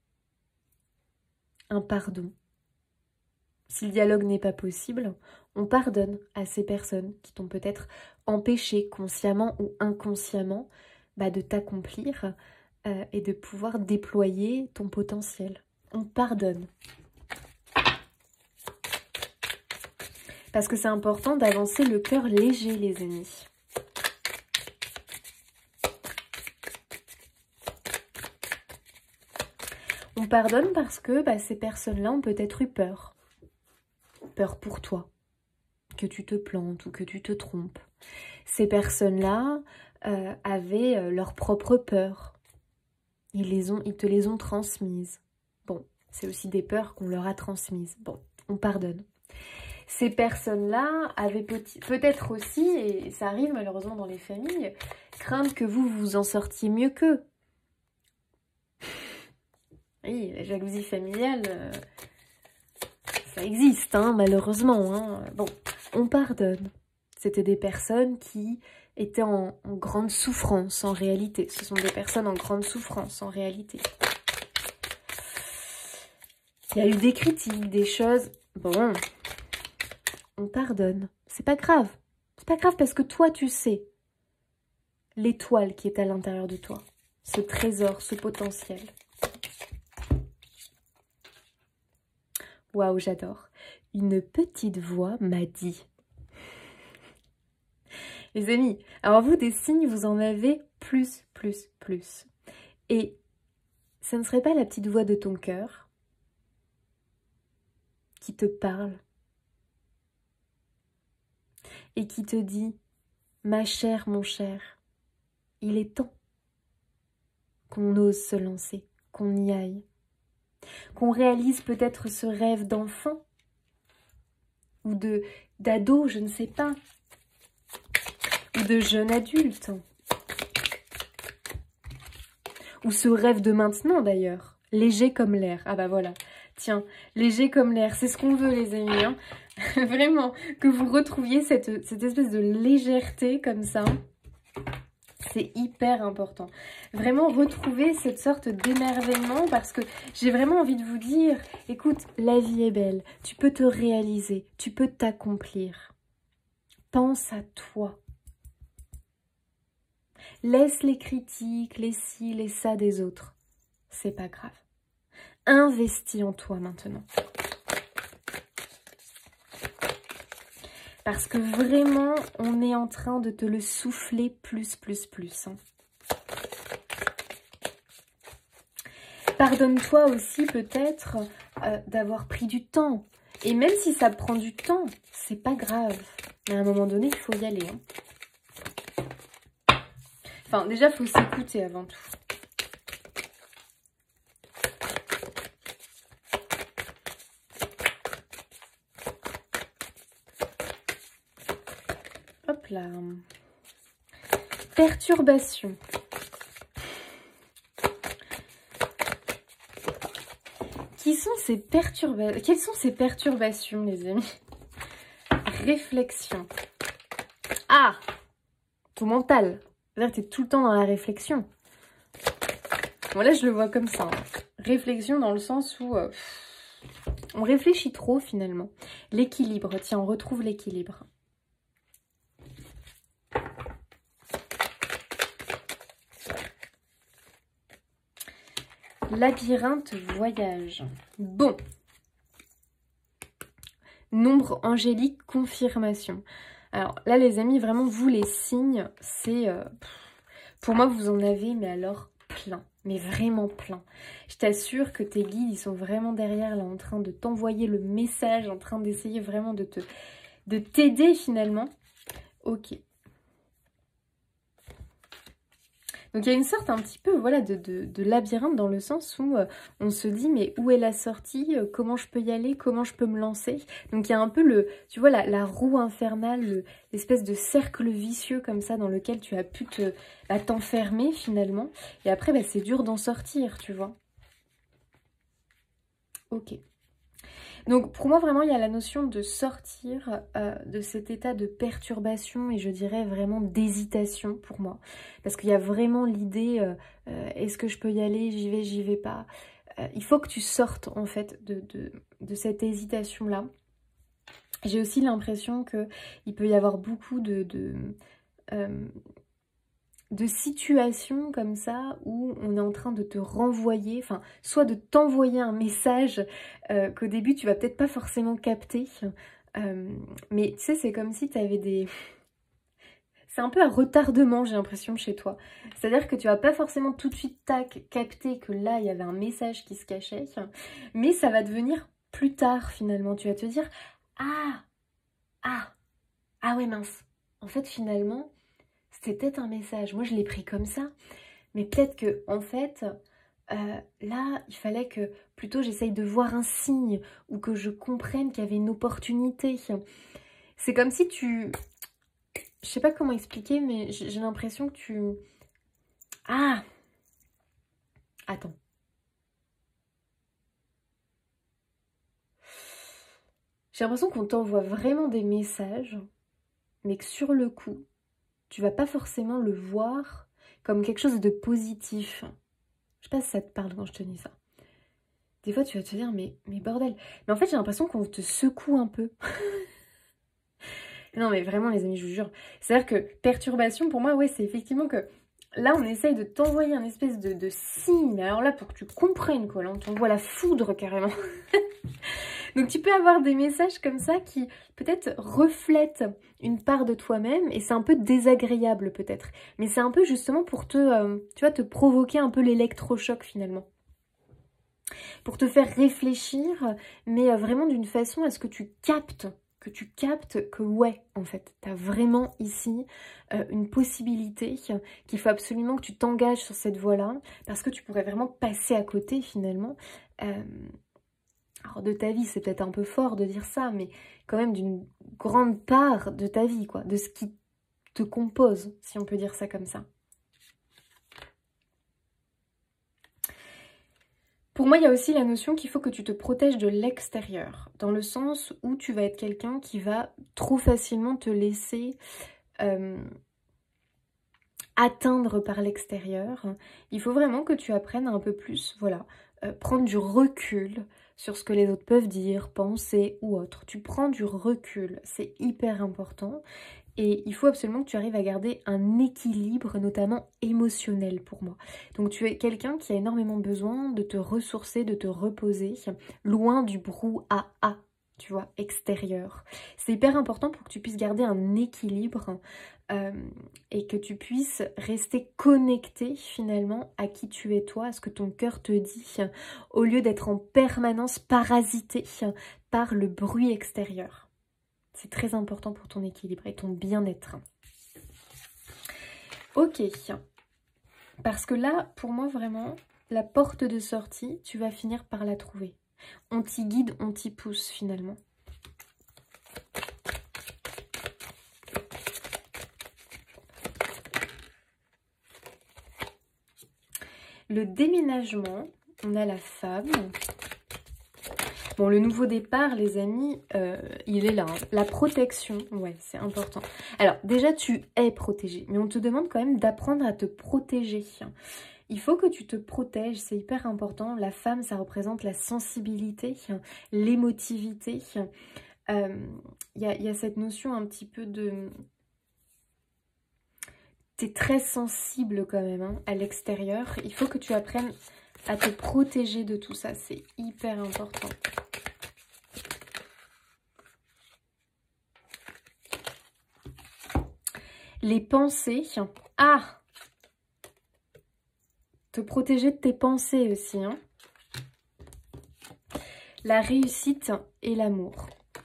Un pardon. Si le dialogue n'est pas possible, on pardonne à ces personnes qui t'ont peut-être empêché consciemment ou inconsciemment de t'accomplir et de pouvoir déployer ton potentiel. On pardonne. Parce que c'est important d'avancer le cœur léger, les amis. On pardonne parce que ces personnes-là ont peut-être eu peur. Peur pour toi. Que tu te plantes ou que tu te trompes. Ces personnes-là avaient leur propre peur. Ils te les ont transmises. Bon, c'est aussi des peurs qu'on leur a transmises. Bon, on pardonne. Ces personnes-là avaient peut-être aussi, et ça arrive malheureusement dans les familles, crainte que vous vous en sortiez mieux qu'eux. Oui, la jalousie familiale, ça existe, hein, malheureusement. Hein. Bon, on pardonne. C'était des personnes qui étaient en grande souffrance en réalité. Ce sont des personnes en grande souffrance en réalité. Il y a eu des critiques, des choses... Bon, on pardonne. C'est pas grave. C'est pas grave parce que toi, tu sais l'étoile qui est à l'intérieur de toi. Ce trésor, ce potentiel. Waouh, j'adore. Une petite voix m'a dit... Les amis, alors vous, des signes, vous en avez plus. Et ça ne serait pas la petite voix de ton cœur qui te parle et qui te dit « Ma chère, mon cher, il est temps qu'on ose se lancer, qu'on y aille, qu'on réalise peut-être ce rêve d'enfant ou d'ado, je ne sais pas, ou de jeune adulte, ou ce rêve de maintenant d'ailleurs, léger comme l'air. Ah bah voilà, tiens, léger comme l'air, c'est ce qu'on veut les amis, hein. Vraiment, que vous retrouviez cette espèce de légèreté comme ça, c'est hyper important. Vraiment retrouver cette sorte d'émerveillement parce que j'ai vraiment envie de vous dire, écoute, la vie est belle, tu peux te réaliser, tu peux t'accomplir. Pense à toi. Laisse les critiques, les ci, les ça des autres. C'est pas grave. Investis en toi maintenant. Parce que vraiment, on est en train de te le souffler plus. Hein. Pardonne-toi aussi peut-être d'avoir pris du temps. Et même si ça prend du temps, c'est pas grave. Mais à un moment donné, il faut y aller. Hein. Enfin, déjà, il faut s'écouter avant tout. Hop là. Perturbation. Quelles sont ces perturbations, les amis? Réflexion. Ah! Ton mental. C'est-à-dire que tu es tout le temps dans la réflexion. Bon, là, je le vois comme ça. Hein. Réflexion dans le sens où on réfléchit trop, finalement. L'équilibre. Tiens, on retrouve l'équilibre. Labyrinthe voyage. Bon. Nombre angélique, confirmation. Alors là, les amis, vraiment, vous, les signes, c'est... pour moi, vous en avez, mais alors, plein. Mais vraiment plein. Je t'assure que tes guides, ils sont vraiment derrière, là, en train de t'envoyer le message, en train d'essayer vraiment de t'aider, finalement. Ok. Donc il y a une sorte un petit peu voilà, de labyrinthe dans le sens où on se dit mais où est la sortie, comment je peux y aller, comment je peux me lancer. Donc il y a un peu tu vois la roue infernale, l'espèce de cercle vicieux comme ça dans lequel tu as pu t'enfermer finalement. Et après bah, c'est dur d'en sortir, tu vois. Ok. Donc pour moi vraiment il y a la notion de sortir de cet état de perturbation et je dirais vraiment d'hésitation pour moi. Parce qu'il y a vraiment l'idée est-ce que je peux y aller, j'y vais pas. Il faut que tu sortes en fait de cette hésitation là. J'ai aussi l'impression qu'il peut y avoir beaucoup de situations comme ça où on est en train de te renvoyer, enfin, soit de t'envoyer un message qu'au début tu vas peut-être pas forcément capter, mais tu sais, c'est comme si tu avais des... C'est un peu un retardement, j'ai l'impression, chez toi. C'est-à-dire que tu vas pas forcément tout de suite capter que là, il y avait un message qui se cachait, mais ça va devenir plus tard, finalement. Tu vas te dire, ah ouais, mince. En fait, finalement... C'était peut-être un message. Moi, je l'ai pris comme ça. Mais peut-être que, en fait, là, il fallait que plutôt j'essaye de voir un signe ou que je comprenne qu'il y avait une opportunité. C'est comme si tu... Je sais pas comment expliquer, mais j'ai l'impression que tu... Ah! Attends. J'ai l'impression qu'on t'envoie vraiment des messages, mais que sur le coup, tu vas pas forcément le voir comme quelque chose de positif. Je sais pas si ça te parle quand je te dis ça. Des fois, tu vas te dire, mais bordel. Mais en fait, j'ai l'impression qu'on te secoue un peu. Non, mais vraiment, les amis, je vous jure. C'est-à-dire que perturbation, pour moi, ouais, c'est effectivement que là, on essaye de t'envoyer un espèce de signe. Mais alors là, pour que tu comprennes, quoi. Là, on t'envoie la foudre, carrément. Donc, tu peux avoir des messages comme ça qui, peut-être, reflètent une part de toi-même. Et c'est un peu désagréable, peut-être. Mais c'est un peu, justement, pour tu vois, te provoquer un peu l'électrochoc, finalement. Pour te faire réfléchir, mais vraiment d'une façon à ce que tu captes que ouais, en fait, tu as vraiment ici une possibilité, qu'il faut absolument que tu t'engages sur cette voie-là, parce que tu pourrais vraiment passer à côté finalement. Alors de ta vie, c'est peut-être un peu fort de dire ça, mais quand même d'une grande part de ta vie, quoi, de ce qui te compose, si on peut dire ça comme ça. Pour moi, il y a aussi la notion qu'il faut que tu te protèges de l'extérieur, dans le sens où tu vas être quelqu'un qui va trop facilement te laisser atteindre par l'extérieur. Il faut vraiment que tu apprennes un peu plus, voilà, prendre du recul sur ce que les autres peuvent dire, penser ou autre. Tu prends du recul, c'est hyper important. Et il faut absolument que tu arrives à garder un équilibre, notamment émotionnel pour moi. Donc tu es quelqu'un qui a énormément besoin de te ressourcer, de te reposer, loin du brouhaha, tu vois, extérieur. C'est hyper important pour que tu puisses garder un équilibre et que tu puisses rester connecté finalement à qui tu es toi, à ce que ton cœur te dit, au lieu d'être en permanence parasité par le bruit extérieur. C'est très important pour ton équilibre et ton bien-être. Ok. Parce que là, pour moi, vraiment, la porte de sortie, tu vas finir par la trouver. On t'y guide, on t'y pousse finalement. Le déménagement, on a la femme. Bon, le nouveau départ, les amis, il est là. Hein. La protection, ouais, c'est important. Alors, déjà, tu es protégé, mais on te demande quand même d'apprendre à te protéger. Il faut que tu te protèges, c'est hyper important. La femme, ça représente la sensibilité, l'émotivité. Y a cette notion un petit peu de... Tu es très sensible quand même hein, à l'extérieur. Il faut que tu apprennes à te protéger de tout ça. C'est hyper important. Les pensées. Ah! Te protéger de tes pensées aussi. Hein. La réussite et l'amour.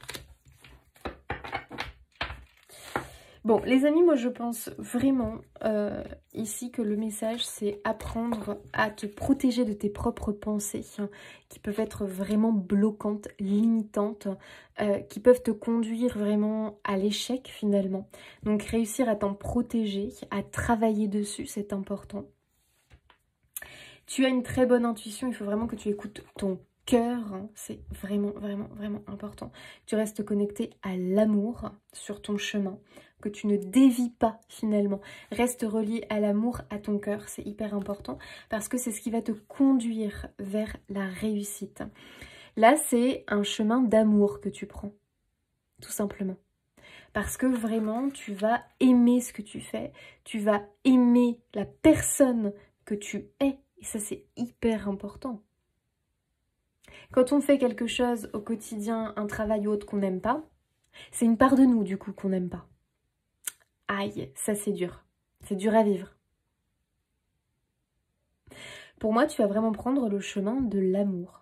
Bon, les amis, moi je pense vraiment ici que le message c'est apprendre à te protéger de tes propres pensées hein, qui peuvent être vraiment bloquantes, limitantes, qui peuvent te conduire vraiment à l'échec finalement. Donc réussir à t'en protéger, à travailler dessus, c'est important. Tu as une très bonne intuition, il faut vraiment que tu écoutes ton cœur, hein, c'est vraiment, vraiment, vraiment important. Tu restes connecté à l'amour sur ton chemin, que tu ne dévies pas finalement. Reste relié à l'amour, à ton cœur, c'est hyper important parce que c'est ce qui va te conduire vers la réussite. Là, c'est un chemin d'amour que tu prends, tout simplement. Parce que vraiment, tu vas aimer ce que tu fais, tu vas aimer la personne que tu es. Et ça, c'est hyper important. Quand on fait quelque chose au quotidien, un travail ou autre qu'on n'aime pas, c'est une part de nous, du coup, qu'on n'aime pas. Aïe, ça c'est dur. C'est dur à vivre. Pour moi, tu vas vraiment prendre le chemin de l'amour.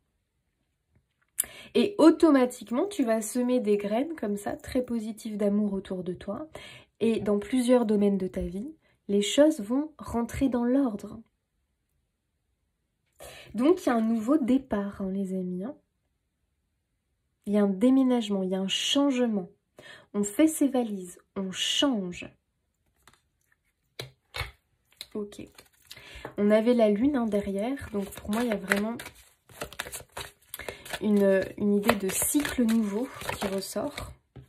Et automatiquement, tu vas semer des graines comme ça, très positives d'amour autour de toi. Et dans plusieurs domaines de ta vie, les choses vont rentrer dans l'ordre. Donc, il y a un nouveau départ, hein, les amis. Hein. Il y a un déménagement, il y a un changement. On fait ses valises, on change. Ok. On avait la lune hein, derrière, donc pour moi, il y a vraiment une idée de cycle nouveau qui ressort.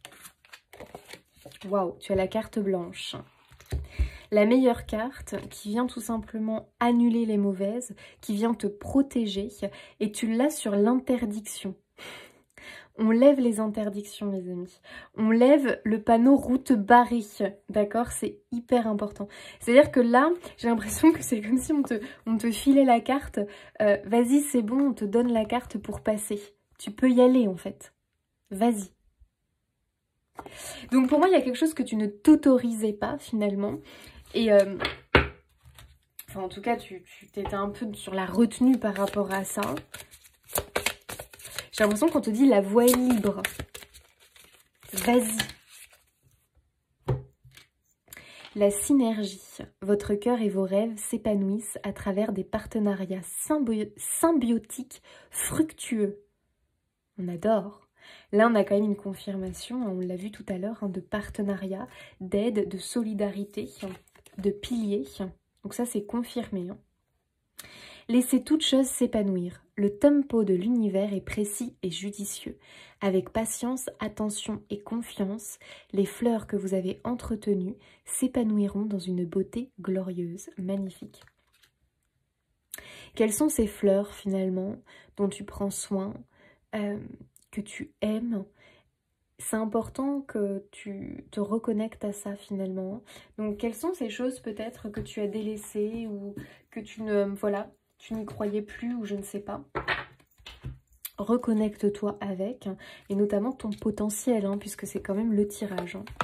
Waouh, tu as la carte blanche. La meilleure carte qui vient tout simplement annuler les mauvaises, qui vient te protéger, et tu l'as sur l'interdiction. On lève les interdictions, les amis. On lève le panneau route barrée, d'accord? C'est hyper important. C'est-à-dire que là, j'ai l'impression que c'est comme si on te filait la carte. Vas-y, c'est bon, on te donne la carte pour passer. Tu peux y aller, en fait. Vas-y. Donc, pour moi, il y a quelque chose que tu ne t'autorisais pas, finalement. Et... enfin, en tout cas, tu étais un peu sur la retenue par rapport à ça. J'ai l'impression qu'on te dit la voie est libre. Vas-y. La synergie. Votre cœur et vos rêves s'épanouissent à travers des partenariats symbiotiques, fructueux. On adore. Là, on a quand même une confirmation, on l'a vu tout à l'heure, hein, de partenariat, d'aide, de solidarité, de piliers. Donc ça, c'est confirmé. Hein. Laissez toute chose s'épanouir. Le tempo de l'univers est précis et judicieux. Avec patience, attention et confiance, les fleurs que vous avez entretenues s'épanouiront dans une beauté glorieuse, magnifique. Quelles sont ces fleurs finalement dont tu prends soin, que tu aimes? C'est important que tu te reconnectes à ça finalement. Donc quelles sont ces choses peut-être que tu as délaissées ou que tu ne... voilà, tu n'y croyais plus ou je ne sais pas. Reconnecte-toi avec, hein, et notamment ton potentiel, hein, puisque c'est quand même le tirage. Hein.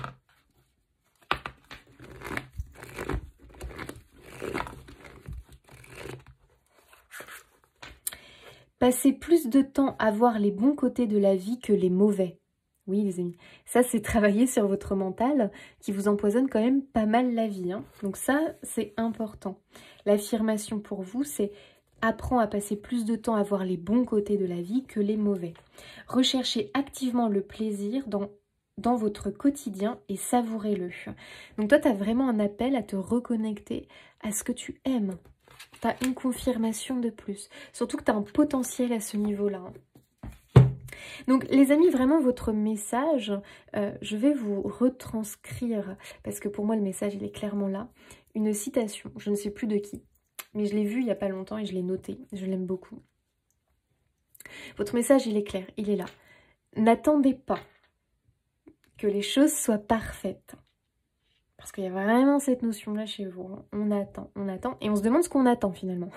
Passez plus de temps à voir les bons côtés de la vie que les mauvais. Oui, les amis, ça c'est travailler sur votre mental qui vous empoisonne quand même pas mal la vie, hein. Donc ça, c'est important. L'affirmation pour vous, c'est apprends à passer plus de temps à voir les bons côtés de la vie que les mauvais. Recherchez activement le plaisir dans votre quotidien et savourez-le. Donc toi, tu as vraiment un appel à te reconnecter à ce que tu aimes. Tu as une confirmation de plus. Surtout que tu as un potentiel à ce niveau-là, hein. Donc les amis, vraiment votre message, je vais vous retranscrire, parce que pour moi le message il est clairement là, une citation, je ne sais plus de qui, mais je l'ai vu il n'y a pas longtemps et je l'ai noté, je l'aime beaucoup. Votre message il est clair, il est là. N'attendez pas que les choses soient parfaites. Parce qu'il y a vraiment cette notion-là chez vous, hein. On attend, et on se demande ce qu'on attend finalement.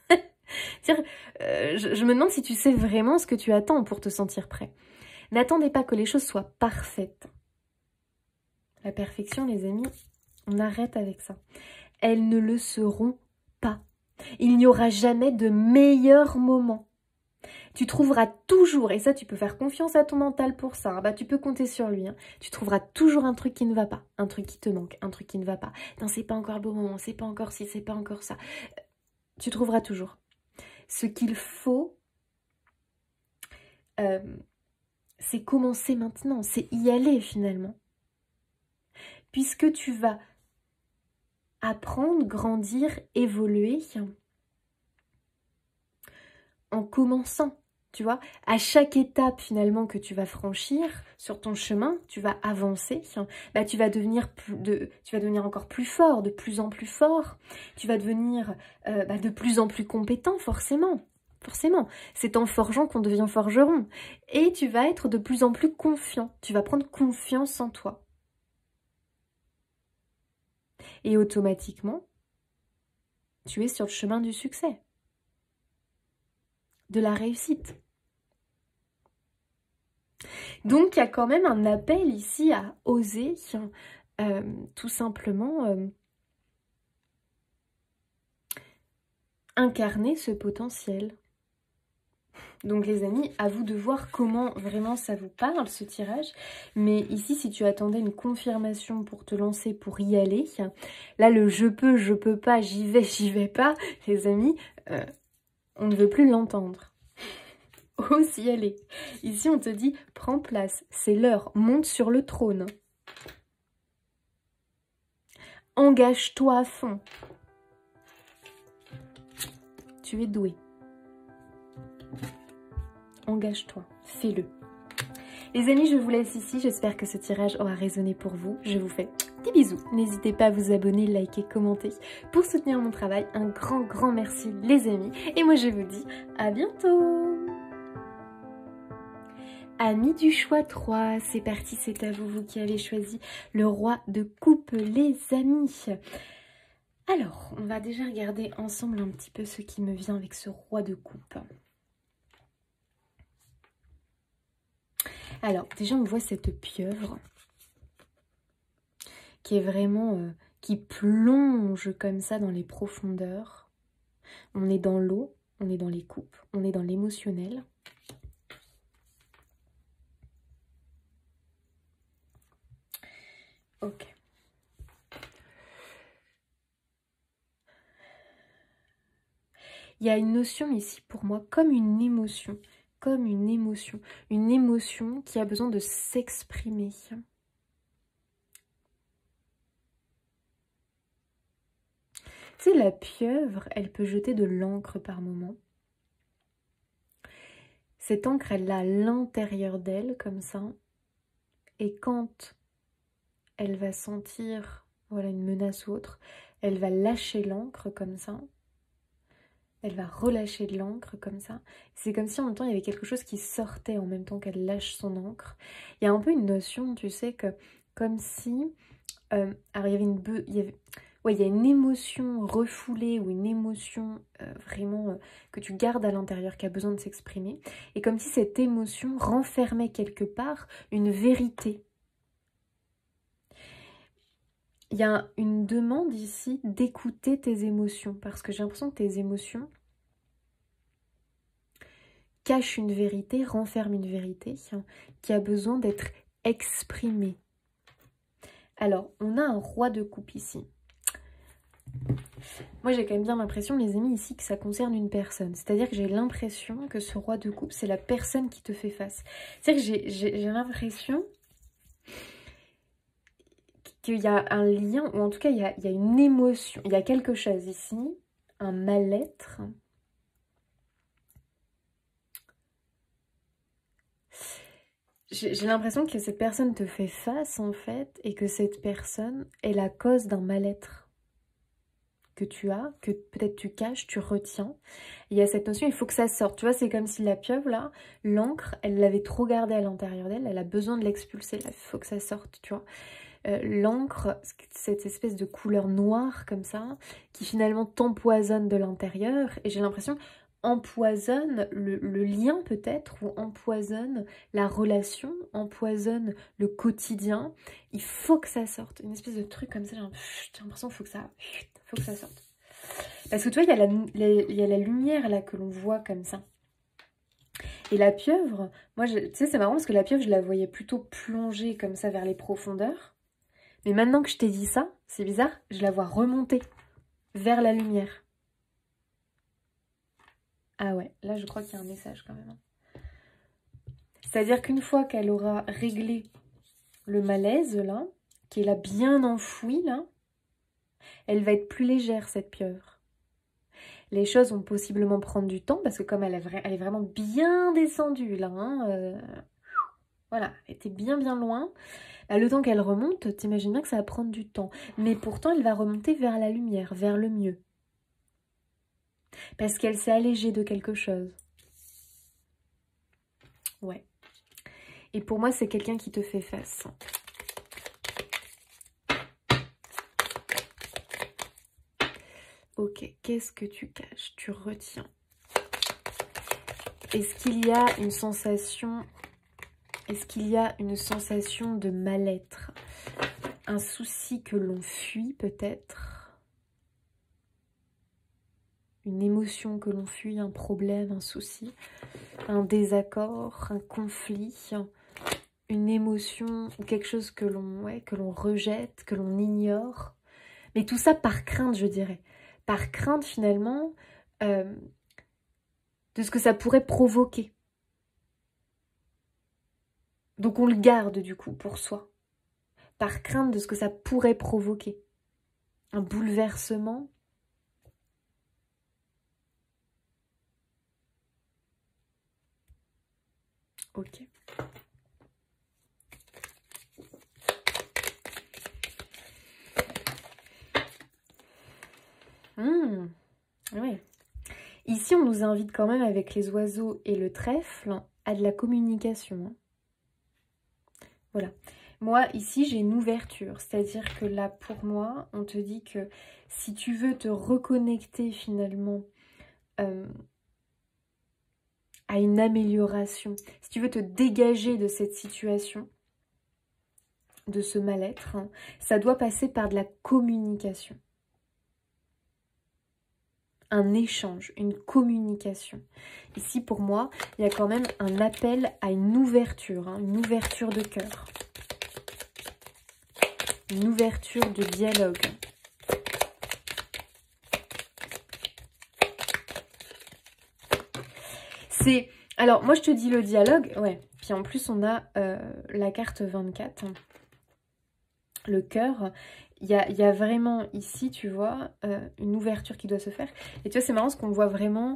Je me demande si tu sais vraiment ce que tu attends pour te sentir prêt. N'attendez pas que les choses soient parfaites. La perfection, les amis, on arrête avec ça. Elles ne le seront pas. Il n'y aura jamais de meilleur moment. Tu trouveras toujours, et ça tu peux faire confiance à ton mental pour ça, hein, bah, tu peux compter sur lui, hein, tu trouveras toujours un truc qui ne va pas, un truc qui te manque, un truc qui ne va pas. Non, c'est pas encore le bon moment, c'est pas encore ci, c'est pas encore ça. Tu trouveras toujours. Ce qu'il faut, c'est commencer maintenant, c'est y aller finalement. Puisque tu vas apprendre, grandir, évoluer en commençant, tu vois. À chaque étape finalement que tu vas franchir sur ton chemin, tu vas avancer, bah, tu vas devenir encore plus fort, de plus en plus fort. Tu vas devenir de plus en plus compétent, forcément. Forcément, c'est en forgeant qu'on devient forgeron. Et tu vas être de plus en plus confiant. Tu vas prendre confiance en toi. Et automatiquement, tu es sur le chemin du succès, de la réussite. Donc, il y a quand même un appel ici à oser, tout simplement, incarner ce potentiel. Donc les amis, à vous de voir comment vraiment ça vous parle ce tirage. Mais ici, si tu attendais une confirmation pour te lancer, pour y aller, là le je peux pas, j'y vais pas, les amis, on ne veut plus l'entendre. Ose y aller. Ici, on te dit, prends place, c'est l'heure, monte sur le trône. Engage-toi à fond. Tu es doué. Engage-toi, fais-le. Les amis, je vous laisse ici. J'espère que ce tirage aura résonné pour vous. Je vous fais des bisous. N'hésitez pas à vous abonner, liker, commenter pour soutenir mon travail. Un grand merci les amis. Et moi, je vous dis à bientôt. Amis du choix 3, c'est parti, c'est à vous, vous qui avez choisi le roi de coupe, les amis. Alors, on va déjà regarder ensemble un petit peu ce qui me vient avec ce roi de coupe. Alors, déjà, on voit cette pieuvre qui est vraiment, qui plonge comme ça dans les profondeurs. On est dans l'eau, on est dans les coupes, on est dans l'émotionnel. Ok. Il y a une notion ici pour moi comme une émotion. Comme une émotion qui a besoin de s'exprimer. Tu sais, la pieuvre, elle peut jeter de l'encre par moment. Cette encre, elle l'a à l'intérieur d'elle, comme ça. Et quand elle va sentir voilà, une menace ou autre, elle va lâcher l'encre comme ça. Elle va relâcher de l'encre comme ça. C'est comme si en même temps il y avait quelque chose qui sortait en même temps qu'elle lâche son encre. Il y a un peu une notion, tu sais, que comme si... alors il y a une émotion refoulée ou une émotion vraiment que tu gardes à l'intérieur qui a besoin de s'exprimer. Et comme si cette émotion renfermait quelque part une vérité. Il y a une demande ici d'écouter tes émotions, parce que j'ai l'impression que tes émotions, cache une vérité, renferme une vérité qui a besoin d'être exprimée. Alors, on a un roi de coupe ici. Moi, j'ai quand même bien l'impression, les amis, ici, que ça concerne une personne. C'est-à-dire que j'ai l'impression que ce roi de coupe, c'est la personne qui te fait face. C'est-à-dire que j'ai l'impression qu'il y a un lien, ou en tout cas, il y a une émotion. Il y a quelque chose ici, un mal-être. J'ai l'impression que cette personne te fait face, en fait, et que cette personne est la cause d'un mal-être que tu as, que peut-être tu caches, tu retiens. Il y a cette notion, il faut que ça sorte. Tu vois, c'est comme si la pieuvre, là, l'encre, elle l'avait trop gardée à l'intérieur d'elle, elle a besoin de l'expulser, là, il faut que ça sorte, tu vois. L'encre, cette espèce de couleur noire, comme ça, qui finalement t'empoisonne de l'intérieur, et j'ai l'impression empoisonne le lien peut-être, ou empoisonne la relation, empoisonne le quotidien. Il faut que ça sorte, une espèce de truc comme ça, j'ai l'impression qu'il faut que ça sorte. Parce que tu vois, il y a la lumière là que l'on voit comme ça. Et la pieuvre, moi, tu sais, c'est marrant parce que la pieuvre, je la voyais plutôt plonger comme ça vers les profondeurs. Mais maintenant que je t'ai dit ça, c'est bizarre, je la vois remonter vers la lumière. Ah ouais, là je crois qu'il y a un message quand même. C'est-à-dire qu'une fois qu'elle aura réglé le malaise là, qui est là bien enfoui là, elle va être plus légère cette pieuvre. Les choses vont possiblement prendre du temps parce que comme elle est vraiment bien descendue là, hein, voilà, elle était bien loin. Bah, le temps qu'elle remonte, t'imagines bien que ça va prendre du temps. Mais pourtant elle va remonter vers la lumière, vers le mieux. Parce qu'elle s'est allégée de quelque chose. Ouais. Et pour moi, c'est quelqu'un qui te fait face. Ok, qu'est-ce que tu caches? Tu retiens. Est-ce qu'il y a une sensation... Est-ce qu'il y a une sensation de mal-être? Un souci que l'on fuit peut-être? Une émotion que l'on fuit, un problème, un souci, un désaccord, un conflit, une émotion ou quelque chose que l'on rejette, que l'on ignore. Mais tout ça par crainte, je dirais. Par crainte finalement de ce que ça pourrait provoquer. Donc on le garde du coup pour soi. Par crainte de ce que ça pourrait provoquer. Un bouleversement. Ok. Oui. Ici, on nous invite quand même avec les oiseaux et le trèfle à de la communication. Voilà. Moi, ici, j'ai une ouverture. C'est-à-dire que là, pour moi, on te dit que si tu veux te reconnecter finalement à une amélioration, si tu veux te dégager de cette situation, de ce mal-être, ça doit passer par de la communication. Un échange, une communication. Ici, pour moi, il y a quand même un appel à une ouverture de cœur. Une ouverture de dialogue. C'est... Alors, moi, je te dis le dialogue, ouais. Puis en plus, on a la carte 24. Le cœur. Il y a vraiment ici, tu vois, une ouverture qui doit se faire. Et tu vois, c'est marrant parce qu'on voit vraiment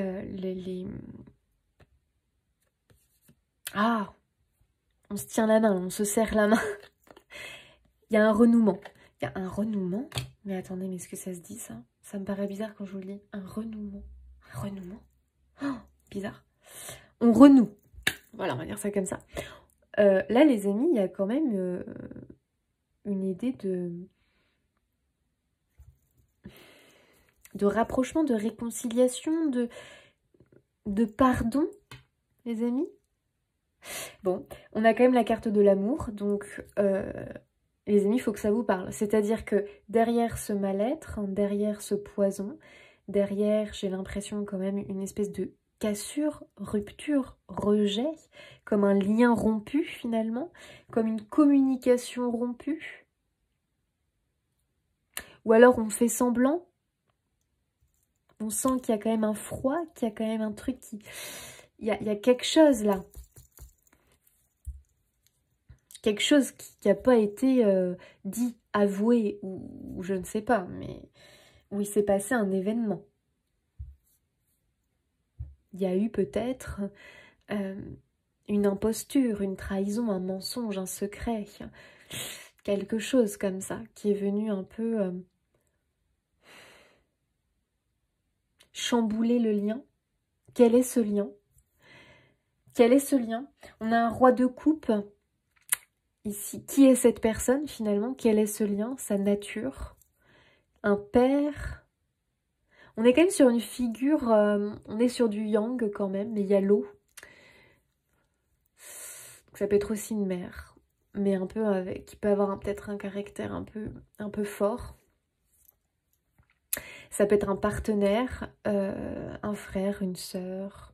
Ah, on se tient la main, on se serre la main. Il y a un renouement. Il y a un renouement. Mais attendez, mais est-ce que ça se dit, ça? Ça me paraît bizarre quand je vous le dis. Un renouement. Un renouement. Oh, bizarre. On renoue. Voilà, on va dire ça comme ça. Là, les amis, il y a quand même une idée de rapprochement, de réconciliation, de pardon, les amis. Bon, on a quand même la carte de l'amour, donc les amis, il faut que ça vous parle. C'est-à-dire que derrière ce mal-être, derrière ce poison, derrière, j'ai l'impression quand même une espèce de cassure, rupture, rejet, comme un lien rompu finalement, comme une communication rompue. Ou alors on fait semblant, on sent qu'il y a quand même un froid, qu'il y a quand même un truc qui... Il y a quelque chose là. Quelque chose qui n'a pas été dit, avoué, ou je ne sais pas, mais où il s'est passé un événement. Il y a eu peut-être une imposture, une trahison, un mensonge, un secret, quelque chose comme ça, qui est venu un peu chambouler le lien. Quel est ce lien? Quel est ce lien? On a un roi de coupe ici. Qui est cette personne finalement? Quel est ce lien? Sa nature? Un père? On est quand même sur une figure, on est sur du yang quand même, mais il y a l'eau. Ça peut être aussi une mère, mais un peu avec, qui peut avoir peut-être un caractère un peu fort. Ça peut être un partenaire, un frère, une sœur,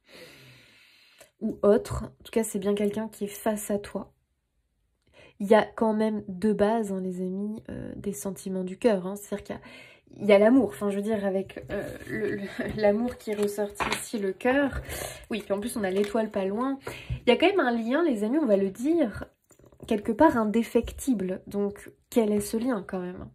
ou autre. En tout cas, c'est bien quelqu'un qui est face à toi. Il y a quand même de base, hein, les amis, des sentiments du cœur. Hein. C'est-à-dire qu'il y a l'amour. Enfin, je veux dire, avec l'amour qui est ressorti ici, le cœur. Oui, puis en plus, on a l'étoile pas loin. Il y a quand même un lien, les amis, on va le dire, quelque part indéfectible. Donc, quel est ce lien quand même?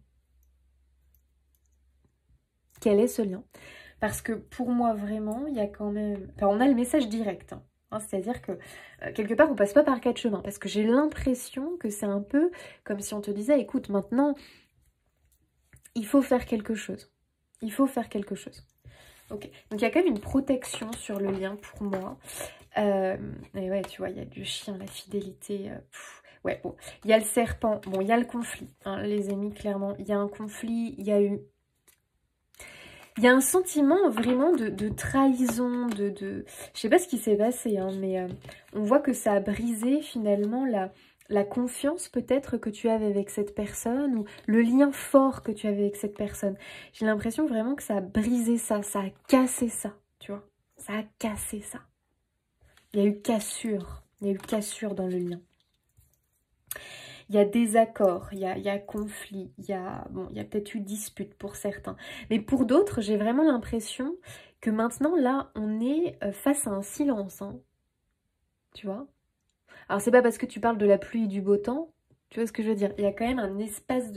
Quel est ce lien? Parce que pour moi, vraiment, il y a quand même... Enfin, on a le message direct, hein. C'est-à-dire que, quelque part, on passe pas par quatre chemins. Parce que j'ai l'impression que c'est un peu comme si on te disait, écoute, maintenant, il faut faire quelque chose. Il faut faire quelque chose. Ok. Donc, il y a quand même une protection sur le lien pour moi. Et ouais, tu vois, il y a du chien, la fidélité... ouais, bon. Il y a le serpent. Bon, il y a le conflit, hein, les amis, clairement. Il y a un conflit, il y a eu... Il y a un sentiment vraiment de trahison, je sais pas ce qui s'est passé, hein, mais on voit que ça a brisé finalement la confiance peut-être que tu avais avec cette personne, ou le lien fort que tu avais avec cette personne. J'ai l'impression vraiment que ça a brisé ça, ça a cassé ça, tu vois. Ça a cassé ça. Il y a eu cassure dans le lien. Il y a désaccord, il y a conflit, il y a peut-être eu dispute pour certains. Mais pour d'autres, j'ai vraiment l'impression que maintenant, là, on est face à un silence. Hein. Tu vois? Alors, c'est pas parce que tu parles de la pluie et du beau temps, tu vois ce que je veux dire? Il y a quand même un espèce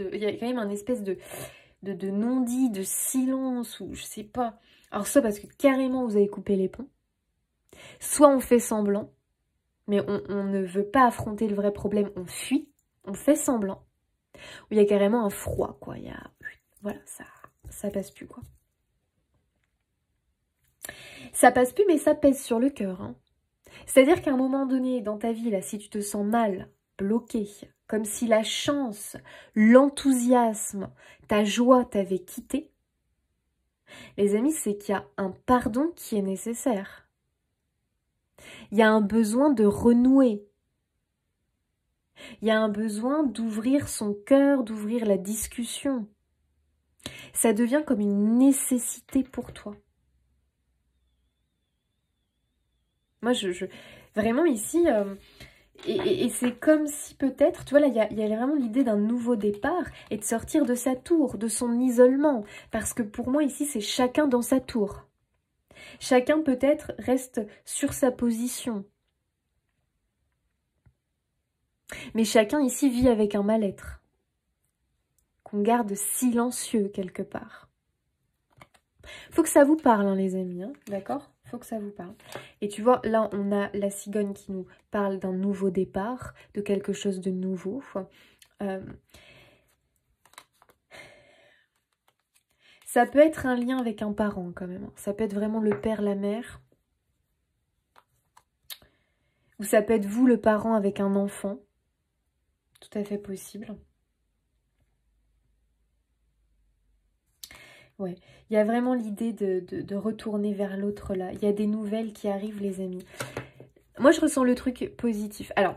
de non-dit, de silence, ou je sais pas. Alors, soit parce que carrément, vous avez coupé les ponts, soit on fait semblant, mais on ne veut pas affronter le vrai problème, on fuit. On fait semblant. Où il y a carrément un froid, quoi. Il y a... Voilà, ça passe plus, quoi. Ça passe plus, mais ça pèse sur le cœur. Hein. C'est-à-dire qu'à un moment donné, dans ta vie, là, si tu te sens mal, bloqué, comme si la chance, l'enthousiasme, ta joie t'avaient quitté, les amis, c'est qu'il y a un pardon qui est nécessaire. Il y a un besoin de renouer. Il y a un besoin d'ouvrir son cœur, d'ouvrir la discussion. Ça devient comme une nécessité pour toi. Moi, vraiment ici, et c'est comme si peut-être, tu vois, là, il y a vraiment l'idée d'un nouveau départ et de sortir de sa tour, de son isolement. Parce que pour moi, ici, c'est chacun dans sa tour. Chacun peut-être reste sur sa position. Mais chacun ici vit avec un mal-être. Qu'on garde silencieux quelque part. Faut que ça vous parle, hein, les amis, hein, d'accord? Faut que ça vous parle. Et tu vois, là, on a la cigogne qui nous parle d'un nouveau départ, de quelque chose de nouveau. Ça peut être un lien avec un parent, quand même. Ça peut être vraiment le père, la mère. Ou ça peut être vous, le parent, avec un enfant. Tout à fait possible. Ouais, il y a vraiment l'idée de retourner vers l'autre là. Il y a des nouvelles qui arrivent, les amis. Moi, je ressens le truc positif. Alors,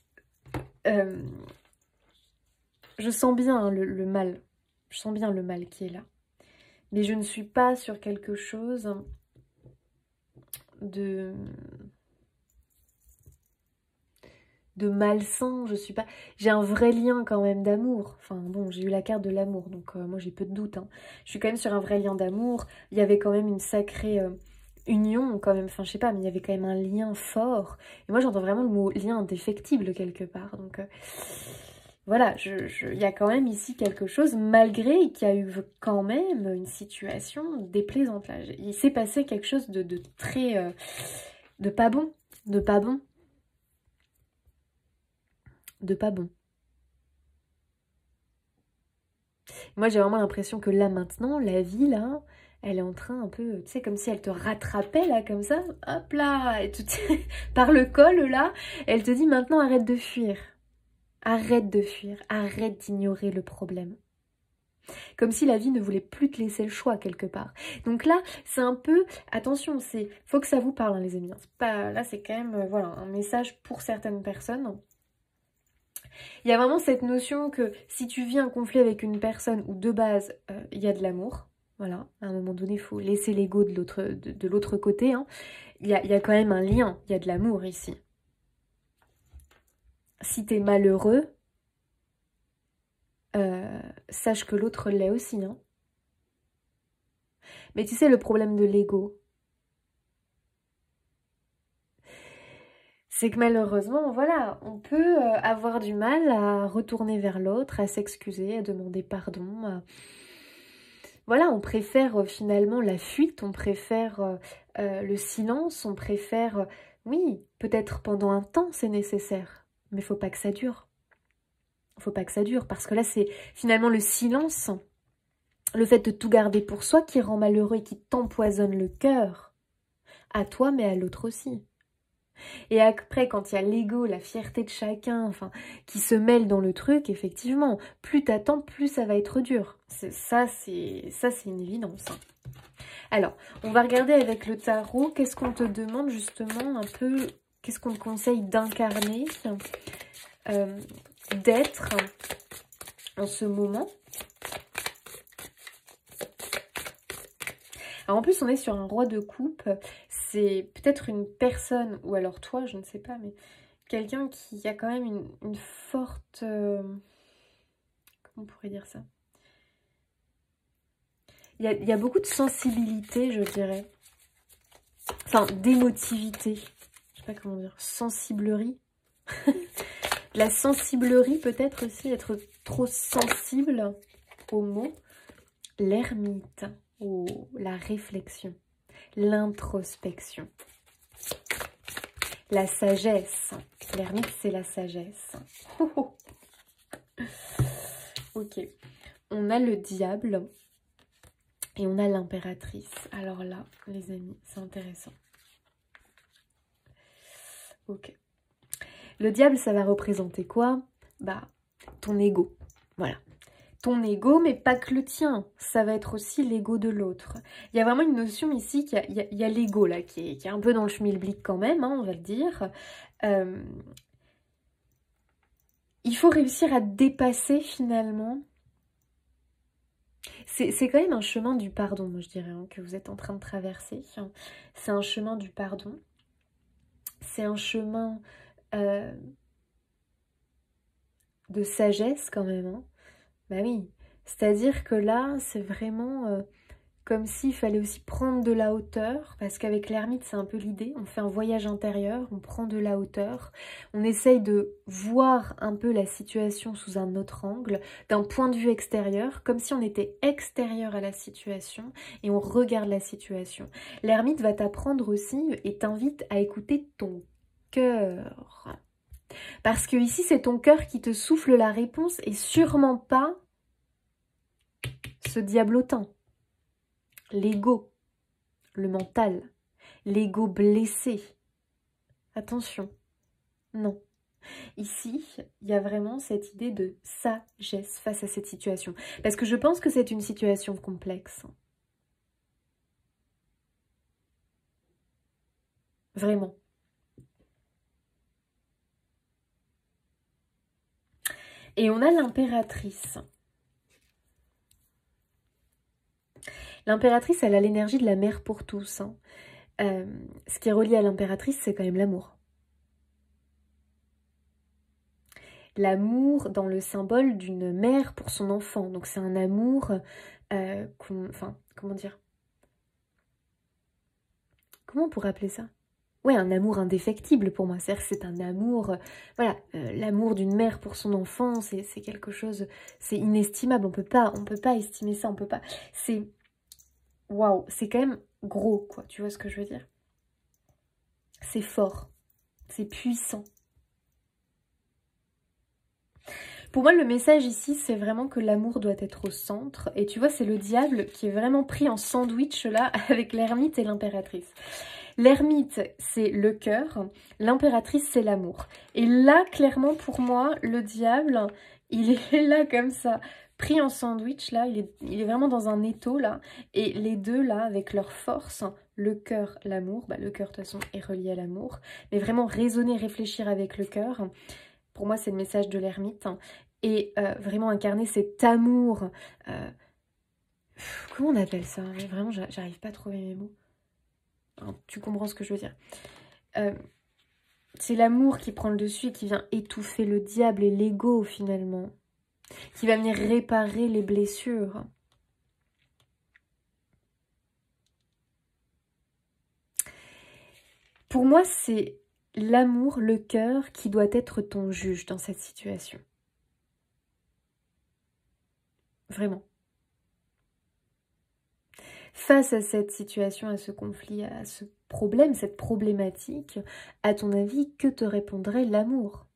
je sens bien hein, le mal. Je sens bien le mal qui est là. Mais je ne suis pas sur quelque chose de malsain, je suis pas... J'ai un vrai lien quand même d'amour. Enfin bon, j'ai eu la carte de l'amour, donc moi j'ai peu de doute. Hein. Je suis quand même sur un vrai lien d'amour. Il y avait quand même une sacrée union quand même. Enfin je sais pas, mais il y avait quand même un lien fort. Et moi j'entends vraiment le mot lien indéfectible quelque part. Donc voilà, il y a quand même ici quelque chose, malgré qu'il y a eu quand même une situation déplaisante là. Il s'est passé quelque chose de très... de pas bon. De pas bon. De pas bon. Moi, j'ai vraiment l'impression que là, maintenant, la vie, là, elle est en train un peu... Tu sais, comme si elle te rattrapait, là, comme ça. Hop là, et tout, par le col, là. Elle te dit, maintenant, arrête de fuir. Arrête de fuir. Arrête d'ignorer le problème. Comme si la vie ne voulait plus te laisser le choix, quelque part. Donc là, c'est un peu... Attention, c'est... Faut que ça vous parle, hein, les amis. Pas... Là, c'est quand même, voilà, un message pour certaines personnes. Il y a vraiment cette notion que si tu vis un conflit avec une personne où de base il y a de l'amour, voilà, à un moment donné il faut laisser l'ego de l'autre côté, hein. Il y a quand même un lien, il y a de l'amour ici. Si t'es malheureux, sache que l'autre l'est aussi. Hein. Mais tu sais le problème de l'ego, c'est que malheureusement, voilà, on peut avoir du mal à retourner vers l'autre, à s'excuser, à demander pardon. Voilà, on préfère finalement la fuite, on préfère le silence, on préfère... oui, peut-être pendant un temps c'est nécessaire, mais faut pas que ça dure. Faut pas que ça dure, parce que là c'est finalement le silence, le fait de tout garder pour soi qui rend malheureux et qui t'empoisonne le cœur. À toi, mais à l'autre aussi. Et après, quand il y a l'ego, la fierté de chacun, enfin, qui se mêle dans le truc, effectivement, plus t'attends, plus ça va être dur. Ça, c'est une évidence. Hein. Alors, on va regarder avec le tarot, qu'est-ce qu'on te demande justement un peu, qu'est-ce qu'on te conseille d'incarner, d'être en ce moment. Alors en plus, on est sur un roi de coupe, c'est peut-être une personne, ou alors toi, je ne sais pas, mais quelqu'un qui a quand même une forte... comment on pourrait dire ça? Il y a beaucoup de sensibilité, je dirais. Enfin, d'émotivité. Je sais pas comment dire. Sensiblerie. La sensiblerie peut-être aussi, être trop sensible aux mots. L'ermite. Oh, la réflexion. L'introspection. La sagesse. L'ermite, c'est la sagesse. Oh, oh. Ok. On a le diable. Et on a l'impératrice. Alors là, les amis, c'est intéressant. Ok. Le diable, ça va représenter quoi? Bah, ton ego. Voilà. Ton ego, mais pas que le tien. Ça va être aussi l'ego de l'autre. Il y a vraiment une notion ici, il y a l'ego là, qui est un peu dans le schmilblick quand même, hein, on va le dire. Il faut réussir à dépasser finalement. C'est quand même un chemin du pardon, moi je dirais, hein, que vous êtes en train de traverser. C'est un chemin du pardon. C'est un chemin de sagesse quand même. Hein. Bah oui, c'est-à-dire que là, c'est vraiment comme s'il fallait aussi prendre de la hauteur, parce qu'avec l'ermite, c'est un peu l'idée. On fait un voyage intérieur, on prend de la hauteur, on essaye de voir un peu la situation sous un autre angle, d'un point de vue extérieur, comme si on était extérieur à la situation et on regarde la situation. L'ermite va t'apprendre aussi et t'invite à écouter ton cœur. Parce que ici, c'est ton cœur qui te souffle la réponse et sûrement pas ce diablotin. L'ego, le mental, l'ego blessé. Attention, non. Ici, il y a vraiment cette idée de sagesse face à cette situation. Parce que je pense que c'est une situation complexe. Vraiment. Et on a l'impératrice. L'impératrice, elle a l'énergie de la mère pour tous. Hein. Ce qui est relié à l'impératrice, c'est quand même l'amour. L'amour dans le symbole d'une mère pour son enfant. Donc c'est un amour, enfin, comment dire? Comment on pourrait appeler ça? Ouais, un amour indéfectible pour moi. C'est-à-dire que c'est un amour, voilà, l'amour d'une mère pour son enfant, c'est quelque chose, c'est inestimable. On peut pas estimer ça, on peut pas. C'est, waouh, c'est quand même gros, quoi. Tu vois ce que je veux dire? C'est fort, c'est puissant. Pour moi, le message ici, c'est vraiment que l'amour doit être au centre. Et tu vois, c'est le diable qui est vraiment pris en sandwich là avec l'ermite et l'impératrice. L'ermite, c'est le cœur. L'impératrice, c'est l'amour. Et là, clairement, pour moi, le diable, il est là comme ça, pris en sandwich là. Il est vraiment dans un étau là. Et les deux là, avec leur force, le cœur, l'amour. Bah, le cœur, de toute façon, est relié à l'amour. Mais vraiment raisonner, réfléchir avec le cœur. Pour moi, c'est le message de l'ermite. Et vraiment incarner cet amour. Comment on appelle ça? Mais vraiment, j'arrive pas à trouver mes mots. Enfin, tu comprends ce que je veux dire. C'est l'amour qui prend le dessus et qui vient étouffer le diable et l'ego finalement. Qui va venir réparer les blessures. Pour moi, c'est l'amour, le cœur qui doit être ton juge dans cette situation. Vraiment. Face à cette situation, à ce conflit, à ce problème, cette problématique, à ton avis, que te répondrait l'amour?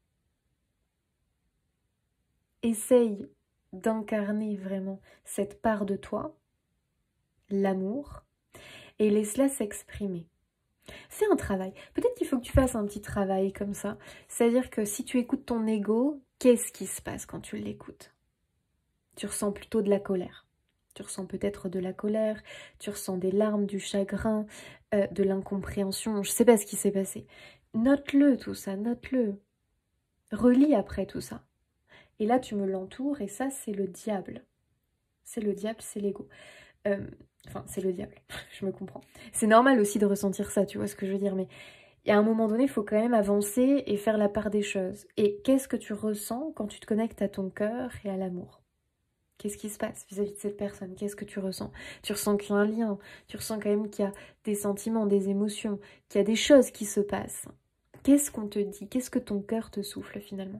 Essaye d'incarner vraiment cette part de toi, l'amour, et laisse-la s'exprimer. C'est un travail. Peut-être qu'il faut que tu fasses un petit travail comme ça. C'est-à-dire que si tu écoutes ton ego, qu'est-ce qui se passe quand tu l'écoutes? Tu ressens plutôt de la colère. Tu ressens peut-être de la colère, tu ressens des larmes, du chagrin, de l'incompréhension. Je ne sais pas ce qui s'est passé. Note-le tout ça, note-le. Relis après tout ça. Et là, tu me l'entoures et ça, c'est le diable. C'est le diable, c'est l'ego. Enfin, c'est le diable, je me comprends. C'est normal aussi de ressentir ça, tu vois ce que je veux dire, mais à un moment donné, il faut quand même avancer et faire la part des choses. Et qu'est-ce que tu ressens quand tu te connectes à ton cœur et à l'amour? Qu'est-ce qui se passe vis-à-vis de cette personne? Qu'est-ce que tu ressens? Tu ressens qu'il y a un lien, tu ressens quand même qu'il y a des sentiments, des émotions, qu'il y a des choses qui se passent. Qu'est-ce qu'on te dit? Qu'est-ce que ton cœur te souffle finalement?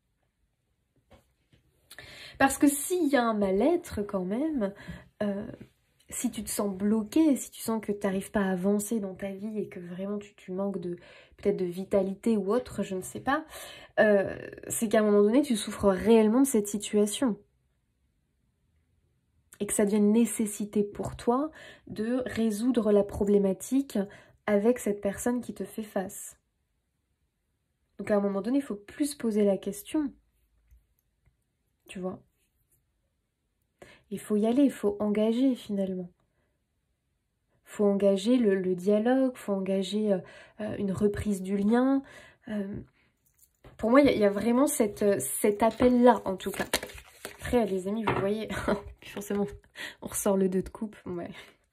Parce que s'il y a un mal-être quand même, si tu te sens bloqué, si tu sens que tu n'arrives pas à avancer dans ta vie et que vraiment tu manques de peut-être de vitalité ou autre, je ne sais pas, c'est qu'à un moment donné, tu souffres réellement de cette situation. Et que ça devient une nécessité pour toi de résoudre la problématique avec cette personne qui te fait face. Donc à un moment donné, il faut plus poser la question. Tu vois? Il faut y aller, il faut engager finalement. Il faut engager le dialogue, il faut engager une reprise du lien. Pour moi, il y a vraiment cet appel-là, en tout cas. Après, les amis, vous voyez, forcément, on ressort le 2 de coupe. Ouais.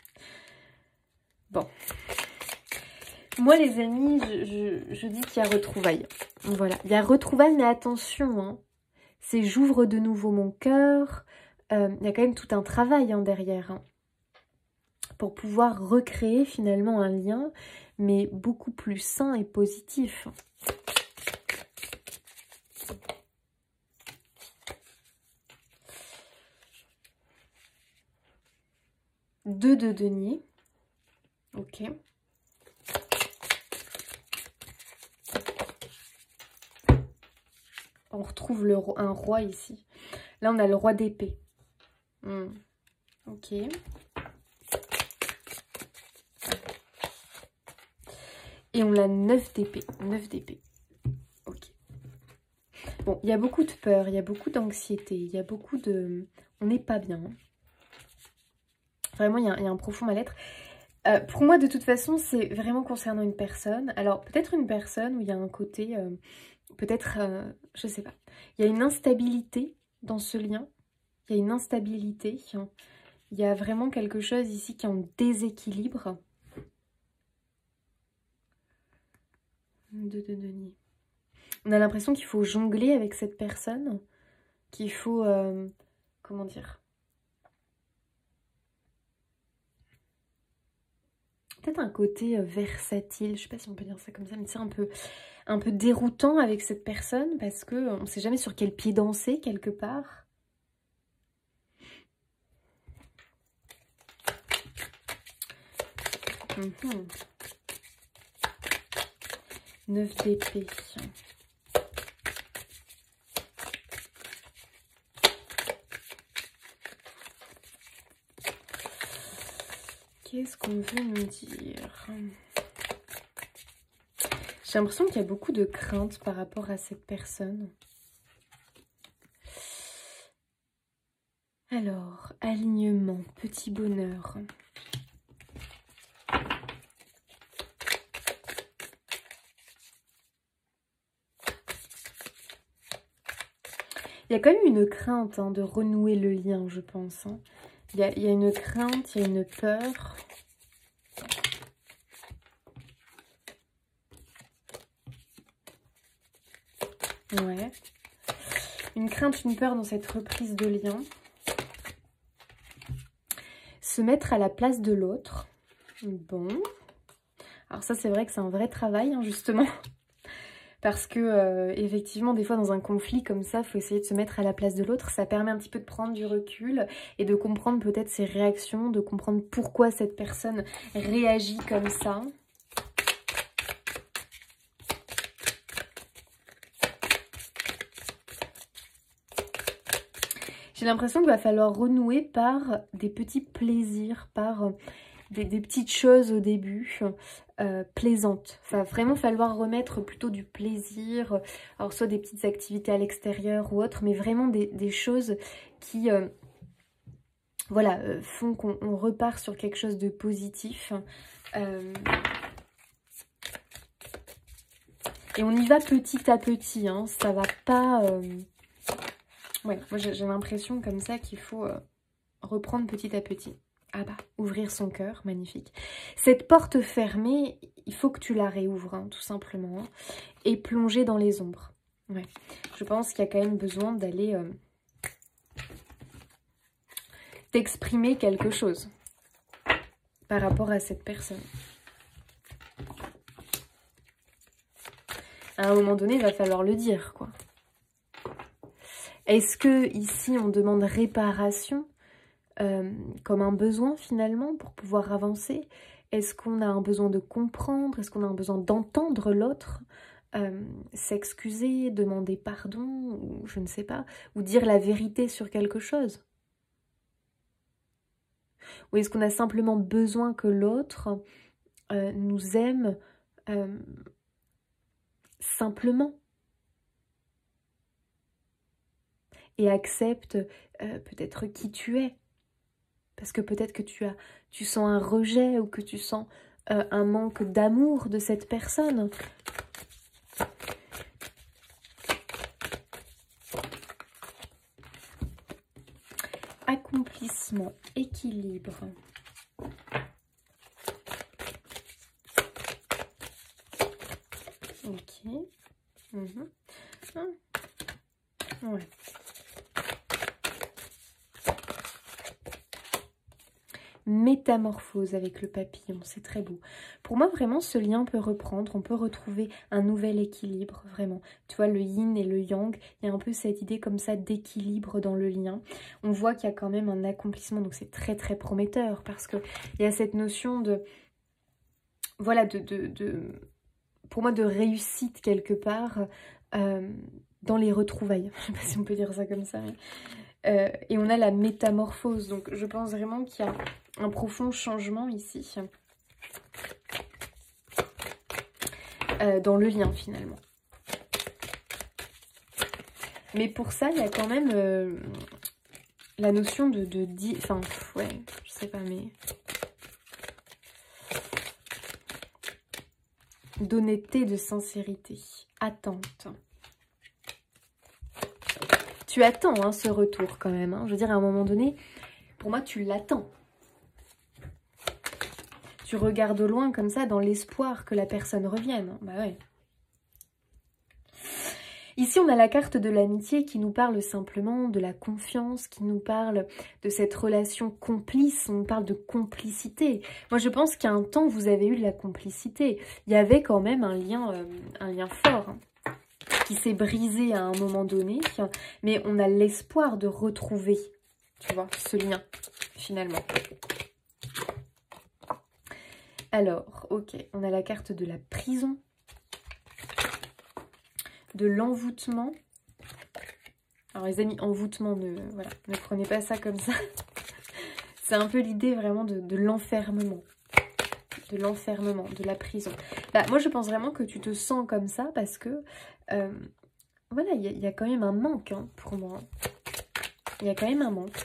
Bon. Moi, les amis, je dis qu'il y a retrouvailles. Voilà, il y a retrouvailles, mais attention, hein. C'est j'ouvre de nouveau mon cœur. Il y a quand même tout un travail derrière, hein, pour pouvoir recréer finalement un lien, mais beaucoup plus sain et positif. Deux de denier. Ok. On retrouve un roi ici. Là, on a le roi d'épée. Ok. Et on a 9 d'épée. 9 d'épée. Ok. Bon, il y a beaucoup de peur, il y a beaucoup d'anxiété, il y a beaucoup de... On n'est pas bien. Vraiment, il y a un profond mal-être. Pour moi, de toute façon, c'est vraiment concernant une personne. Alors, peut-être une personne où il y a un côté... peut-être, je sais pas. Il y a une instabilité dans ce lien. Il y a une instabilité. Il y a vraiment quelque chose ici qui est en déséquilibre. 2 de denier. On a l'impression qu'il faut jongler avec cette personne, qu'il faut, comment dire, peut-être un côté versatile, je sais pas si on peut dire ça comme ça, mais c'est un peu déroutant avec cette personne parce que on sait jamais sur quel pied danser quelque part. Mmh. 9 d'épée. Qu'est-ce qu'on veut nous dire? J'ai l'impression qu'il y a beaucoup de crainte par rapport à cette personne. Alors, alignement, petit bonheur. Il y a quand même une crainte de renouer le lien, je pense. Il y a une crainte, il y a une peur. Ouais. Une crainte, une peur dans cette reprise de lien. Se mettre à la place de l'autre. Bon. Alors ça, c'est vrai que c'est un vrai travail, justement. Parce que, effectivement, des fois, dans un conflit comme ça, il faut essayer de se mettre à la place de l'autre. Ça permet un petit peu de prendre du recul et de comprendre peut-être ses réactions, de comprendre pourquoi cette personne réagit comme ça. J'ai l'impression qu'il va falloir renouer par des petits plaisirs, par des petites choses au début plaisantes. Il va vraiment falloir remettre plutôt du plaisir, alors soit des petites activités à l'extérieur ou autre, mais vraiment des choses qui voilà, font qu'on repart sur quelque chose de positif. Et on y va petit à petit, ça va pas... Ouais, moi j'ai l'impression comme ça qu'il faut reprendre petit à petit. Ah bah, ouvrir son cœur, magnifique. Cette porte fermée, il faut que tu la réouvres, tout simplement. Et plonger dans les ombres. Ouais, je pense qu'il y a quand même besoin d'aller t'exprimer quelque chose par rapport à cette personne. À un moment donné, il va falloir le dire, quoi. Est-ce que ici on demande réparation comme un besoin finalement pour pouvoir avancer? Est-ce qu'on a un besoin de comprendre? Est-ce qu'on a un besoin d'entendre l'autre? S'excuser, demander pardon, ou je ne sais pas, ou dire la vérité sur quelque chose? Ou est-ce qu'on a simplement besoin que l'autre nous aime simplement? Et accepte peut-être qui tu es. Parce que peut-être que tu sens un rejet ou que tu sens un manque d'amour de cette personne. Accomplissement, équilibre. Ok. Ouais. Métamorphose avec le papillon, c'est très beau. Pour moi, vraiment, ce lien peut reprendre, on peut retrouver un nouvel équilibre, vraiment. Tu vois, le yin et le yang, il y a un peu cette idée comme ça d'équilibre dans le lien. On voit qu'il y a quand même un accomplissement, donc c'est très très prometteur, parce qu'il y a cette notion de... Voilà, pour moi, de réussite quelque part dans les retrouvailles. Je ne sais pas si on peut dire ça comme ça, mais... et on a la métamorphose, donc je pense vraiment qu'il y a un profond changement ici dans le lien finalement. Mais pour ça, il y a quand même la notion enfin, ouais, je sais pas, mais... d'honnêteté, de sincérité. Attente. Tu attends ce retour quand même. Je veux dire, à un moment donné, pour moi, tu l'attends. Tu regardes au loin comme ça dans l'espoir que la personne revienne. Bah ouais. Ici, on a la carte de l'amitié qui nous parle simplement de la confiance, qui nous parle de cette relation complice, on nous parle de complicité. Moi, je pense qu'à un temps, vous avez eu de la complicité. Il y avait quand même un lien fort, hein, qui s'est brisé à un moment donné, mais on a l'espoir de retrouver, tu vois, ce lien, finalement. Alors, ok, on a la carte de la prison, de l'envoûtement. Alors les amis, envoûtement, ne prenez pas ça comme ça. C'est un peu l'idée vraiment de l'enfermement. De l'enfermement, de la prison. Bah, moi je pense vraiment que tu te sens comme ça parce que, voilà, il y a quand même un manque, hein, pour moi. Il y a quand même un manque.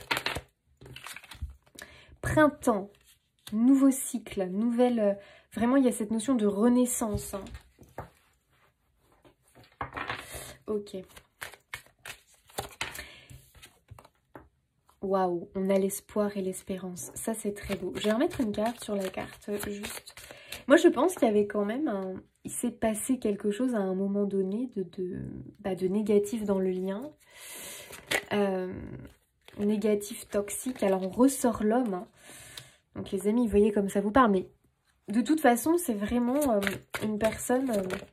Printemps, nouveau cycle, nouvelle... vraiment, il y a cette notion de renaissance, hein. Ok. Waouh, on a l'espoir et l'espérance. Ça, c'est très beau. Je vais remettre une carte sur la carte, juste. Moi, je pense qu'il y avait quand même un... Il s'est passé quelque chose à un moment donné de négatif dans le lien. Négatif, toxique. Alors, on ressort l'homme, hein. Donc, les amis, vous voyez comme ça vous parle. Mais de toute façon, c'est vraiment une personne...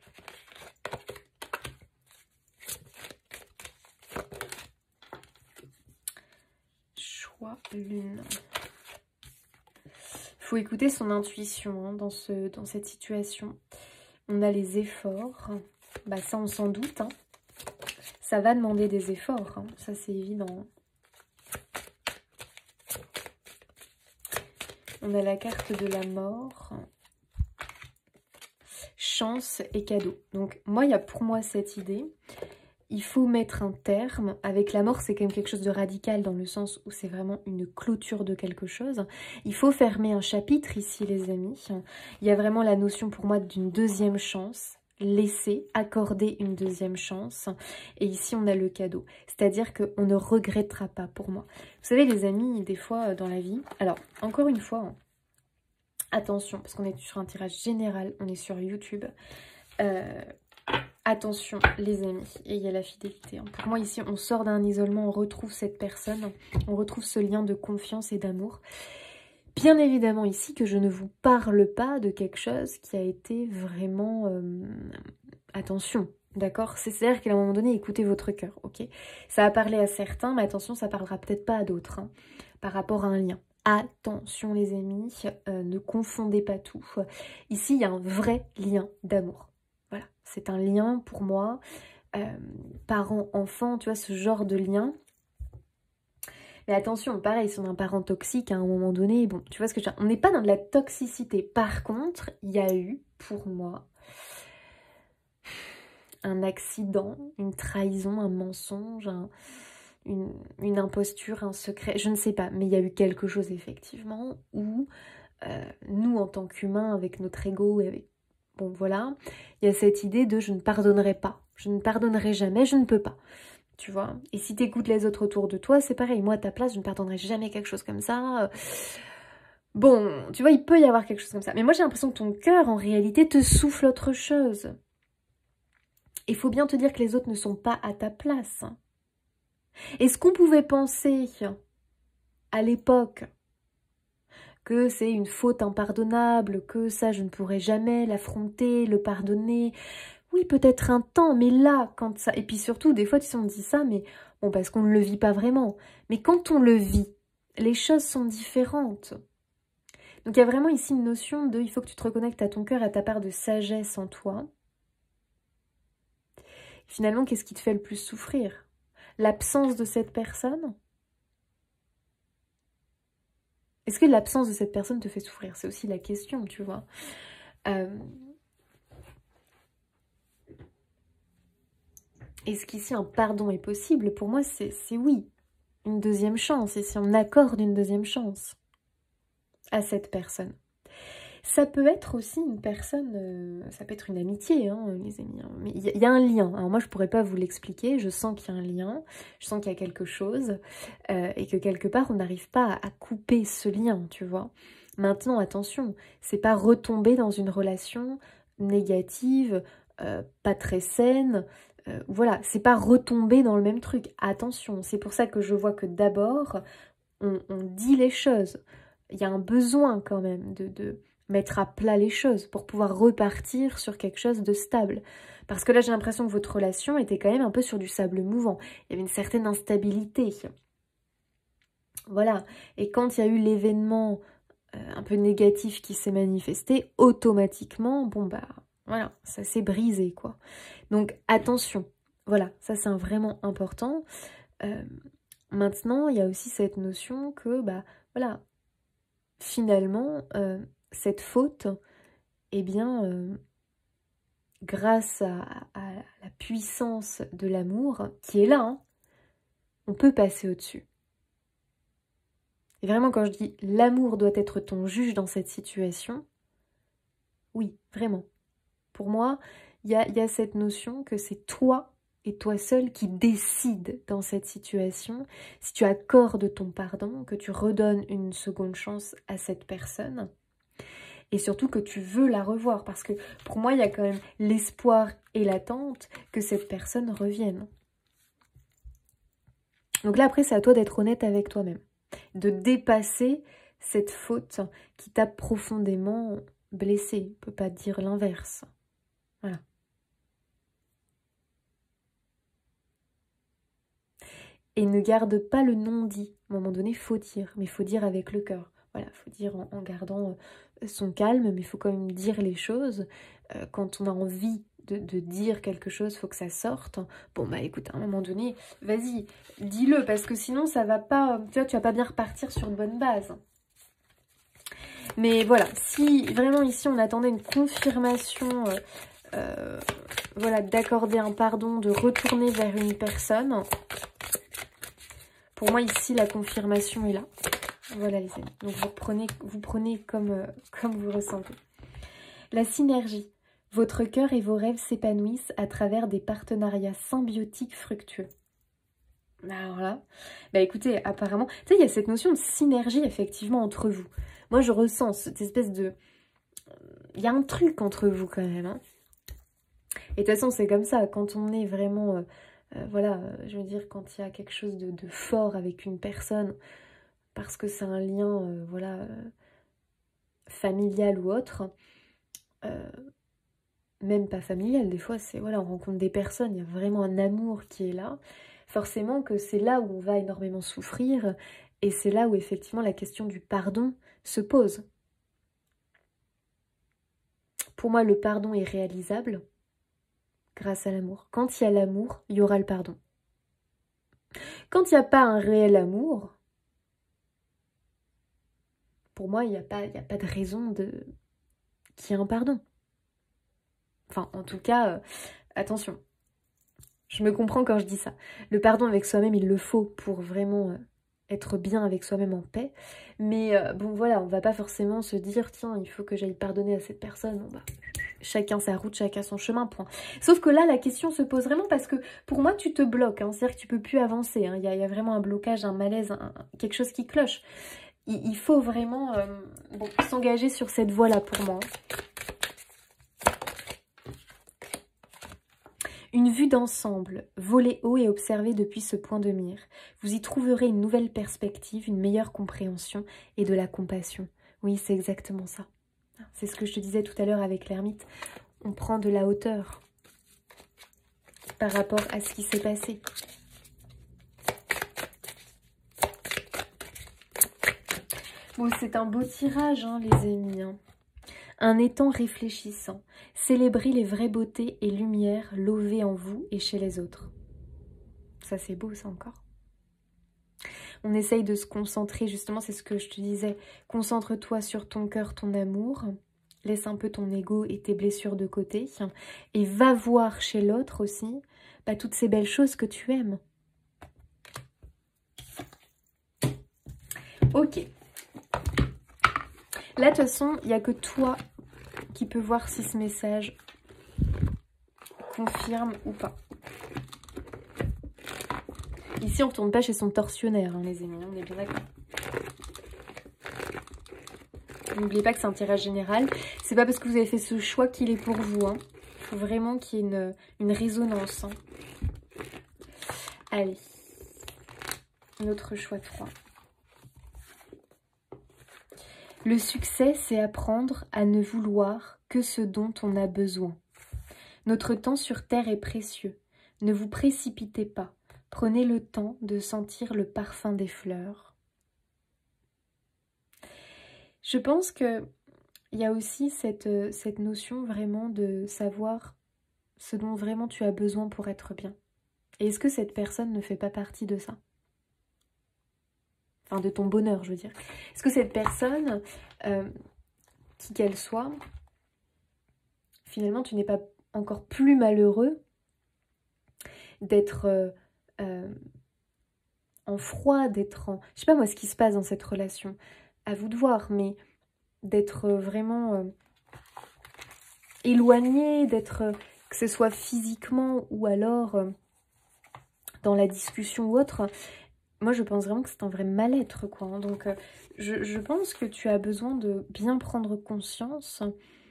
Lune. Il faut écouter son intuition, hein, dans cette situation. On a les efforts. Bah, ça, on s'en doute, hein. Ça va demander des efforts, hein. Ça, c'est évident. On a la carte de la mort. Chance et cadeau. Donc, moi, il y a pour moi cette idée. Il faut mettre un terme. Avec la mort, c'est quand même quelque chose de radical dans le sens où c'est vraiment une clôture de quelque chose. Il faut fermer un chapitre ici, les amis. Il y a vraiment la notion pour moi d'une deuxième chance. Laisser, accorder une deuxième chance. Et ici, on a le cadeau. C'est-à-dire qu'on ne regrettera pas pour moi. Vous savez, les amis, des fois dans la vie... Alors, encore une fois, attention, parce qu'on est sur un tirage général, on est sur YouTube. Attention les amis, et il y a la fidélité. Pour moi ici, on sort d'un isolement, on retrouve cette personne, on retrouve ce lien de confiance et d'amour. Bien évidemment ici que je ne vous parle pas de quelque chose qui a été vraiment... Attention, d'accord? C'est-à-dire qu'à un moment donné, écoutez votre cœur, ok? Ça a parlé à certains, mais attention, ça parlera peut-être pas à d'autres, hein, par rapport à un lien. Attention les amis, ne confondez pas tout. Ici, il y a un vrai lien d'amour. Voilà, c'est un lien pour moi, parent-enfant, tu vois, ce genre de lien. Mais attention, pareil, si on a un parent toxique à un moment donné, bon, tu vois ce que je veux dire, on n'est pas dans de la toxicité. Par contre, il y a eu, pour moi, un accident, une trahison, un mensonge, une imposture, un secret, je ne sais pas. Mais il y a eu quelque chose, effectivement, où nous, en tant qu'humains, avec notre ego et avec... Bon, voilà, il y a cette idée de je ne pardonnerai pas. Je ne pardonnerai jamais, je ne peux pas. Tu vois? Et si tu écoutes les autres autour de toi, c'est pareil. Moi, à ta place, je ne pardonnerai jamais quelque chose comme ça. Bon, tu vois, il peut y avoir quelque chose comme ça. Mais moi, j'ai l'impression que ton cœur, en réalité, te souffle autre chose. Il faut bien te dire que les autres ne sont pas à ta place. Est-ce qu'on pouvait penser, à l'époque, que c'est une faute impardonnable, que ça, je ne pourrais jamais l'affronter, le pardonner. Oui, peut-être un temps, mais là, quand ça... Et puis surtout, des fois, tu sais, on dit ça, mais bon, parce qu'on ne le vit pas vraiment. Mais quand on le vit, les choses sont différentes. Donc, il y a vraiment ici une notion de... Il faut que tu te reconnectes à ton cœur, à ta part de sagesse en toi. Finalement, qu'est-ce qui te fait le plus souffrir? L'absence de cette personne? Est-ce que l'absence de cette personne te fait souffrir? C'est aussi la question, tu vois. Est-ce qu'ici un pardon est possible? Pour moi, c'est oui. Une deuxième chance. Et si on accorde une deuxième chance à cette personne. Ça peut être aussi une personne, ça peut être une amitié, hein, les amis. Hein. Mais il y a un lien. Alors moi, je ne pourrais pas vous l'expliquer. Je sens qu'il y a un lien. Je sens qu'il y a quelque chose. Et que quelque part, on n'arrive pas à couper ce lien, tu vois. Maintenant, attention, c'est pas retomber dans une relation négative, pas très saine, voilà, c'est pas retomber dans le même truc. Attention, c'est pour ça que je vois que d'abord, on dit les choses. Il y a un besoin quand même de mettre à plat les choses pour pouvoir repartir sur quelque chose de stable. Parce que là, j'ai l'impression que votre relation était quand même un peu sur du sable mouvant. Il y avait une certaine instabilité. Voilà. Et quand il y a eu l'événement un peu négatif qui s'est manifesté, automatiquement, bon bah, voilà, ça s'est brisé, quoi. Donc, attention. Voilà, ça c'est vraiment important. Maintenant, il y a aussi cette notion que, bah, voilà, finalement, cette faute, eh bien, grâce à la puissance de l'amour, qui est là, hein, on peut passer au-dessus. Et vraiment, quand je dis l'amour doit être ton juge dans cette situation, oui, vraiment. Pour moi, il y a cette notion que c'est toi et toi seul qui décide dans cette situation, si tu accordes ton pardon, que tu redonnes une seconde chance à cette personne, et surtout que tu veux la revoir, parce que pour moi, il y a quand même l'espoir et l'attente que cette personne revienne. Donc là, après, c'est à toi d'être honnête avec toi-même, de dépasser cette faute qui t'a profondément blessé. On ne peut pas dire l'inverse. Voilà. Et ne garde pas le non-dit. À un moment donné, il faut dire, mais il faut dire avec le cœur. Voilà, il faut dire en gardant son calme, mais il faut quand même dire les choses. Quand on a envie de dire quelque chose, il faut que ça sorte. Bon, bah écoute, à un moment donné, vas-y, dis-le, parce que sinon, ça va pas, tu vois, tu vas pas bien repartir sur une bonne base. Mais voilà, si vraiment ici, on attendait une confirmation, voilà, d'accorder un pardon, de retourner vers une personne, pour moi, ici, la confirmation est là. Voilà, les amis. Donc, vous prenez comme vous ressentez. La synergie. Votre cœur et vos rêves s'épanouissent à travers des partenariats symbiotiques fructueux. Alors là, bah écoutez, apparemment, tu sais, il y a cette notion de synergie, effectivement, entre vous. Moi, je ressens cette espèce de... Il y a un truc entre vous, quand même. Hein. Et de toute façon, c'est comme ça. Quand on est vraiment... voilà, je veux dire, quand il y a quelque chose de fort avec une personne, parce que c'est un lien, voilà, familial ou autre, même pas familial, des fois, c'est, voilà, on rencontre des personnes, il y a vraiment un amour qui est là, forcément que c'est là où on va énormément souffrir, et c'est là où, effectivement, la question du pardon se pose. Pour moi, le pardon est réalisable grâce à l'amour. Quand il y a l'amour, il y aura le pardon. Quand il n'y a pas un réel amour, pour moi, il n'y a pas de raison qu'il y ait un pardon. Enfin, en tout cas, attention. Je me comprends quand je dis ça. Le pardon avec soi-même, il le faut pour vraiment être bien avec soi-même en paix. Mais bon, voilà, on va pas forcément se dire, tiens, il faut que j'aille pardonner à cette personne. Bon, bah, chacun sa route, chacun son chemin, point. Sauf que là, la question se pose vraiment parce que pour moi, tu te bloques. Hein, c'est-à-dire que tu peux plus avancer. Hein. Il y a vraiment un blocage, un malaise, quelque chose qui cloche. Il faut vraiment bon, s'engager sur cette voie-là pour moi. Une vue d'ensemble, voler haut et observer depuis ce point de mire. Vous y trouverez une nouvelle perspective, une meilleure compréhension et de la compassion. Oui, c'est exactement ça. C'est ce que je te disais tout à l'heure avec l'ermite. On prend de la hauteur par rapport à ce qui s'est passé. Bon, c'est un beau tirage, hein, les amis. Hein. Un étang réfléchissant. Célébrez les vraies beautés et lumières lovées en vous et chez les autres. Ça, c'est beau, ça encore. On essaye de se concentrer, justement, c'est ce que je te disais. Concentre-toi sur ton cœur, ton amour. Laisse un peu ton ego et tes blessures de côté. Et va voir chez l'autre aussi bah, toutes ces belles choses que tu aimes. Ok. Là, de toute façon, il n'y a que toi qui peux voir si ce message confirme ou pas. Ici, on ne retourne pas chez son tortionnaire, hein, les amis, on est bien d'accord. N'oubliez pas que c'est un tirage général. C'est pas parce que vous avez fait ce choix qu'il est pour vous. Hein. Il faut vraiment qu'il y ait une résonance. Hein. Allez, notre choix 3. Le succès, c'est apprendre à ne vouloir que ce dont on a besoin. Notre temps sur terre est précieux. Ne vous précipitez pas. Prenez le temps de sentir le parfum des fleurs. Je pense qu'il y a aussi cette notion vraiment de savoir ce dont vraiment tu as besoin pour être bien. Et est-ce que cette personne ne fait pas partie de ça? Enfin, de ton bonheur, je veux dire. Est-ce que cette personne, qui qu'elle soit, finalement, tu n'es pas encore plus malheureux d'être en froid, d'être en... Je sais pas moi ce qui se passe dans cette relation, à vous de voir, mais d'être vraiment éloigné, d'être, que ce soit physiquement ou alors dans la discussion ou autre, moi je pense vraiment que c'est un vrai mal-être, quoi. Hein. Donc je pense que tu as besoin de bien prendre conscience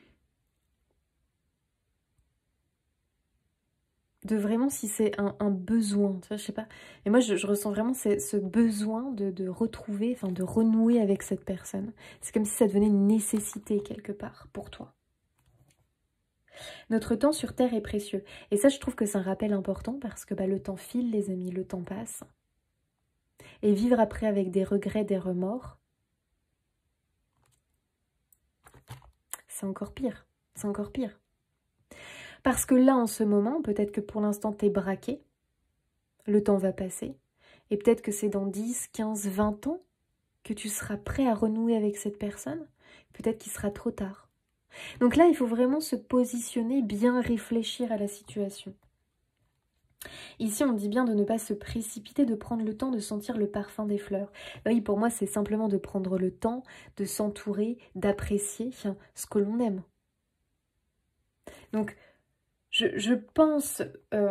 de vraiment si c'est un besoin, tu vois, je sais pas. Et moi, je ressens vraiment ce besoin de retrouver, enfin de renouer avec cette personne. C'est comme si ça devenait une nécessité quelque part pour toi. Notre temps sur Terre est précieux. Et ça, je trouve que c'est un rappel important parce que le temps file, les amis, le temps passe. Et vivre après avec des regrets, des remords, c'est encore pire. C'est encore pire. Parce que là, en ce moment, peut-être que pour l'instant, t'es braqué. Le temps va passer. Et peut-être que c'est dans 10, 15, 20 ans que tu seras prêt à renouer avec cette personne. Peut-être qu'il sera trop tard. Donc là, il faut vraiment se positionner, bien réfléchir à la situation. Ici, on dit bien de ne pas se précipiter, de prendre le temps de sentir le parfum des fleurs. Oui, pour moi, c'est simplement de prendre le temps de s'entourer, d'apprécier ce que l'on aime. Donc, je pense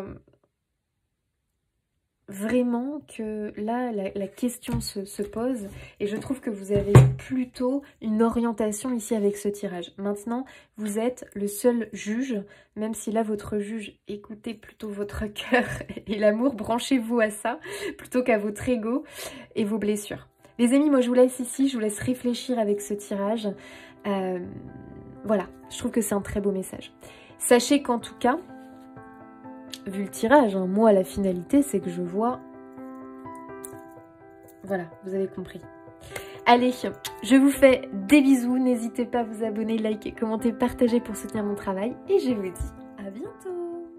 vraiment que là, la question se pose et je trouve que vous avez plutôt une orientation ici avec ce tirage. Maintenant, vous êtes le seul juge, même si là, votre juge, écoutez plutôt votre cœur et l'amour, branchez-vous à ça, plutôt qu'à votre ego et vos blessures. Les amis, moi, je vous laisse ici, je vous laisse réfléchir avec ce tirage. Voilà, je trouve que c'est un très beau message. Sachez qu'en tout cas, vu le tirage, hein, moi la finalité c'est que je vois... Voilà, vous avez compris. Allez, je vous fais des bisous, n'hésitez pas à vous abonner, liker, commenter, partager pour soutenir mon travail et je vous dis à bientôt.